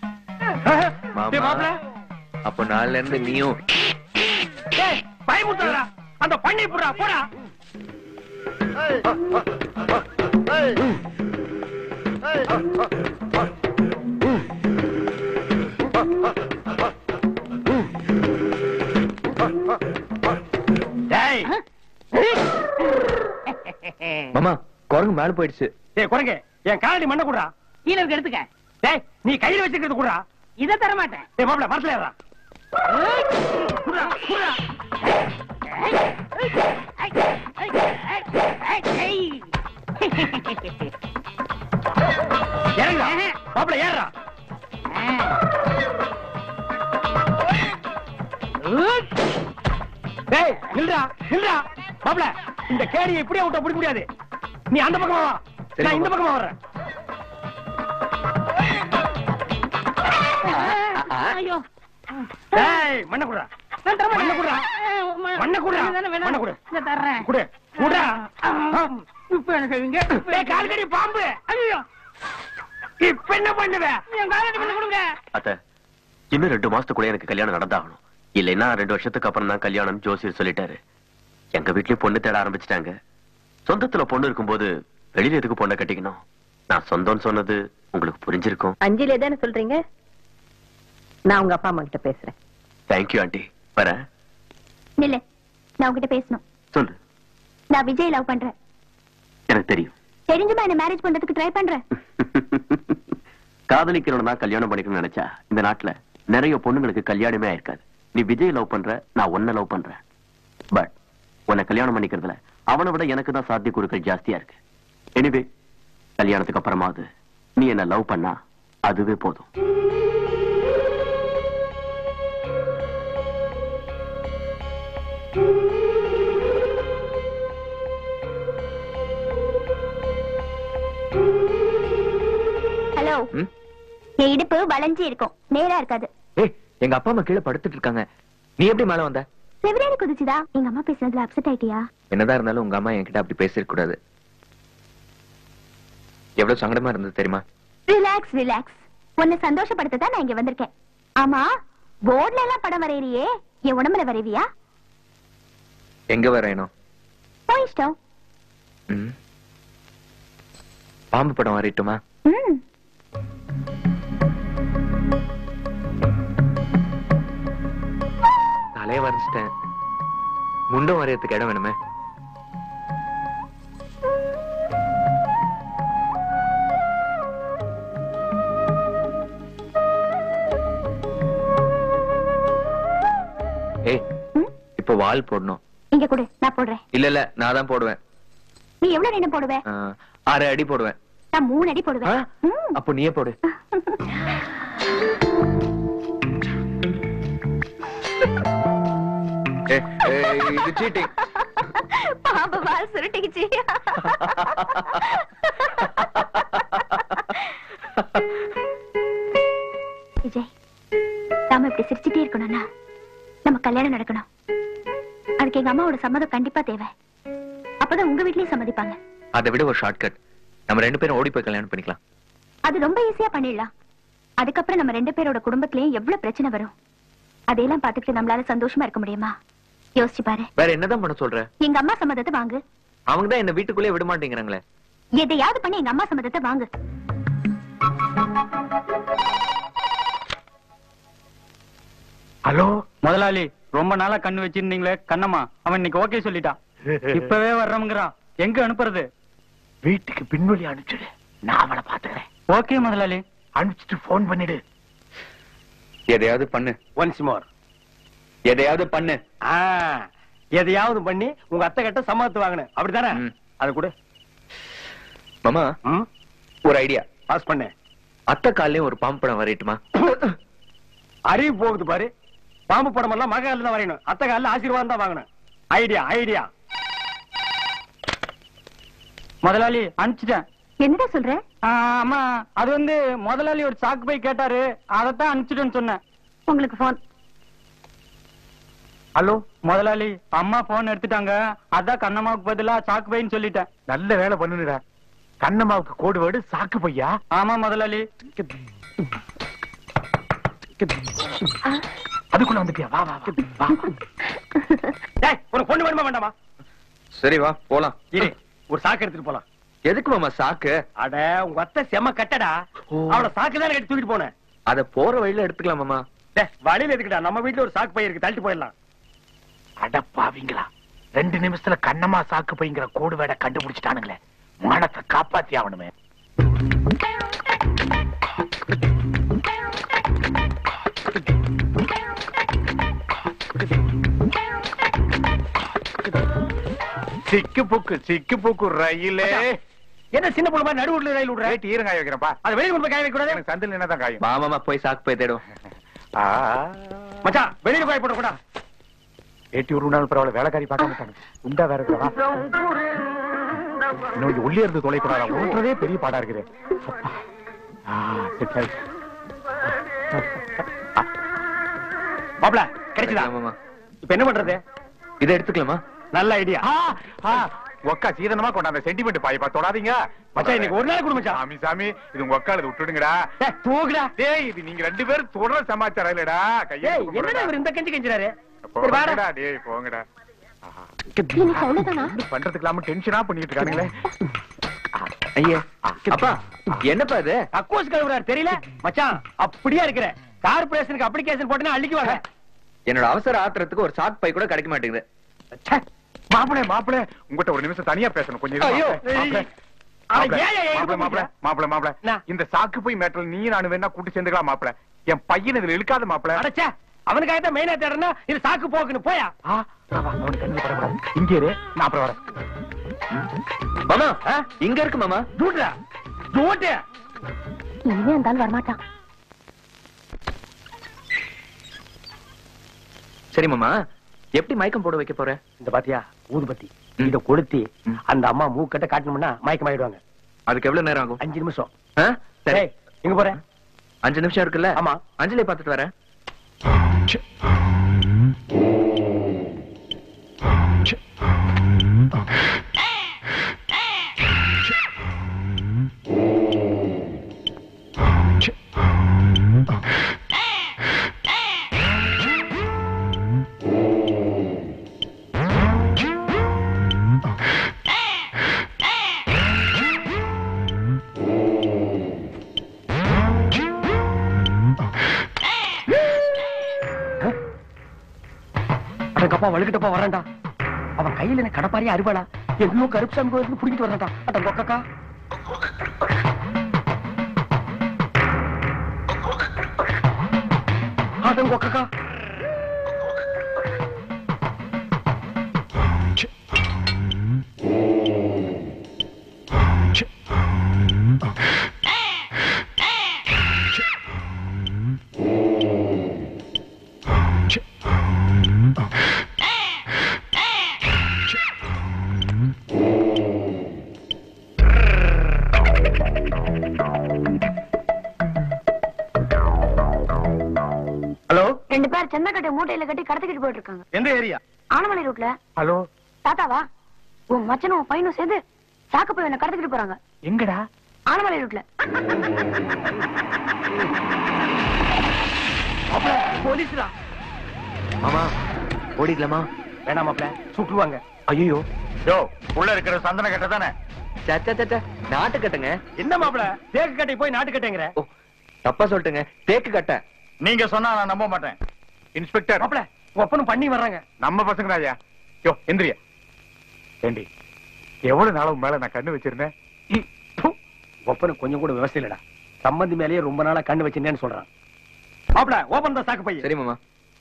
மாமா அப்போ நாள்ல இருந்து நீயும் பயமுறுத்தா அந்த பண்ணி புறா போடா. மாமா குரங்கு மேல போயிடுச்சு. டேய் குரங்கு என் காலடி மண்ணை குடுறா. கீழ இருக்க எடுத்துக்க. டேய் நீ கையில வச்சிருக்கிறது குடுறா. இத தர மாட்டேன். டேய் மாப்ள மரத்துல ஏறா. குடுறா குடுறா. ஏறா மாப்ள ஏறா. டேய் நில்றா நில்றா. மாப்ள இந்த கேடியை இப்படியே விட்டா பிடிக்க முடியாது. நீ அந்த பக்கமா வா, நான் இந்த பக்கமா வர்றேன். ஐயோ டேய் மண்ணை குடுறா. மண்ணை குடுறா. மண்ணை குடுறா. மண்ணை குடு. குடு. குடுறா. இப்ப எனக்கு இங்க டேய் கால்கடி பாம்பு. ஐயோ இப்ப என்ன பண்ணுவ? என் காலடி பண்ணி கொடுங்க. அத்தை, இன்னும் 2 மாசத்துக்குள்ள எனக்கு கல்யாணம் நடந்தாகணும். இல்லைன்னா 2 வருஷத்துக்கு அப்புறம் தான் கல்யாணம் ஜோசியர் சொல்லிட்டாரு. எங்க வீட்லயும் பொண்ணு தேட ஆரம்பிச்சிட்டாங்க. சொந்தத்துல பொண்ணு இருக்கும்போது வெளியில எதுக்கு பொண்ணை கட்டிக்கணும்? நான் சொந்தம்னு சொன்னது உங்களுக்கு புரிஞ்சிருக்கும். அஞ்சிலே தானே சொல்றீங்க? நான் உங்க அப்பா அம்மா கிட்ட பேசுறேன். Thank you aunty. வரேன். நில்லு, நான் உங்ககிட்ட பேசணும். சொல்லு. நான் விஜய் லவ் பண்றேன். எனக்கு தெரியும். தெரிஞ்சுமா என்ன மேரேஜ் பண்றதுக்கு ட்ரை பண்றேன். காதலிக்கிறவனா கல்யாணம் பண்ணிக்கணும்னு நினைச்சா இந்த நாட்டுல நிறைய பொண்ணுங்களுக்கு கல்யாணமே ஆயிருக்காது. நீ விஜய் லவ் பண்ற, நான் உன்னை லவ் பண்றேன். பட் உன்னை கல்யாணம் பண்ணிக்கிறதுல அவனை விட எனக்கு தான் சாத்தியக்கூறுகள் ஜாஸ்தியா இருக்கு. எனிவே கல்யாணத்துக்கு அப்புறமாவது நீ என்ன லவ் பண்ணா அதுவே போதும். ஹலோ, என் இடுப்பு வளைஞ்சி இருக்கும், நேரா இருக்காது. ஏய், எங்க அப்பா அம்மா கீழே படுத்துட்டு இருக்காங்க. நீ எப்படி மேல வந்த? செவிரேறி குதிச்சுதா? எங்க அம்மா பேசுனதுல அப்செட் ஆயிட்டியா? என்னதான் இருந்தாலும் உங்க அம்மா என்கிட்ட அப்படி பேசிருக்க கூடாது. எவ்வளவு சங்கடமா இருந்தது தெரியுமா? Relax relax. உன்னை சந்தோஷப்படுத்த தான் நான் இங்க வந்திருக்கேன். ஆமா, போர்ட்ல எல்லாம் படம் வரையறியே, என் உடம்புல வரைவியா? எங்க வரையணும்? இஷ்டம். பாம்பு படம் வரையட்டுமா? தலைய வரைச்சிட்டேன். முண்டம் வரையறதுக்கு இடம் வேணுமே. ஏய், இப்ப வால் போடணும். இங்க கொடு, நான் போடுறேன். இல்ல இல்ல, நான் தான் போடுவேன். நீ எவ்வளவு நீளம் போடுவ? 6 அடி போடுவேன். நான் 3 அடி போடுவேன். அப்போ நீயே போடு. இது சீட்டிங். பாம்பு வால் சுருட்டிக்கிச்சு. விஜய், நாம இப்படி சிரிச்சுட்டே இருக்கணும்னா நம்ம கல்யாணம் நடக்கணும். அதுக்கு எங்க அம்மாவோட சம்மதம் கண்டிப்பா தேவை. அப்பதான் உங்க வீட்லயும் சம்மதிப்பாங்க. அதை விட ஒரு ஷார்ட்கட். நம்ம 2 பேரும் ஓடி போய் கல்யாணம் பண்ணிக்கலாம். அது ரொம்ப ஈஸியா பண்ணிடலாம். அதுக்கப்புறம் நம்ம 2 பேரோட குடும்பத்திலயும் எவ்வளவு பிரச்சனை வரும், அதையெல்லாம் பாத்துக்கிட்டு நம்மளால சந்தோஷமா இருக்க முடியுமா? யோசிச்சு பாரு. வேற என்னதான் பண்ண சொல்ற? எங்க அம்மா சம்மதத்தை வாங்கு. அவங்க தான் என்ன வீட்டுக்குள்ளே விட மாட்டேங்கிறாங்களே. எதையாவது பண்ணி எங்க அம்மா சம்மதத்தை வாங்கு. ஹலோ முதலாளி, ரொம்ப நாளா கண்ணு வச்சிருந்தீங்களே கண்ணம்மா, அவன் இன்னைக்கு ஓகே சொல்லிட்டான். இப்பவே வர்றோம்ங்கிறான். எங்க அனுப்புறது? வீட்டுக்கு பின்வழி அனுப்பிச்சிடு, நான் அவளை பாத்துக்கிறேன். ஓகே முதலாளி. அனுப்பிச்சிட்டு போன் பண்ணிடு. எதையாவது பண்ணு. Once more. எதையாவது பண்ணு. எதையாவது பண்ணி உங்க அத்தை கிட்ட சம்மதத்து வாங்கினேன், அப்படித்தானே? அது கூட மாமா, ஒரு ஐடியா. பாஸ் பண்ணு. அத்தை காலையும் ஒரு பாம்பு படம் வரையட்டுமா? அறிவு போகுது பாரு. பாம்பு படம் எல்லாம் மகால தான் வரையணும், அத்தை காலில் ஆசீர்வாதம் தான் வாங்கணும். Idea idea. முதலாளி அனுப்பிச்சிட்டேன். என்னடா சொல்ற? அம்மா, அது வந்து முதலாளி ஒரு சாக்கு போய் கேட்டாரு, அதைத்தான் அனுப்பிச்சிட்டேன்னு சொன்னேன். உங்களுக்கு போன். ஹலோ முதலாளி, அம்மா போன் எடுத்துட்டாங்க. அதான் கண்ணம்மாவுக்கு பதிலா சாக்கு பைன்னு சொல்லிட்டேன். நல்ல வேலை பண்ணுடா. கண்ணம்மாவுக்கு கோடு வேர்டு சாக்கு பையா? ஆமா முதலாளி. அதுக்குள்ள வந்துட்டியா? வா வா வா. டேய், ஒரு பொண்ணு வேணுமா வேண்டாமா? சரி வா போலாம். இரு, ஒரு சாக்கு எடுத்துட்டு போலாம். எதுக்கு மாமா சாக்கு? அட, உங்க அத்தை செம கட்டடா. அவள சாக்கு தான் எடுத்து தூக்கிட்டு போனேன். அத போற வழியில எடுத்துக்கலாம் மாமா. டேய், வழியில எதுக்குடா? நம்ம வீட்டுல ஒரு சாக்கு பை இருக்கு, தள்ளிட்டு போயிடலாம். அடப்பாவீங்களா, 2 நிமிஷத்துல கண்ணம்மா சாக்கு பைங்கிற கோடு வேட கண்டுபிடிச்சிட்டானுங்களே. மானத்தை காப்பாத்தி ஆகணுமே. சிக்கு புக்கு ரயிலே. என்ன சின்ன பொண்ணு மாதிரி நடுவுல ரயில் விடுற? ஈரம் காய வைக்கிறப்பா. அது வெளியில கொண்டு போய் காய வைக்க கூடாது. எனக்கு சந்தில் என்னதான் காயும். மாமா போய் சாக்கு போய் தேடும். மச்சான், வெளியில காய போட கூடாது. ஏட்டி உருவனாலும் பரவாயில்ல, வேலைக்காரி பார்க்க மாட்டாங்க. உண்டா வேற இருக்கிறவா? இன்னும் உள்ளே இருந்து தொலைக்கூடாதா? ஓட்டுறதே பெரிய பாடா இருக்குது. மாப்ள கிடைச்சதா? இப்ப என்ன பண்றது? இதை எடுத்துக்கலாமா? நல்ல ஐடியா. ஒக்கா சீதனமா கொண்டாந்த சென்டிமெண்ட் பாய்ப்பா தொடாதீங்க மச்சான். இன்னைக்கு ஒரு நாள் கொடு மச்சான். சாமி சாமி இது உங்க ஒக்கால விட்டுடுங்கடா. தூக்குடா. டேய் இது நீங்க ரெண்டு பேரும் தொடர சமாச்சாரம் இல்லடா. கையை என்னடா இவர் இந்த கஞ்சி கஞ்சிறாரு? போங்கடா டேய் போங்கடா. பண்றதுக்கு டென்ஷனா பண்ணிட்டு இருக்கானுங்களே. ஐயா அப்பா என்னப்பா இது? அக்கோஸ் கழுவுறாரு தெரியல மச்சான். அப்படியே இருக்கிற கார்பரேஷனுக்கு அப்ளிகேஷன் போட்டா அள்ளிக்குவாங்க. என்னோட அவசர ஆத்திரத்துக்கு ஒரு சாக் பை கூட கிடைக்க மாட்டேங்குது. மாப்பிள மாப்பிள உங்ககிட்ட ஒரு நிமிஷம் தனியா பேசணும் கொஞ்சம். மாப்பிள மாப்பிள இந்த சாக்கு போய் மேட்டல் நீ நானு வேணா கூட்டி சேர்ந்துக்கலாம் மாப்பிள. என் பையன் இதுல இழுக்காத மாப்பிள. அடச்சா அவனுக்காக தான் மெயினா தேடனா இது சாக்கு போக்குன்னு போயா. அவனுக்கு கண்ணு படக்கூடாது. இங்க இரு நான் அப்புறம் வரேன். மாமா இங்க இருக்கு மாமா. டூட்ரா டூட். இனிமே இருந்தாலும் வரமாட்டான். சரி மாமா எப்படி மயக்கம் போட வைக்க போற? இந்த பாத்தியா ஊதுபத்தி இத கொளுத்தி அந்த அம்மா மூக்கட்ட காட்டணும்னா மயக்கம் ஆயிடுவாங்க. அதுக்கு எவ்வளவு நேரம் ஆகும்? 5 நிமிஷம். சரி எங்க போற? 5 நிமிஷம் இருக்குல்ல? ஆமா. அஞ்சலி பாத்துட்டு வரேன். அப்பா வழுக்கிட்டப்பா வரான்டா. அவன் கையில என்ன கடப்பாரியா அறுவாடா. எங்கேயோ கருப்புசாமி கோயிலுக்கு புடிக்கிட்டு வரான்டா. அட கொக்கக்கா. அட கொக்கக்கா. ரெண்டு பேர் சென்னக்கட்டை மூட்டையில கட்டி கடத்திக்கிட்டு போயிட்டு இருக்காங்க. எந்த ஏரியா? ஆனமலை ரூட்ல. ஹலோ தாத்தாவா? உன் மச்சனும் உன் பையனும் சேர்ந்து சாக்கு போய் என்ன கடத்திக்கிட்டு போறாங்க. எங்கடா? ஆனமலை ரூட்ல. போலீஸ்டா. மாமா ஓடிடலாமா? வேணாம் மாப்ள சுட்டுவாங்க. ஐயோ யோ உள்ள இருக்கிற சந்தன கட்டை தானே? நாட்டு கட்டுங்க. என்ன மாப்ள தேக்கு கட்டை போய் நாட்டு கட்டைங்கற? தப்பா சொல்லிட்டுங்க. தேக்கு கட்டை. நீங்க சொன்னா நான் நம்ப மாட்டேன். இன்ஸ்பெக்டர் மாப்ள ஒப்பனும் பண்ணி வர்றாங்க. நம்ம பசங்கடா ஐயா. யோ எந்திரியா. ஏண்டி எவ்வளவு நாளும் மேல நான் கண்ணு வச்சிருந்தேன். ஒப்பனுக்கு கொஞ்சம் கூட விவசாயம் இல்லடா. சம்பந்தி மேலேயே ரொம்ப நாளா கண்ணு வச்சிருந்தேன்னு சொல்றான். மாப்ள ஓபன் த சாக்கு பை. சரி மாமா.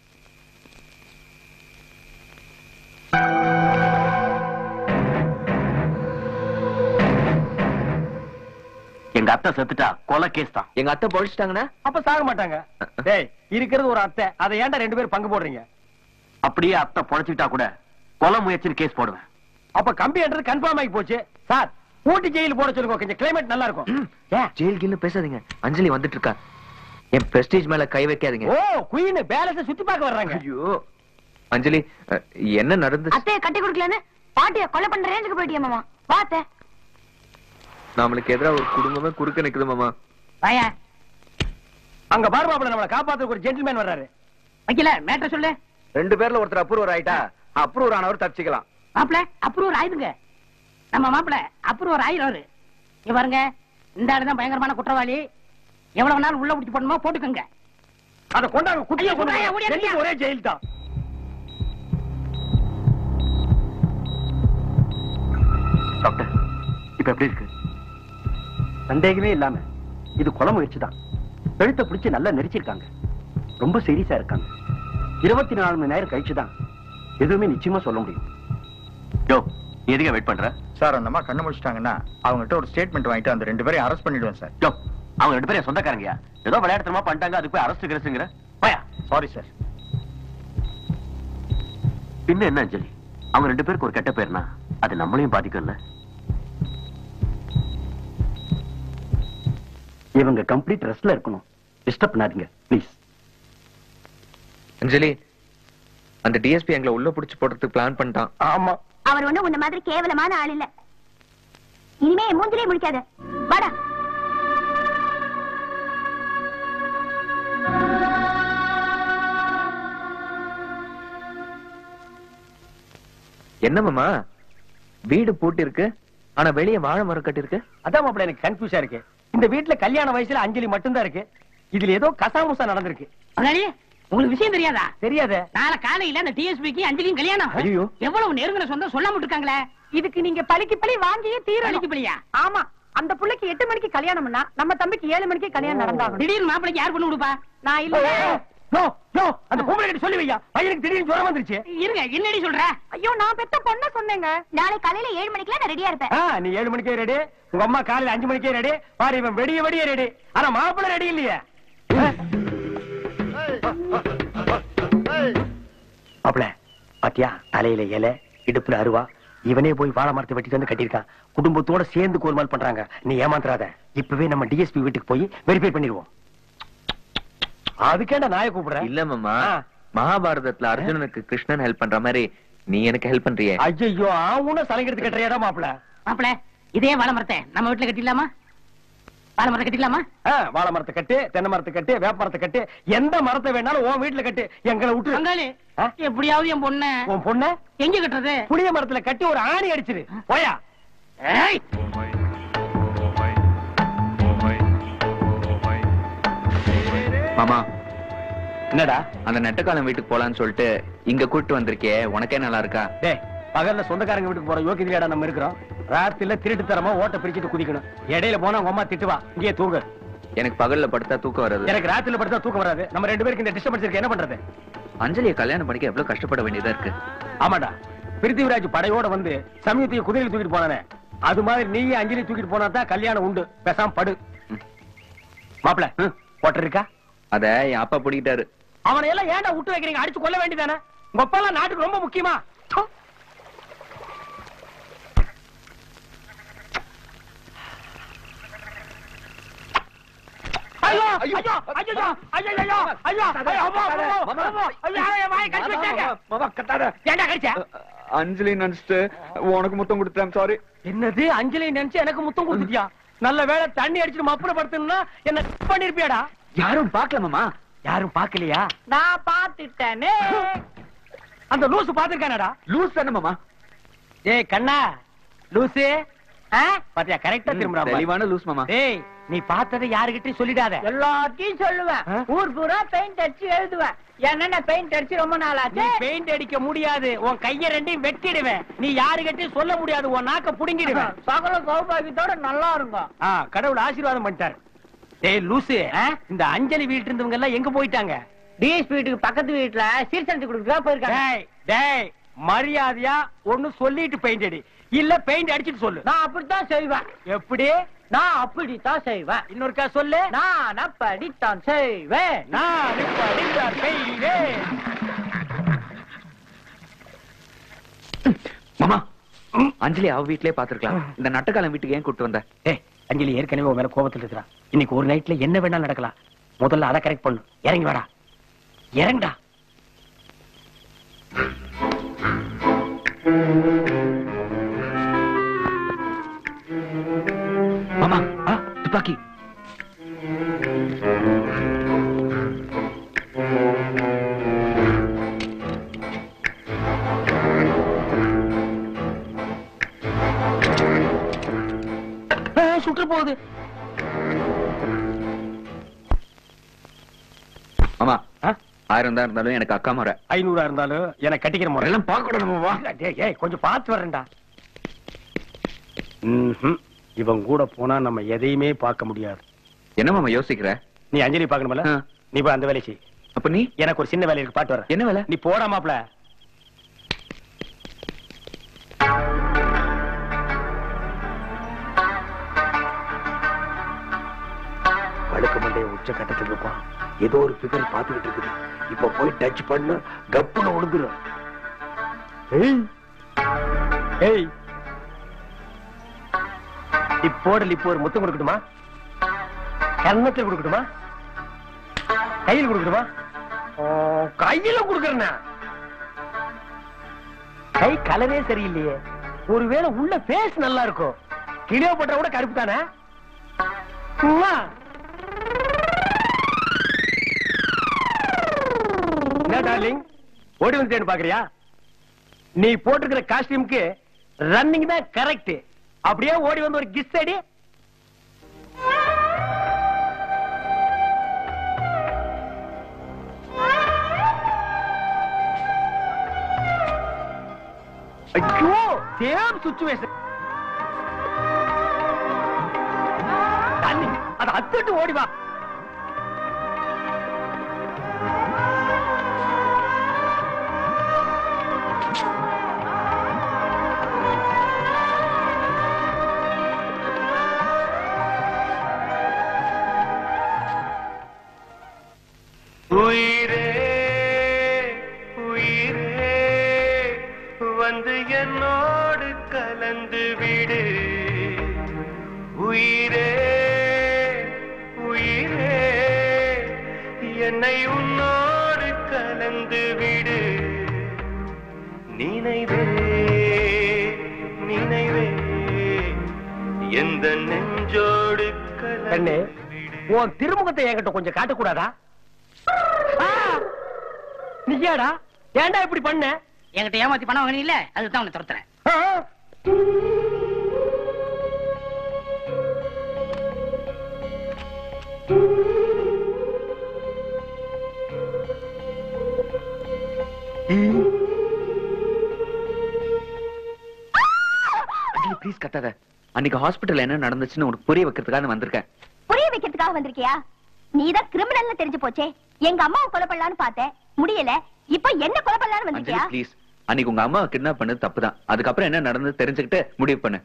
எங்க அத்தை செத்துட்டா கொலை கேஸ் தான். எங்க அத்தை பொழிச்சிட்டாங்கன்னா அப்ப சாக மாட்டாங்க. டேய் இருக்கிறது ஒரு அத்தை. அதை ஏன்டா ரெண்டு பேரும் பங்கு போடுறீங்க? அப்படியே அத்தை பொழைச்சிட்டா கூட கொலை முயற்சின்னு கேஸ் போடுவேன். அப்ப கம்பின்றது கன்ஃபார்ம் ஆகி போச்சு. சார் ஊட்டி ஜெயில போட சொல்லுங்க. கொஞ்சம் கிளைமேட் நல்லா இருக்கும். ஜெயில் கில்ல பேசாதீங்க. அஞ்சலி வந்துட்டு இருக்கா. என் பிரஸ்டீஜ் மேல கை வைக்காதீங்க. ஓ குயின் பேலன்ஸ் சுத்தி பார்க்க வர்றாங்க. ஐயோ அஞ்சலி என்ன நடந்துச்சு? அத்தைய கட்டி கொடுக்கலன்னு பாட்டிய கொலை பண்ற ரேஞ்சுக்கு போயிட்டியா மாமா? பாத்தே நம்மளுக்கு எதிரா ஒரு குடும்பமே குறுக்க நிக்குது மாமா. வாயா அங்க பாரு மாப்ள நம்மள காப்பாத்துறதுக்கு ஒரு ஜென்டில்மேன் வர்றாரு. வைக்கல மேட்டர் சொல்லு. ரெண்டு பேர்ல ஒருத்தர் அப்ரூவர் ஆயிட்டா அப்ரூவர் ஆனவர் தப்பிச்சுக்கலாம். மாப்பிள அப்ரூவர் ஆயிடுங்க. நம்ம மாப்பிள அப்ரூவர் ஆயிடுவாரு. இங்க பாருங்க இந்த ஆளுதான் பயங்கரமான குற்றவாளி. எவ்வளவு நாள் உள்ள பிடிச்சு போடணுமோ போட்டுக்கோங்க. அத கொண்டாங்க குட்டியா ஒரே ஜெயில் தான். டாக்டர் இப்ப எப்படி இருக்கு? சந்தேகமே இல்லாம இது கொலை முயற்சி தான். கழுத்தை பிடிச்சு நல்லா நெரிச்சிருக்காங்க. ரொம்ப சீரியஸா இருக்காங்க. 24 மணி நேரம் கழிச்சுதான் எதுவுமே நிச்சயமா சொல்ல முடியும். யோ எதுக்கு வெயிட் பண்ற? சார் அந்த அம்மா கண்ணு முடிச்சிட்டாங்கன்னா அவங்ககிட்ட ஒரு ஸ்டேட்மெண்ட் வாங்கிட்டு அந்த ரெண்டு பேரையும் அரெஸ்ட் பண்ணிடுவேன் சார். யோ அவங்க ரெண்டு பேரும் சொந்தக்காரங்கயா. ஏதோ விளையாட்டுமா பண்ணிட்டாங்க. அதுக்கு போய் அரெஸ்ட் கிரஸ்ட்ங்கற. பயா சாரி சார். பின்ன என்ன அஞ்சலி? அவங்க ரெண்டு பேருக்கு ஒரு கெட்ட பேர்னா அது நம்மளையும் பாதிக்கும்ல. இவங்க கம்ப்ளீட் ரெஸ்ட்ல இருக்கணும். டிஸ்டர்ப் பண்ணாதீங்க ப்ளீஸ். அஞ்சலி அந்த டிஎஸ்பி எங்களை உள்ள புடிச்சு போடுறதுக்கு பிளான் பண்ணிட்டான். ஆமா, அவர் ஒண்ணும் உன்ன மாதிரி கேவலமான ஆள் இல்ல. இனிமே மூஞ்சிலே முடிக்காத. வாடா. என்ன மாமா வீடு பூட்டி இருக்கு, ஆனா வெளியே வாழை மரம் கட்டி இருக்கு? அதான் மாப்பிள்ள எனக்கு கன்ஃபியூஸா இருக்கு. இந்த வீட்டுல கல்யாண வயசுல அஞ்சலி மட்டும்தான் இருக்கு. இதுல ஏதோ கசாமுசா நடந்திருக்கு. உங்களுக்கு விஷயம் தெரியாதா? தெரியாத. நாளை காலையில அந்த டிஎஸ்பிக்கு அஞ்சலியும் கல்யாணம். ஐயோ, எவ்வளவு நெருங்கின சொந்தம் சொல்லாம இருக்காங்களே. இதுக்கு நீங்க பழிக்கு பழி வாங்கியே தீரணும். பழிக்கு பழியா? ஆமா, அந்த புள்ளைக்கு 8 மணிக்கு கல்யாணம்னா நம்ம தம்பிக்கு 7 மணிக்கு கல்யாணம் நடந்தாகும். திடீர்னு மாப்பிளைக்கு யார் பண்ணி கொடுப்பா? நான் இல்ல. அந்த பொம்பளை கிட்ட சொல்லி வையா, பையனுக்கு திடீர்னு ஜுரம் வந்துருச்சு. இருங்க, என்னடி சொல்ற? ஐயோ, நான் பெத்த பொண்ண சொன்னேங்க. நாளை காலையில 7 மணிக்கெல்லாம் நான் ரெடியா இருப்பேன். நீ 7 மணிக்கே ரெடி, உங்க அம்மா காலையில 5 மணிக்கே ரெடி. பாரு, இவன் வெடிய ரெடி, ஆனா மாப்பிள்ளை ரெடி இல்லையே. மாப்பிள்ள பாத்தியா, தலையில இலை, இடுப்புல அருவா. இவனே போய் வாழை மரத்தை வெட்டிட்டு வந்து கட்டியிருக்கான். குடும்பத்தோட சேர்ந்து கோல்மால் பண்றாங்க. நீ ஏமாத்துறாத. இப்பவே நம்ம டிஎஸ்பி வீட்டுக்கு போய் வெரிஃபை பண்ணிடுவோம். அதுக்கேண்டா நாயை கூப்பிடுற? இல்ல மாமா, மகாபாரதத்துல அர்ஜுனனுக்கு கிருஷ்ணன் ஹெல்ப் பண்ற மாதிரி நீ எனக்கு ஹெல்ப் பண்றியே. ஐயோ, அவனும் சலங்கெடுத்து கட்டுறியாடா மாப்பிள்ள. மாப்பிள்ள, இதே வாழை மரத்தை நம்ம வீட்டுல கட்டிடலாமா? வாழை மரத்தை கட்டிடலாமா? வாழை மரத்தை கட்டு, தென்னை மரத்தை கட்டு, வேப்ப மரத்தை கட்டு, எந்த மரத்தை வேணாலும் உன் வீட்டுல கட்டு. எங்களை விட்டு பங்காளி, எப்படியாவது என் பொண்ண. உன் பொண்ண எங்க கட்டுறது? புளிய மரத்துல கட்டி ஒரு ஆணி அடிச்சிரு. போயா. மாமா, என்னடா அந்த நெட்டக்காலம் வீட்டுக்கு போலான்னு சொல்லிட்டு இங்க கூட்டு வந்திருக்கே, உனக்கே நல்லா இருக்கா? டேய், பகல்ல சொந்தக்காரங்க வீட்டுக்கு போற யோகியதையாடா நம்ம இருக்கிறோம். ராத்திரில திருட்டு தரமா ஓட்ட பிரிச்சுட்டு குதிக்கணும். இடையில போனா உங்க அம்மா திட்டுவா, இங்கே தூங்கு. எனக்கு பகல்ல படுத்தா தூக்கம் வராது. எனக்கு ராத்திரில படுத்தா தூக்கம் வராது. நம்ம 2 பேருக்கு இந்த டிஸ்டர்பன்ஸ் இருக்கு, என்ன பண்றது? அஞ்சலியை கல்யாணம் பண்ணிக்க எவ்வளவு கஷ்டப்பட வேண்டியதா இருக்கு. ஆமாடா, பிருத்திவிராஜ் படையோட வந்து சமயத்தையும் குதிரையில் தூக்கிட்டு போனானே, அது மாதிரி நீயே அஞ்சலி தூக்கிட்டு போனா தான் கல்யாணம் உண்டு. பேசாம படு. மாப்பிள்ள ஓட்டர் இருக்கா? அத என் அப்பா பிடிக்கிட்டாரு. அவனை எல்லாம் ஏன்டா விட்டு வைக்கிறீங்க? அடிச்சு கொல்ல வேண்டியதானே? உங்க அப்பா எல்லாம் நாட்டுக்கு ரொம்ப முக்கியமா? ஐயோ ஐயோ ஐயோ ஐயோ ஐயோ ஐயோ ஐயோ! அஞ்சலி நினைச்சிட்டு உனக்கு முத்தம் கொடுத்தேன். சாரி. என்னது, அஞ்சலி நினைச்சு எனக்கு முத்தம் கொடுத்துட்டியா? நல்ல வேளை தண்ணி அடிச்சுட்டு மப்புல படுத்தணும்னா என்ன பண்ணிருப்பியாடா? யாரும் பாக்கலாமா? யாரும் பாக்கலையா? நான் பாத்துட்டேனே. அந்த லூசு பாத்துருக்கானடா? லூஸ் தானே மாமா? ஏய் கண்ணா, லூசு பாத்தியா? கரெக்டா திரும்புறா. தெளிவான லூஸ் மாமா. ஏய், நீ பார்த்ததை யாருகிட்டயும் சொல்லிடாத. எல்லாத்தையும் சொல்லுவேன். ஊர் பூரா பெயிண்ட் அடிச்சு எழுதுவேன். என்ன பெயிண்ட் அடிச்சு ரொம்ப நாள் ஆச்சு. பெயிண்ட் அடிக்க முடியாது. உன் கைய ரெண்டையும் வெட்டிடுவேன். நீ யாருகிட்டயும் சொல்ல முடியாது. உன் நாக்க புடுங்கிடுவேன். சகல சௌபாகியத்தோட நல்லா இருக்கும். கடவுள் ஆசீர்வாதம் பண்ணிட்டாரு. ஏய் லூசு, இந்த அஞ்சலி வீட்டு இருந்தவங்க எல்லாம் எங்க போயிட்டாங்க? டிஎஸ்பி வீட்டுக்கு பக்கத்து வீட்டுல சீர்சனத்து கொடுக்க போயிருக்காங்க. டேய், மரியாதையா ஒண்ணு சொல்லிட்டு பெயிண்ட் அடி, இல்ல பெயிண்ட் அடிச்சிட்டு சொல்லு. நான் அப்படித்தான் செய்வேன். எப்படி? நான் அப்படித்தான் செய்வேன். இன்னொருக்கா சொல்லு. நான் அப்படித்தான் செய்வேன். நான் இப்படித்தான் செய்வேன். மாமா, அஞ்சலி அவ வீட்லயே பாத்துருக்கலாம். இந்த நட்டக்காலம் வீட்டுக்கு ஏன் கூட்டு வந்த? ஏய், அஞ்சலி ஏற்கனவே உன் மேல கோபத்துல இருக்கிறா. இன்னைக்கு ஒரு நைட்ல என்ன வேணாலும் நடக்கலாம். முதல்ல அதை கரெக்ட் பண்ணு. இறங்கி வாடா, இறங்கடா. மாமா, துப்பாக்கி. சுற்று போகுது. மாமா, 1000 தான் இருந்தாலும் எனக்கு அக்கா முறை. 500 இருந்தாலும் எனக்கு கட்டிக்கிற முறை எல்லாம் பார்க்க. ஏய், கொஞ்சம் பார்த்து வரேன்டா. இவன் கூட போனா நம்ம எதையுமே பார்க்க முடியாது. என்ன மாமா யோசிக்கிற? நீ அஞ்சலி பார்க்கணும்ல, நீ போய் அந்த வேலையை செய். அப்ப நீ? எனக்கு ஒரு சின்ன வேலை இருக்கு, பாட்டு வர. என்ன வேலை? நீ போடா மாப்ள. வழுக்கு மண்டைய உச்ச கட்டத்துக்கு இருப்பான். ஏதோ ஒரு பிகர் பாத்துக்கிட்டு இருக்குது. இப்ப போய் டச் பண்ண கப்புன்னு விழுந்துரும். ஏய், இப்போடல் இப்போ ஒரு முத்தம் கொடுக்கட்டுமா? கன்னத்தில் கொடுக்கட்டுமா? கையில் கொடுக்கட்டுமா? கையில கொடுக்கறேன். கை கலரே சரியில்லையே. ஒருவேளை உள்ள பேஸ் நல்லா இருக்கும். கிளியோபாட்ரா கூட கருப்பு தானே? என்ன டார்லிங், ஓடி வந்துட்டேன்னு பாக்குறியா? நீ போட்டிருக்கிற காஸ்டியூம்க்கு ரன்னிங் தான் கரெக்ட். அப்படியே ஓடி வந்து ஒரு கிஸ் அடி. ஐயோ, சேம் சிச்சுவேஷன். அதை அத்துட்டு ஓடி வா. உயிரே உயிரே வந்து என்னோடு கலந்து விடு. உயிரே உயிரே என்னை உன்னோடு கலந்து விடு. நினைவே நினைவே எந்த நெஞ்சோடு கண்ணே, உன் திருமுகத்தை என்கிட்ட கொஞ்சம் காட்டக்கூடாதா? நீயாடா, ஏன்டா இப்படி பண்ண? என்கிட்ட ஏமாத்தி பணம் வாங்க இல்ல, அதுதான் உன்னை துரத்துறேன். ப்ளீஸ் கத்தாத. அன்னைக்கு ஹாஸ்பிடல் என்ன நடந்துச்சுன்னு உனக்கு புரிய வைக்கிறதுக்காக வந்திருக்கேன். புரிய வைக்கிறதுக்காக வந்திருக்கியா? நீதான் கிரிமினல் தெரிஞ்சு போச்சே. எங்க அம்மாவை கொலை பண்ணலான்னு பார்த்தேன், முடியல. இப்ப என்ன கொலை பண்ணலான்னு வந்திருக்கியா? ப்ளீஸ், அன்னைக்கு உங்க அம்மா கிட்னாப் பண்ணது தப்புதான். அதுக்கப்புறம் என்ன நடந்தது தெரிஞ்சுக்கிட்டு முடிவு பண்ணு.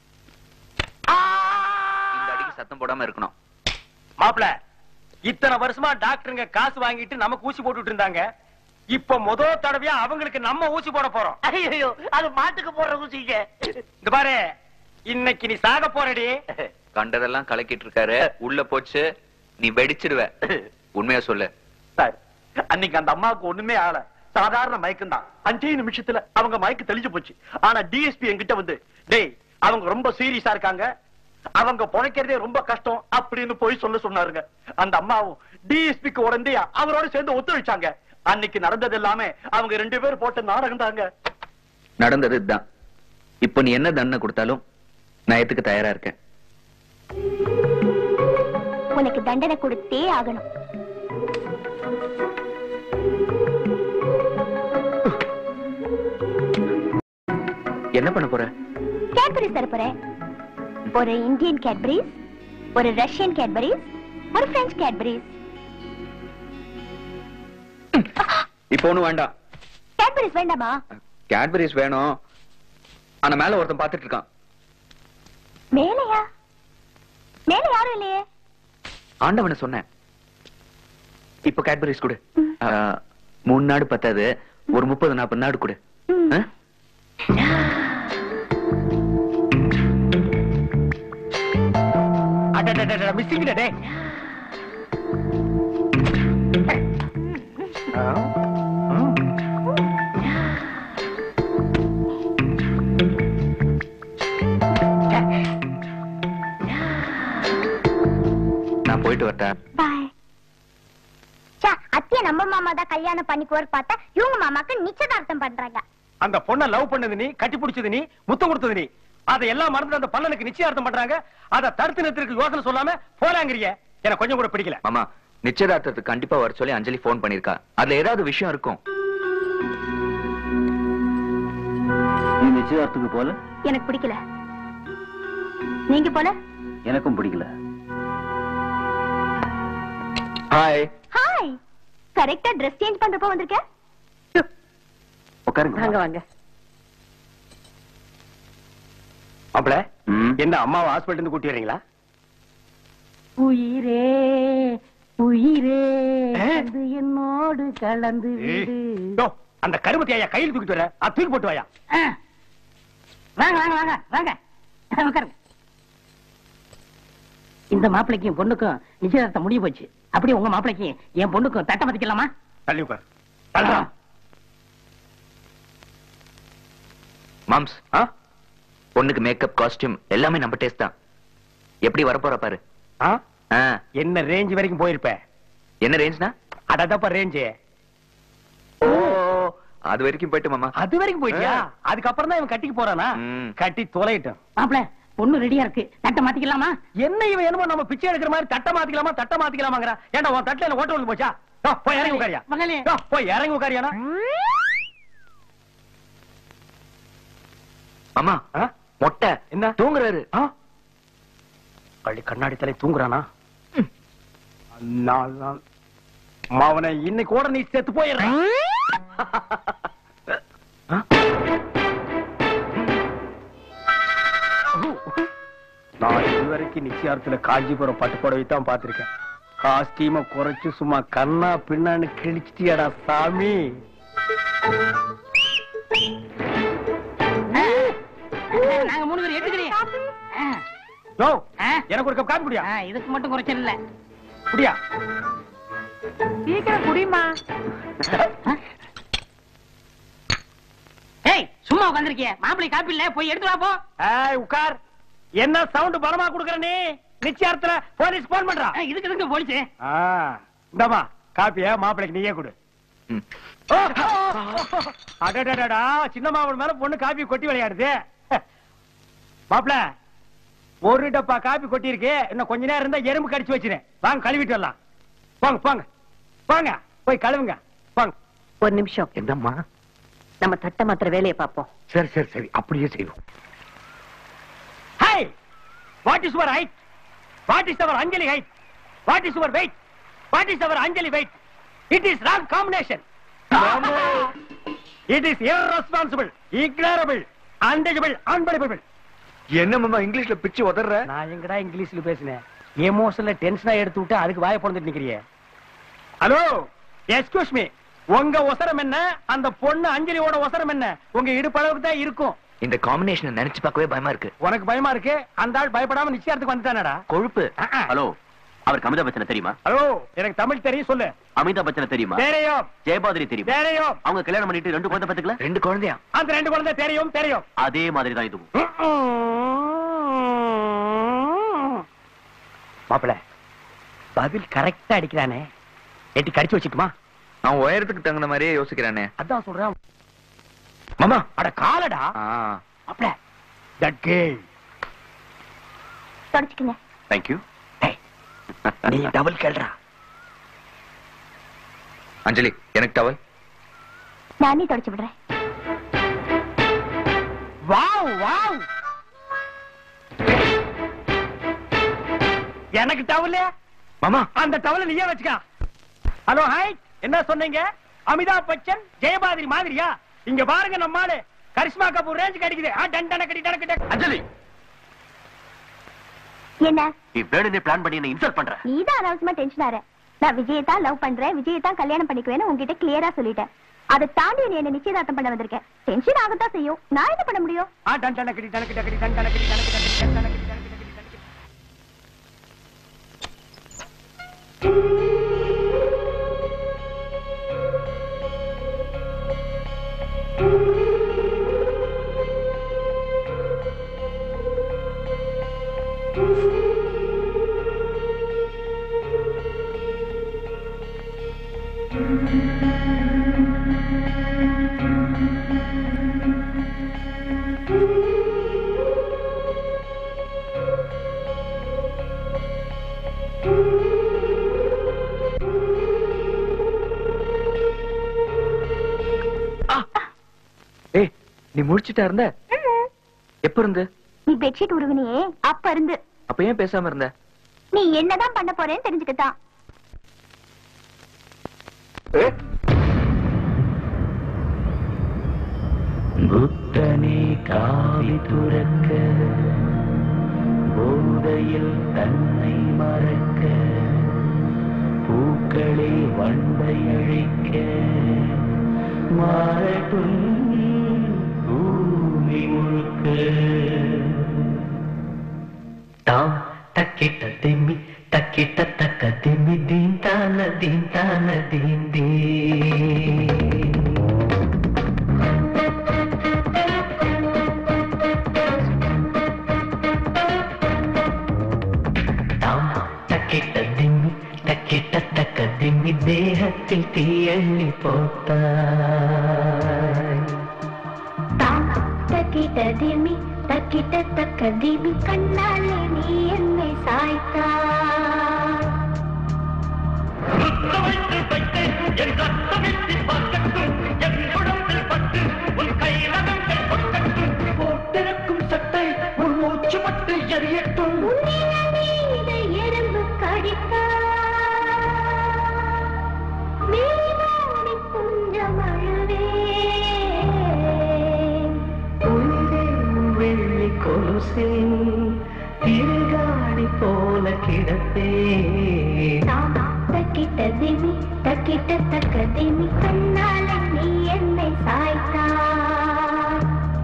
இந்த அடிக்கு சத்தம் போடாம இருக்கணும். மாப்பிள, இத்தனை வருஷமா டாக்டருங்க காசு வாங்கிட்டு நமக்கு ஊசி போட்டுட்டு இருந்தாங்க. இப்ப முதல் தடவையா அவங்களுக்கு நம்ம ஊசி போட போறோம். ஐயோ, அது மாட்டுக்கு போடுற ஊசிங்க. இந்த பாரு, இன்னைக்கு நீ சாக போறடி. கண்டதெல்லாம் கலக்கிட்டு இருக்காரு. உள்ள போச்சு நீ வெடிச்சிடுவ. உண்மையா சொல்லு. சார், அன்னைக்கு அந்த அம்மாவுக்கு ஒண்ணுமே ஆகல. சாதாரண மயக்கம் தான். 5 நிமிஷத்துல அவங்க மயக்கம் தெளிஞ்சு போச்சு. ஆனா டிஎஸ்பி என்கிட்ட வந்து, டேய் அவங்க ரொம்ப சீரியஸா இருக்காங்க, அவங்க பொழைக்கிறதே ரொம்ப கஷ்டம் அப்படின்னு போய் சொன்னாருங்க. அந்த அம்மாவும் டிஎஸ்பிக்கு உடனே அவரோட சேர்ந்து ஒத்துழைச்சாங்க. அன்னைக்கு நடந்தது எல்லாமே அவங்க 2 பேரும் போட்ட நாடகம் தாங்க. நடந்தது இதுதான். இப்ப நீ என்ன தண்டனை கொடுத்தாலும் நான் ஏத்துக்க தயாரா இருக்கேன். உனக்கு தண்டனை கொடுத்தே ஆகணும். என்ன பண்ண போற? கேட்பரிஸ் தர போறேன். ஒரு இந்தியன் கேட்பரிஸ், ஒரு ரஷ்யன் கேட்பரிஸ், ஒரு பிரெஞ்சு கேட்பரிஸ். இப்ப ஒண்ணும் வேண்டாம். கேட்பரிஸ் வேண்டாமா? கேட்பரிஸ் வேணும். ஆனா மேல ஒருத்தன் பாத்துட்டு இருக்கான். மேலையா? மேல யாரும் இல்லையே. ஆண்டவனை சொன்னேன். இப்ப கேட்பரிஸ் கொடு. 3 நாடு பத்தாது, ஒரு 30-40 நாடு கொடு. Missing day. நான் போயிட்டு வரட்டேன். அத்திய நம்ம மாமா தான் கல்யாணம் பண்ணிக்குவார் பார்த்தா இவங்க மாமாக்கு நிச்சயதார்த்தம் பண்றாங்க. அந்த பொண்ணை லவ் பண்ணது நீ, கட்டி பிடிச்சது நீ, முத்தம் கொடுத்தது நீ. அதையெல்லாம் மறந்து அந்த பல்லனுக்கு நிச்சயார்த்தம் பண்றாங்க. அதை தடுத்து நிறுத்திற்கு யோசனை சொல்லாம போறாங்கறிய. எனக்கு கொஞ்சம் கூட பிடிக்கல. மாமா, நிச்சயதார்த்தத்துக்கு கண்டிப்பா வர சொல்லி அஞ்சலி போன் பண்ணிருக்கா. அதுல ஏதாவது விஷயம் இருக்கும். நீ நிச்சயதார்த்தத்துக்கு போல? எனக்கு பிடிக்கல. நீங்க போல? எனக்கும் பிடிக்கல. ஹாய். ஹாய். கரெக்ட்டா Dress சேஞ்ச் பண்றப்ப வந்திருக்க. உட்காருங்க. வாங்க வாங்க. அப்பள என்ன அம்மாவை ஹாஸ்பிடல்ல இருந்து கூட்டி வரீங்களா? உயிரே உயிரே வந்து என்னோடு கலந்து விடு. அந்த கருமத்தை ஐயா கையில் தூக்கிட்டு வர. தூக்கி போட்டு வாயா. வாங்க வாங்க வாங்க வாங்க உட்காருங்க. இந்த மாப்பிளைக்கும் பொண்ணுக்கும் நிச்சயதார்த்தம் முடிய போச்சு. அப்படியே உங்க மாப்பிளைக்கும் என் பொண்ணுக்கும் தட்ட மதிக்கலாமா? தள்ளி உட்கார். தள்ளுறா. மாம்ஸ் பொண்ணுக்கு மேக்கப் காஸ்டியூம் எல்லாமே நம்ம டேஸ்ட் தான். எப்படி வரப்போற பாரு. என்ன ரேஞ்ச் வரைக்கும் போயிருப்ப? என்ன ரேஞ்ச்னா? அடதப்ப ரேஞ்ச். ஓ அது வரைக்கும் போயிட்டு மாமா. அது வரைக்கும் போயிட்டியா? அதுக்கப்புறம் தான் இவன் கட்டிக்கு போறானா? கட்டி தொலையிட்டோம். மாப்ள பொண்ணு ரெடியா இருக்கு. தட்டை மாத்திக்கலாமா? என்ன இவன் என்னமோ நம்ம பிச்சை எடுக்கிற மாதிரி தட்டை மாத்திக்கலாமாங்கறா. ஏன்டா உன் தட்டுல என்ன ஓட்ட வந்து போச்சா? போய் இறங்கி உட்காரியா. போய் இறங்கி உட்காரியானா? அம்மா மொட்டை என்ன தூங்குறாரு? பள்ளி கண்ணாடி தலை தூங்குறானா? அவனை இன்னைக்கு கூட நீ செத்து போயிடுற. நான் இதுவரைக்கும் நிச்சயார்த்துல காஞ்சிபுரம் பட்டு புடவை தான் பார்த்திருக்கேன். காஸ்டியூம குறைச்சு சும்மா கண்ணா பின்னான்னு கிழிச்சிட்டியாடா சாமி. நாங்க 3 பேர் எடுத்துக்கிறேன். எனக்கு ஒரு கப் காபி குடியா. இதுக்கு மட்டும் குறைச்சல் இல்ல. குடியா சீக்கிரம் குடிமா. ஏய் சும்மா உட்கார்ந்திருக்கிய. மாப்பிள்ளை காப்பி இல்ல, போய் எடுத்து வா போ. ஏய் உட்கார். என்ன சவுண்ட் பலமா குடுக்குற நீ? நிச்சயார்த்தல போலீஸ் போன் பண்றா. இதுக்கு எதுக்கு போலீஸ்? இந்தமா காப்பிய மாப்பிள்ளைக்கு நீயே கொடு. அடடடடா சின்ன மாவன் மேல பொண்ணு காப்பி கொட்டி விளையாடுது. மாப்பிள்ள ஒரு டப்பா காப்பி கொட்டி இருக்கு. இன்னும் கொஞ்ச நேரம் இருந்தா எறும்பு கடிச்சு வச்சிரு. வாங்க கழுவிட்டு வரலாம். போங்க போங்க போங்க போய் கழுவுங்க போங்க. ஒரு நிமிஷம். என்னம்மா? நம்ம தட்டை மாத்திர வேலையை பார்ப்போம். சரி சரி சரி அப்படியே செய்வோம். Hey, what is your height? What is our Anjali height? What is your weight? What is our Anjali weight? It is wrong combination. It is irresponsible, ignorable, undeniable, unbelievable. என்ன மாமா இங்கிலீஷ்ல பிச்சு உதறற? நான் எங்கடா இங்கிலீஷ்ல பேசினேன்? எமோஷனல்ல டென்ஷனா எடுத்து விட்டு அதுக்கு வாயை பொளந்துட்டு நிக்கிறியே. Hello excuse me. உங்க ஒசரம் என்ன? அந்த பொண்ணு அஞ்சலியோட ஒசரம் என்ன? உங்க இடுப்பளவுக்கு தான் இருக்கும். இந்த காம்பினேஷனை நினைச்சு பார்க்கவே பயமா இருக்கு. உனக்கு பயமா இருக்கு? அந்த ஆள் பயப்படாம நிச்சயத்துக்கு வந்துட்டானடா. கொழுப்பு. ஹலோ அவருக்கு அமிதாப் பச்சனை தெரியுமா? ஹலோ எனக்கு தமிழ் தெரியும் சொல்லு. அமிதாப் பச்சனை தெரியுமா? தெரியும். ஜெயபாதிரி தெரியுமா? தெரியும். அவங்க கல்யாணம் பண்ணிட்டு 2 குழந்தை பெத்துக்கல? 2 குழந்தையா? அந்த 2 குழந்தை தெரியும் தெரியும். அதே மாதிரி தான் இதுவும். மாப்பிள்ள பதில் கரெக்டா அடிக்கிறானே. எட்டி கடிச்சு வச்சுக்குமா? அவன் உயரத்துக்கு தகுந்த மாதிரியே யோசிக்கிறானே. அதான் சொல்றேன் மாமா. அட காலடா. மாப்பிள்ள தட் கேர்ள். தொடச்சுக்குங்க. Thank you. நீ டபுள் கேள்றா. அஞ்சலி எனக்கு டவல். நானே தொடச்சு விடுறேன். Wow wow. எனக்கு டவல் மாமா. அந்த டவல் நீயே வச்சுக்க. ஹலோ ஹாய் என்ன சொன்னீங்க? அமிதாப் பச்சன் ஜெயபாதிரி மாதிரியா? இங்க பாருங்க நம்மால கரிஷ்மா கபூர் ரேஞ்ச் கிடைக்குது. டண்டன கடி டனக்கிட்ட. அஞ்சலி என்ன நீ வேணும்னே பிளான் பண்ணி என்ன இன்சல்ட் பண்ற? நீதான் அனாவசியமா டென்ஷன் ஆற. நான் விஜயை தான் லவ் பண்றேன், விஜயை தான் கல்யாணம் பண்ணிக்குவேன்னு உங்ககிட்ட கிளியரா சொல்லிட்டேன். அதை தாண்டி நீ என்ன நிச்சயதார்த்தம் பண்ண வந்திருக்கேன். டென்ஷன் ஆகத்தான் செய்யும். நான் என்ன பண்ண முடியும்? டண்டன கடி டனக்கிட்ட கடி டண்டன கடி டனக்கிட்ட கடி டண்டன கடி டனக்கிட்ட கடி. ஏய் நீ முடிச்சிட்டா இருந்த? எப்ப இருந்து? நீ பெட்ஷீட் உருவினியே அப்ப இருந்து. அப்ப ஏன் பேசாம இருந்த? நீ என்னதான் பண்ண போறேன்னு தெரிஞ்சுக்கத்தான். புத்தனே காவி துறக்க, போதையில் தன்னை மறக்க, பூக்களே வண்டை அழைக்க, மாறட்டும் பூமி முழுக்க. தாம் தக்கிட்ட திம்மி தக்கிட்ட தக்க திம்மி தீன் தான தீன் தான தீன் தீ. தேகத்தில் தீயள்ளி போட்டாய். தக்கிட்ட திமி தக்கிட்ட தக்க திமி கண்ணாலே நீ என்னை சாய்த்தாய். போட்டிருக்கும் சட்டை உன் மூச்சு பட்டு எரியட்டும். இதை எறும்பு கடித்தா மேலாடி கொஞ்சம் அழுவே. வெள்ளி கொலுசில் திருகாணி போல கிடப்பே. தக்கிட்ட திமி தக்கிட்ட தக்க திமி கண்ணாலே நீ என்னை சாய்த்தாய்.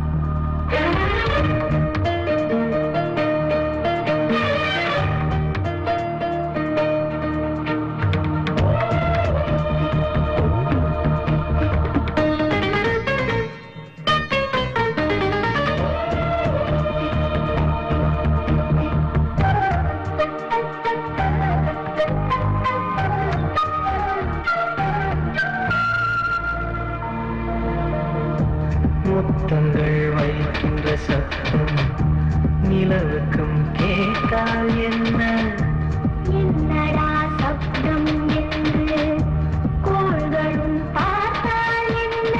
முத்தங்கள் வைக்கின்ற சத்தம் நிலவுக்கும் கேட்டால் என்ன? என்னடா சப்தம் என்று கோள்களும் பார்த்தால் என்ன?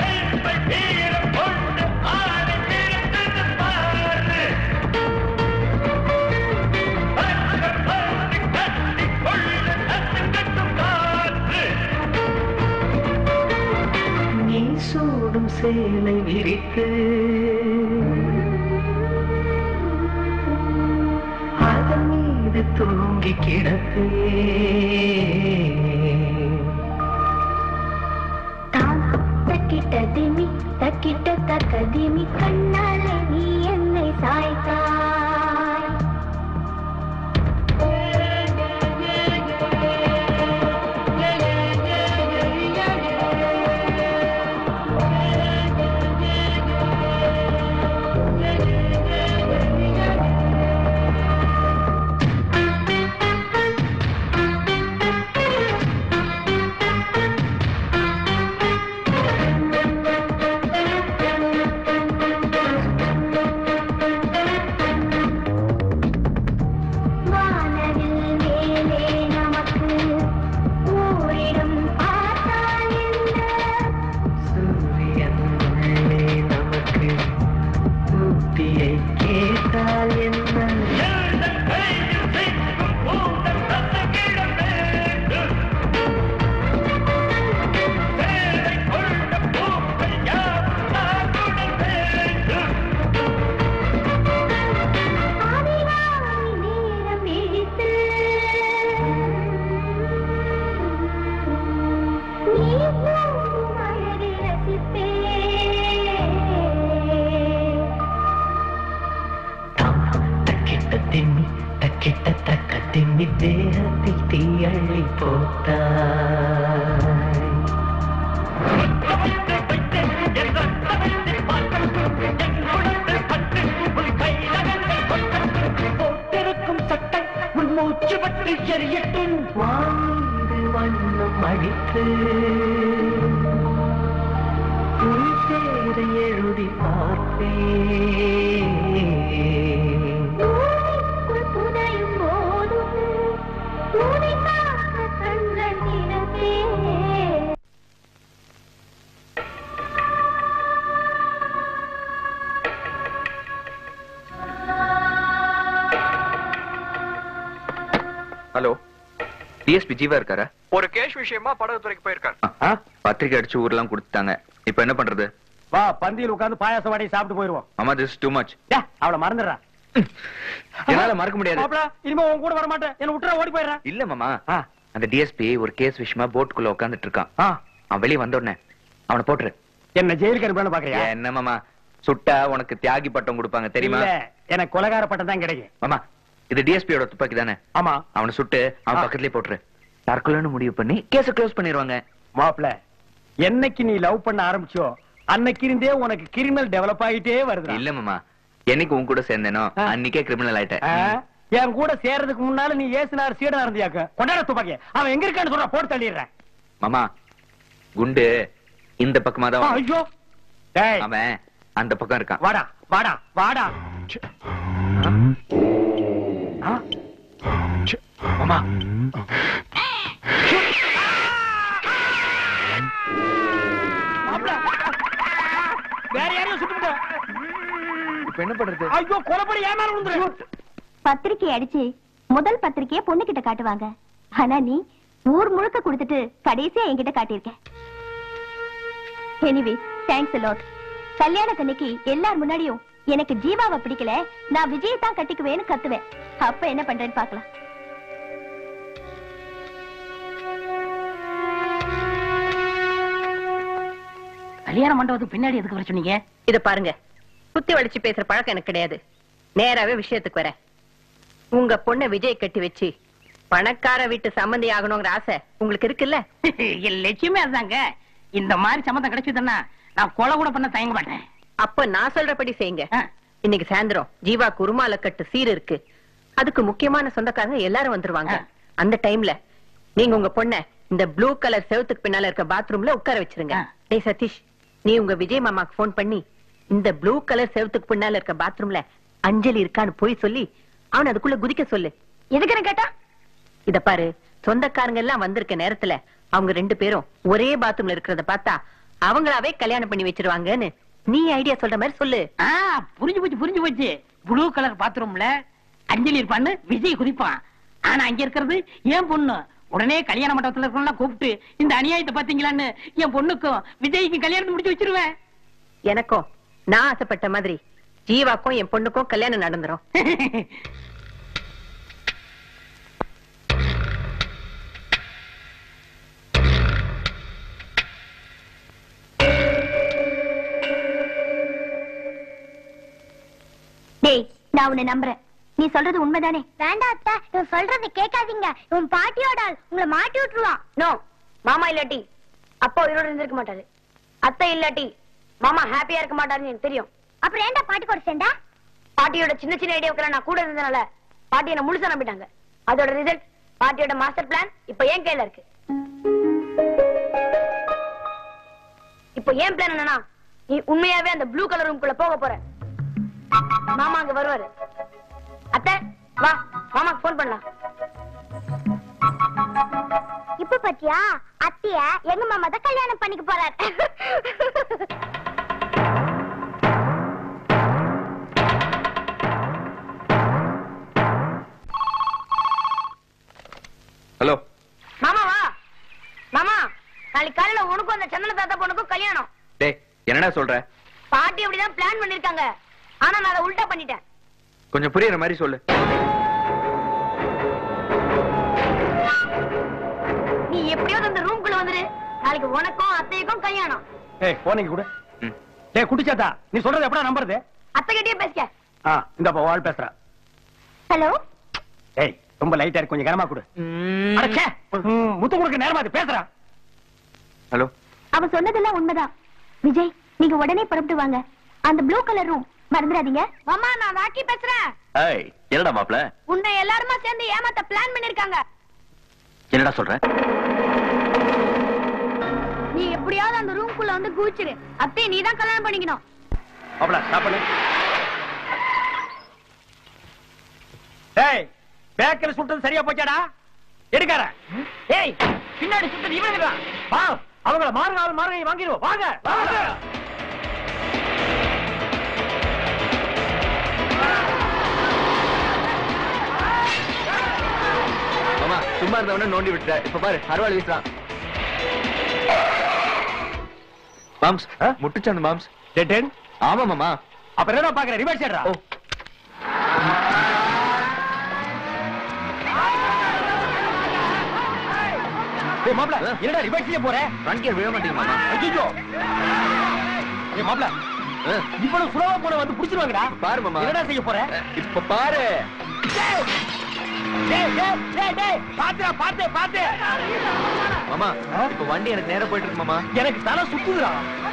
நீ சூடும் சேலை விரித்து அதன் மீது தூங்கி கிடப்பே. தக்கிட்ட திமி தக்கிட்ட தக்க திமி கண்ணாலே நீ என்னை சாய்த்தாய். திம்மி தேகத்தில் தீயள்ளி போட்டாய். போட்டிருக்கும் சட்டை உன் மூச்சு பற்றி எரியட்டும். வாழ்ந்து வண்ணம் அடித்து உன் பேரை எழுதி பார்ப்பேன். புதையும் போதும் உன்னை பார்க்க கண்கள் திறப்பே. ஹலோ, டிஎஸ்பி ஜீவா இருக்காரா? ஒரு கேஷ் விஷயமா படகுத்துறைக்கு போயிருக்காரு. பத்திரிக்கை அடிச்சு ஊர்லாம் கொடுத்துட்டாங்க. இப்ப என்ன பண்றது? வா, பந்தியில் உட்கார்ந்து பாயாசம் வாடி சாப்பிட்டு போயிருவோம். அம்மா, this is too much. அவளை மறந்துடுறா. என்னால மறக்க முடியாது. இனிமே உன் கூட வர மாட்டேன். என்ன விட்டுற ஓடி போயிடுறேன். இல்ல மாமா, அந்த டிஎஸ்பி ஒரு கேஸ் விஷயமா போட்டுக்குள்ள உட்கார்ந்துட்டு இருக்கான். அவன் வெளியே வந்த உடனே அவனை போட்டுரு. என்ன ஜெயிலுக்கு அனுப்பணும் பாக்குறியா? என்ன மாமா, சுட்டா உனக்கு தியாகி பட்டம் கொடுப்பாங்க தெரியுமா? எனக்கு கொலைகார பட்டம் தான் கிடைக்கும். மாமா, இது டிஎஸ்பியோட துப்பாக்கி தானே? ஆமா. அவனை சுட்டு அவன் பக்கத்துலயே போட்டுரு. தற்கொலைன்னு முடிவு பண்ணி கேஸ க்ளோஸ் பண்ணிடுவாங்க. மாப்ள, என்னைக்கு நீ லவ் பண்ண ஆரம்பிச்சோ அன்னைக்கு இருந்தே உனக்கு கிரிமினல் டெவலப் ஆகிட்டே வருது. இல்ல மாமா, என்னைக்கு உன் கூட சேர்ந்தேனோ அன்னைக்கே கிரிமினல் ஆயிட்டேன். என் கூட சேர்றதுக்கு முன்னால நீ ஏசுனார் சீடனா இருந்தியாக்க. கொண்டாட துப்பாக்கி. அவன் எங்க இருக்கான்னு சொல்ற, போட்டு தள்ளிடுறேன். மாமா குண்டு இந்த பக்கமா தான். ஐயோ டேய், அவன் அந்த பக்கம் இருக்கான். வாடா வாடா வாடா. மாமா வேற யாரையும் சுட்டுட்ட. இப்ப என்ன பண்றது? ஐயோ கொலைப்படி ஏன் மேல விழுந்துரு. பத்திரிக்கை அடிச்சு முதல் பத்திரிக்கைய பொண்ணு கிட்ட காட்டுவாங்க. ஆனா நீ ஊர் முழுக்க கொடுத்துட்டு கடைசியா என்கிட்ட காட்டியிருக்க. Anyway thanks a lot. கல்யாணத்தன்னைக்கு எல்லார் முன்னாடியும் எனக்கு ஜீவாவை பிடிக்கல, நான் விஜயை தான் கட்டிக்குவேன்னு கத்துவேன். அப்ப என்ன பண்றேன்னு பாக்கலாம். கல்யாண மண்டபத்துக்கு பின்னாடி எதுக்கு வர சொன்னீங்க? இத பாருங்க, குத்தி வலிச்சு பேசுற பழக்கம் எனக்கு கிடையாது. நேராவே விஷயத்துக்கு வரேன். உங்க பொண்ணை விஜய் கட்டி வச்சு பணக்கார வீட்டு சம்மந்தி ஆகணுங்கிற ஆசை உங்களுக்கு இருக்குல்ல? என் லட்சியமே அதுதாங்க. இந்த மாதிரி சம்மந்தம் கிடைச்சதுன்னா நான் கொலை கூட பண்ண தயங்க மாட்டேன். அப்ப நான் சொல்றபடி செய்யுங்க. இன்னைக்கு சாயந்தரம் ஜீவா குருமால கட்டு சீர் இருக்கு. அதுக்கு முக்கியமான சொந்தக்காரங்க எல்லாரும் வந்துருவாங்க. அந்த டைம்ல நீங்க உங்க பொண்ண இந்த ப்ளூ கலர் செவத்துக்கு பின்னால இருக்க பாத்ரூம்ல உட்கார வச்சிருங்க. டேய் சதீஷ், நீ உங்க விஜய் மாமாக்கு போன் பண்ணி இந்த ப்ளூ கலர் செவத்துக்கு பின்னால இருக்க பாத்ரூம்ல அஞ்சலி இருக்கான்னு போய் சொல்லி அவன் அதுக்குள்ள குதிக்க சொல்லு. எதுக்குன்னு கேட்டா, இத பாரு, சொந்தக்காரங்க எல்லாம் வந்திருக்க நேரத்துல அவங்க 2 பேரும் ஒரே பாத்ரூம்ல இருக்கிறத பார்த்தா அவங்களாவே கல்யாணம் பண்ணி வச்சிருவாங்கன்னு நீ ஐடியா சொல்ற மாதிரி சொல்லு. புரிஞ்சு போச்சு. ப்ளூ கலர் பாத்ரூம்ல அஞ்சலி இருப்பான்னு விஜய் குதிப்பான். ஆனா அங்க இருக்கிறது என் பொண்ணு. உடனே கல்யாண மண்டபத்துல இருக்கவங்க கூப்பிட்டு இந்த அநியாயத்தை பாத்தீங்களான்னு என் பொண்ணுக்கும் விஜய்க்கும் கல்யாணம் முடிச்சு வச்சிருவேன். எனக்கும் நான் ஆசைப்பட்ட மாதிரி ஜீவாக்கும் என் பொண்ணுக்கும் கல்யாணம் நடந்துரும். டேய், நான் உன்னை நம்புறேன். நீ சொல்றது உண்மைதானே? வேண்டாம் அத்தா, இவன் சொல்றது கேட்காதீங்க. இவன் பாட்டியோட ஆள், உங்களை மாட்டி விட்டுருவான். நோ, மாமா இல்லாட்டி அப்பா உயிரோட இருந்திருக்க மாட்டாரு. அத்தை இல்லாட்டி மாமா ஹாப்பியா இருக்க மாட்டாருன்னு எனக்கு தெரியும். அப்புறம் ஏன்டா பாட்டி கூட சேர்ந்தா? பாட்டியோட சின்ன சின்ன ஐடியாவுக்கு நான் கூட இருந்ததுனால பாட்டி என்ன முழுசா நம்பிட்டாங்க. அதோட ரிசல்ட் பாட்டியோட மாஸ்டர் பிளான் இப்ப ஏன் கையில இருக்கு. இப்ப ஏன் பிளான் என்னன்னா, நீ உண்மையாவே அந்த ப்ளூ கலர் ரூம்குள்ள போக போற. மாமா அங்க வருவாரு. அத்தை வா, மாமாக்கு போன் பண்ணலாம். இப்ப பாத்தியா, அத்திய எங்க மாமா தான் கல்யாணம் பண்ணிக்க போறாரு. ஹலோ மாமா வா. மாமா, நாளைக்கு காலையில உனக்கும் அந்த சந்தன தாத்தா பொண்ணுக்கும் கல்யாணம். டேய் என்னடா சொல்ற? பாட்டி அப்படிதான் பிளான் பண்ணிருக்காங்க. ஆனா நான் அதை உல்டா பண்ணிட்டேன். கொஞ்சம் புரியுற மாதிரி சொல்லு. நீ எப்படியாவது அந்த ரூம்குள்ள வந்துரு. நாளைக்கு உனக்கும் அத்தைக்கும் கல்யாணம். ஏய் போனீங்க கூட. டேய் குட்டிச்சாத்தா, நீ சொல்றது எப்படா நம்புறது? அத்தை கிட்டயே பேசிக்க. இந்த ஆள் பேசுற. ஹலோ. ஏய் ரொம்ப லைட்டா இருக்கு, கொஞ்சம் கனமா கொடு. அடச்சே, முத்து கொடுக்க நேரமா அது பேசுறா. ஹலோ. அவன் சொன்னதெல்லாம் உண்மைதான். விஜய், நீங்க உடனே புறப்பட்டு வாங்க. அந்த ப்ளூ கலர் ரூம் மறந்துடாதீங்க. மாமா, நான் ராக்கி பேசுறேன். ஏய் என்னடா மாப்ள? உன்னை எல்லாருமா சேர்ந்து ஏமாத்த பிளான் பண்ணிருக்காங்க. என்னடா சொல்ற? நீ எப்படியாவது அந்த ரூம்குள்ள வந்து குதிச்சிரு. அத்தை நீ தான் கல்யாணம் பண்ணிக்கணும். மாப்ள ஸ்டாப் பண்ணு. ஏய் பேக்கல சுட்டது சரியா போச்சாடா? எடுக்கார. ஏய் பின்னாடி சுட்டது இவனுடா. வா, அவங்கள மாறுங்க வாங்கிடுவோம். வாங்க வாங்க. மாமா சும்மா இருந்தவன நோண்டி விட்டுற. இப்ப பாரு அறுவாள் வீசுறான். மாம்ஸ் முட்டுச்சாந்து மாம்ஸ். டெட். ஆமா மாமா. அப்புறம் என்ன பாக்குற? ரிவர்ஸ் ஏறா. ஏய் மாப்ள, என்னடா ரிவர்ஸ்ல போற? ஃப்ரண்ட் கியர் விழ மாட்டீங்க மாமா. ஐயோ. ஏய் மாப்ள, இவ்வளவு சுலபமா போற வந்து புடிச்சிருவாங்கடா. பாரு மாமா. என்னடா செய்ய போற? இப்ப பாரு. டேய் பாத்து. மாமா இப்ப வண்டி எனக்கு நேரா போயிட்டு இருக்கு மாமா. எனக்கு தலை சுத்துதுடா.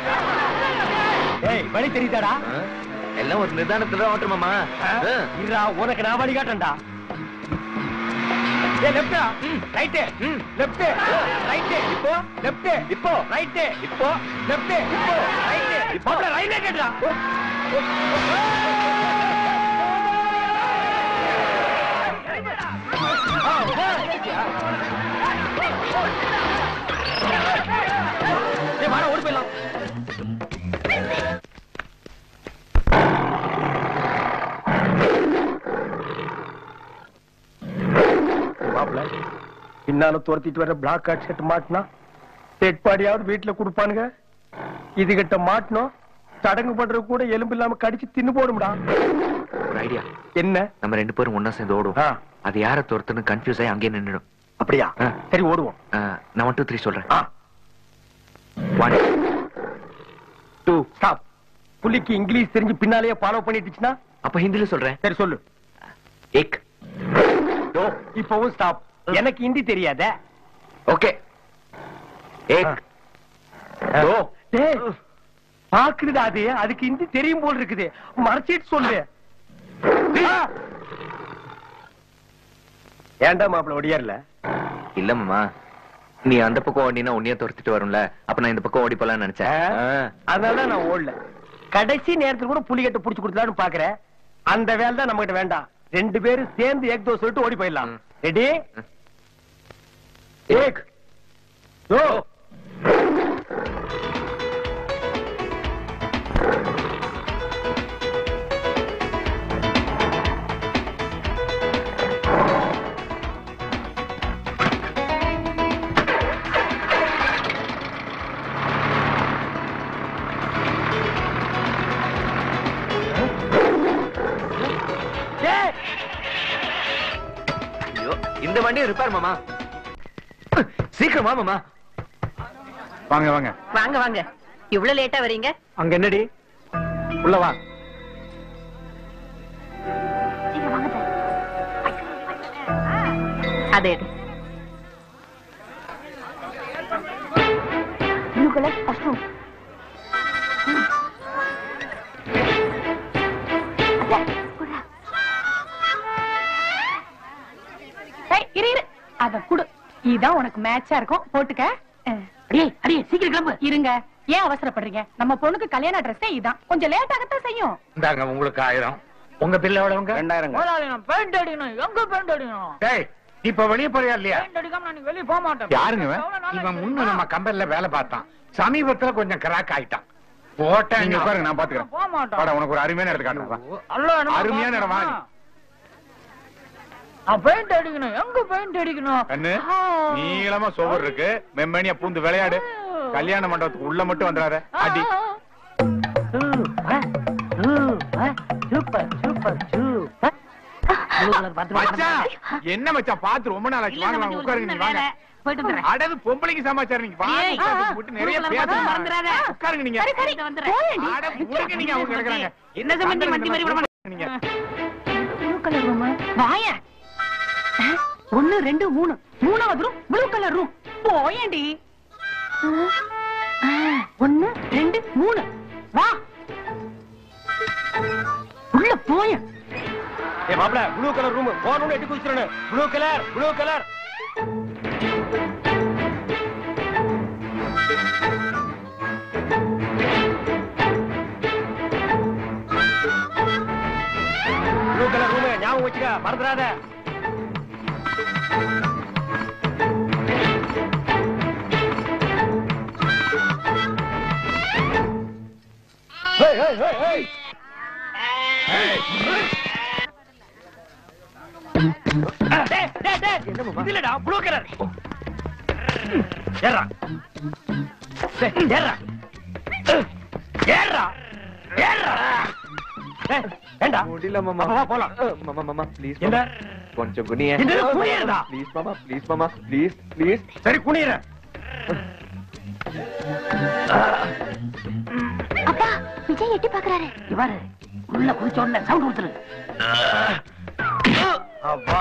ஏய் வழி தெரியுதாடா? எல்லாம் ஒரு நிதானத்துல ஓட்டுற மாமா. இருடா, உனக்கு நான் வழி காட்டேன்டா. லெஃப்ட் ரைட் லெஃப்ட் ரைட் இப்போ லெஃப்ட் இப்போ ரைட் இப்போ லெஃப்ட் இப்போ ரைட் இப்போ ரைட்ல கேட்டா வாடா ஓடி போயிடலாம். பின்னால துரத்திட்டு வர பிளாக் கார்ட் செட் மாட்டினா டெட்பாடியாவது வீட்டுல கொடுப்பானுங்க. இது கிட்ட மாட்டணும் சடங்கு பண்றது கூட எலும்பு இல்லாம கடிச்சு தின்னு போடும்டா. ஒரு ஐடியா என்ன? நம்ம 2 பேரும் ஒன்னா சேர்ந்து ஓடுவோம். அது யார துரத்துன்னு கன்ஃபியூஸ் ஆகி அங்கேயே நின்னுடும். அப்படியா? சரி ஓடுவோம். நான் 1 2 3 சொல்றேன். 1 2 ஸ்டாப். புலிக்கு இங்கிலீஷ் தெரிஞ்சு பின்னாலேயே ஃபாலோ பண்ணிட்டுச்சுன்னா அப்ப ஹிந்தில சொல்றேன். சரி சொல்லு. ஏக் दो இப்பவும் ஸ்டாப். எனக்கு ஹிந்தி தெரியாதே. ஓகே ஏக் दो டேய் பாக்குறடா அது. அதுக்கு ஹிந்தி தெரியும் போல இருக்குது. மறைச்சிட்டு சொல்லு. ஏன்டா மாப்ள ஓடியாரல? இல்ல மாமா, நீ அந்த பக்கம் ஓடினா உன்னைய துரத்திட்டு வரும்ல. அப்ப நான் இந்த பக்கம் ஓடி போலாம்னு நினைச்சேன். அதனால நான் ஓடல. கடைசி நேரத்துல கூட புலிகட்ட புடிச்சு கொடுத்தலாம்னு பாக்குறேன். அந்த வேலை தான் நம்ம கிட்ட வேண்டாம். 2 பேரும் சேர்ந்து ஏக் தோ சொல்லிட்டு ஓடி போயிடலாம். ரெடி? ஏக் தோ. இந்த வண்டியை ரிப்பேர் மாமா. சீக்கிரம் வா மாமா. வாங்க வாங்க வாங்க வாங்க. இவ்வளவு லேட்டா வரீங்க? அங்க என்னடி? உள்ள வா. அதே ப்ளூ கலர் மஷ்ரூம். அத குடு. இதான் உனக்கு மேட்சா இருக்கும், போட்டுக்க. அடியே அடியே சீக்கிரம் கிளம்பு. இருங்க, ஏன் அவசரப்படுறீங்க? நம்ம பொண்ணுக்கு கல்யாண ட்ரெஸ்ஸே இதான். கொஞ்சம் லேட் ஆகத்தான் செய்யும். இந்தாங்க உங்களுக்கு 1000. உங்க பில் எவ்வளவுங்க? 2000. பெயிண்ட் அடிக்கணும். எங்க பெயிண்ட் அடிக்கணும்? டேய் இப்ப வெளிய போறியா இல்லையா? பெயிண்ட் அடிக்காம நான் வெளிய போக மாட்டேன். யாருங்க இவன்? முன்ன நம்ம கம்பெனில வேலை பார்த்தான். சமீபத்துல கொஞ்சம் கிராக் ஆயிட்டான். போட்டேன். நீங்க உட்காருங்க, நான் பாத்துக்கிறேன். போக மாட்டேன். வாடா, உனக்கு ஒரு அருமையான இடத்துக்கு காட்டுறேன். அல்ல அருமையான இடம் வா. பெயிண்ட் அடிக்கணும். எங்க பெயிண்ட் அடிக்கணும்? கண்ணு நீளமா சோவர் இருக்கு. மெம்மணியா பூந்து விளையாடு. கல்யாண மண்டபத்துக்கு உள்ள மட்டும் வந்துடாத. அடி. Super super super. மச்சான் என்ன மச்சான் பாத்து ரொம்ப நாள் ஆச்சு. வாங்க வாங்க உட்காருங்க. நீங்க வாங்க. போயிட்டு வந்துறேன். அடது பொம்பளைக்கு சமாச்சாரம். நீங்க வாங்க. போட்டு நிறைய பேசணும். மறந்துறாத. உட்காருங்க நீங்க. சரி வந்துறேன். அட முடுங்க நீங்க அவங்க கிடக்குறாங்க. என்ன சம்பந்தி மந்தி மாதிரி விட நீங்க. Blue colour room. வாயா. 1 2 3 மூணாவது ரூம் ப்ளூ கலர் ரூம். போயேண்டி. 1 2 3 வா. உள்ள போய. ஏ மாப்ள ப்ளூ கலர் ரூம் போறணும். எட்டி குதிச்சிரணும். Blue colour blue colour. Blue colour room ஞாபகம் வச்சுக்க, மறந்துடாத. Hey, hey, hey, hey! இதுலடா ப்ளூ கலர். ஏறா ஏறா ஏறா ஏறா. ஏண்டா முடியல மாமா. வா போலாம். மாமா மாமா ப்ளீஸ். என்ன கொஞ்சம் குனிய. என்ன குனியறடா? ப்ளீஸ் மாமா ப்ளீஸ் மாமா ப்ளீஸ் ப்ளீஸ். சரி குனியற. அப்பா விஜய் எட்டி பாக்குறாரு. இவரு உள்ள குதிச்ச உடனே சவுண்ட் கொடுத்துரு. அப்பா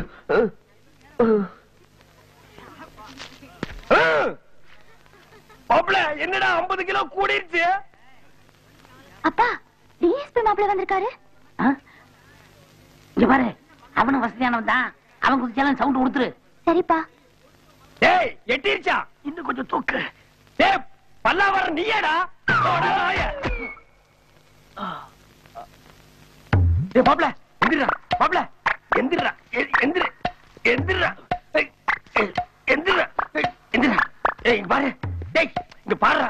மாப்ள என்னடா 50 கிலோ கூடிருச்சு. அப்பா டிஎஸ்பி மாப்பிள்ள வந்திருக்காரு. இங்க பாரு, அவனும் வசதியானவன் தான். அவன் குதிச்சாலும் சவுண்ட் கொடுத்துரு. சரிப்பா. டேய் எட்டிருச்சா? இன்னும் கொஞ்சம் தூக்கு. டேய் பல்லாவரம் நீயேடா. டேய் மாப்ள எந்திரா. மாப்ள எந்திரா. எந்திர. எந்திரா. எந்திரா. எந்திரா. ஏய் இங்க பாரு. டேய் இங்க பாருடா.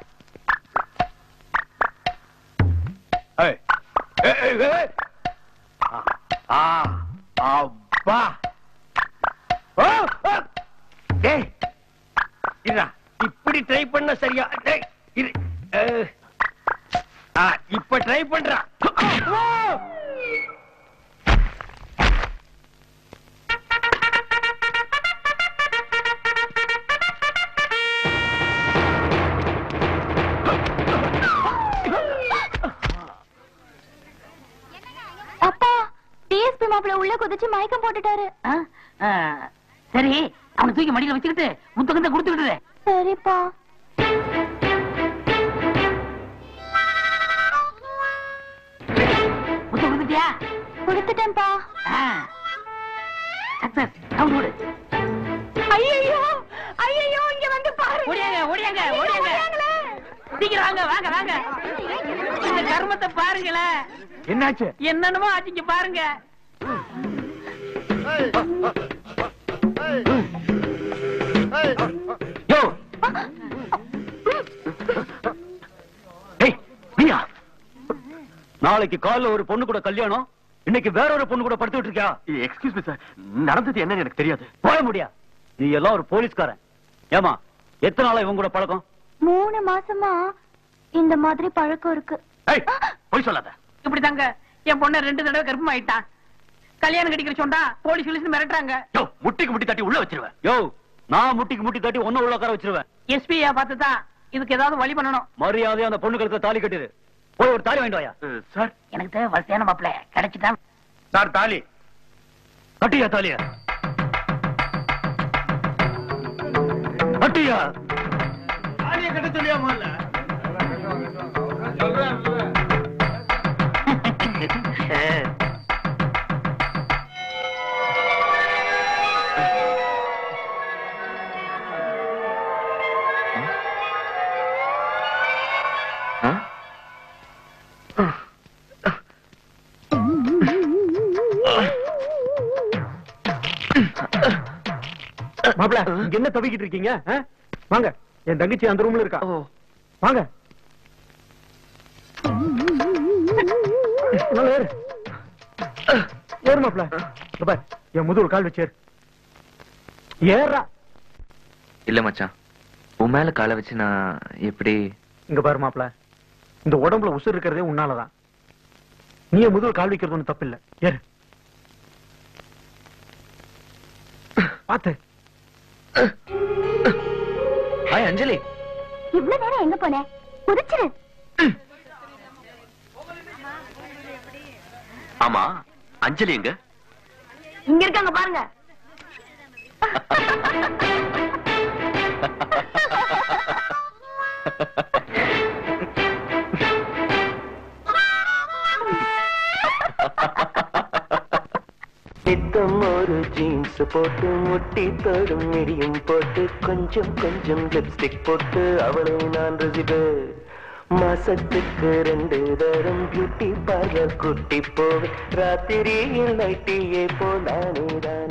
ஏய் ஏய் ஏய். அப்பா. டேய் இருடா. இப்படி ட்ரை பண்ண சரியா? டேய் இரு. இப்ப ட்ரை பண்றா. அப்பா டிஎஸ்பி மாப்பிள்ள உள்ள குதிச்சு மயக்கம் போட்டுட்டாரு. சரி அவனை தூக்கி மடியில வச்சுக்கிட்டு முத்தகத்தை கொடுத்துக்கிட்டு. சரிப்பா. முத்த கொடுத்துட்டியா? கொடுத்துட்டேன்ப்பா. சக்சஸ். சவுண்ட் கொடு. ஐயோ ஐயோ இங்க வந்து பாரு. ஓடியாங்க ஓடியாங்க ஓடியாங்க. சீக்கிரம் வாங்க வாங்க வாங்க. இந்த கர்மத்தை பாருங்களேன். என்னாச்சு? என்னன்னுமோ ஆச்சுங்க பாருங்க. யோ நீயா? நாளைக்கு காலைல ஒரு பொண்ணு கூட கல்யாணம், இன்னைக்கு வேற ஒரு பொண்ணு கூட படுத்துட்டு இருக்கியா? எக்ஸ்கியூஸ் மீ சார், நடந்தது என்னன்னு எனக்கு தெரியாது. போக முடியா? நீ எல்லாம் ஒரு போலீஸ்காரன். ஏமா எத்தனை நாளா இவங்க கூட பழக்கம்? 3 மாசமா இந்த மாதிரி பழக்கம் இருக்கு. போய் சொல்லாத. இப்படி தாங்க என் பொண்ணு 2 தடவை கர்ப்பம் ஆயிட்டான். கல்யாணம் கட்டிக்கிற சொன்னா போலீஸ் போலீஸ் மிரட்டுறாங்க. யோ முட்டிக்கு முட்டி தட்டி உள்ள வச்சிருவேன். யோ நான் முட்டிக்கு முட்டி தட்டி ஒன்னும் உள்ள உட்கார வச்சிருவேன். எஸ்பியா பார்த்துதான் இதுக்கு ஏதாவது வழி பண்ணணும். மரியாதையா அந்த பொண்ணு கழுத்துல தாலி கட்டிடு. போய் ஒரு தாலி வாங்கிட்டு வாயா. சார் எனக்கு தேவை வசதியான மாப்பிள்ள கிடைச்சிட்டான். சார் தாலி கட்டியா? தாலியா கட்டியா? தாலியை கட்ட சொல்லியா முதல்ல? மாப்பிள இங்க என்ன தவிக்கிட்டு இருக்கீங்க? வாங்க, என் தங்கச்சி அந்த ரூம்ல இருக்கா. வாங்க ஏறு மாப்பிள. என் முதுகு கால் வச்சு ஏறா. இல்ல மச்சான், உன் மேல காலை வச்சு நான் எப்படி? இங்க பாரு மாப்பிள, இந்த உடம்புல உசுர் இருக்கிறதே உன்னாலதான். நீ முதுகு கால் வைக்கிறது ஒண்ணு தப்பு இல்ல. ஏறு பாத்து. ஹாய் அஞ்சலி. இவ்வளவு நேரம் எங்க போன? குதிச்சிரு. ஆமா அஞ்சலி எங்க? இங்க இருக்காங்க பாருங்க. நித்தம் ஒரு ஜீன்ஸ் போட்டு முட்டி தோடும் மிடியும் போட்டு கொஞ்சம் கொஞ்சம் லிப்ஸ்டிக் போட்டு அவளை நான் ரசிப்பேன். மாசத்துக்கு 2 தரம் பியூட்டி பார்லர் கூட்டி போவேன். ராத்திரியில் நைட்டியே போனானே தான்.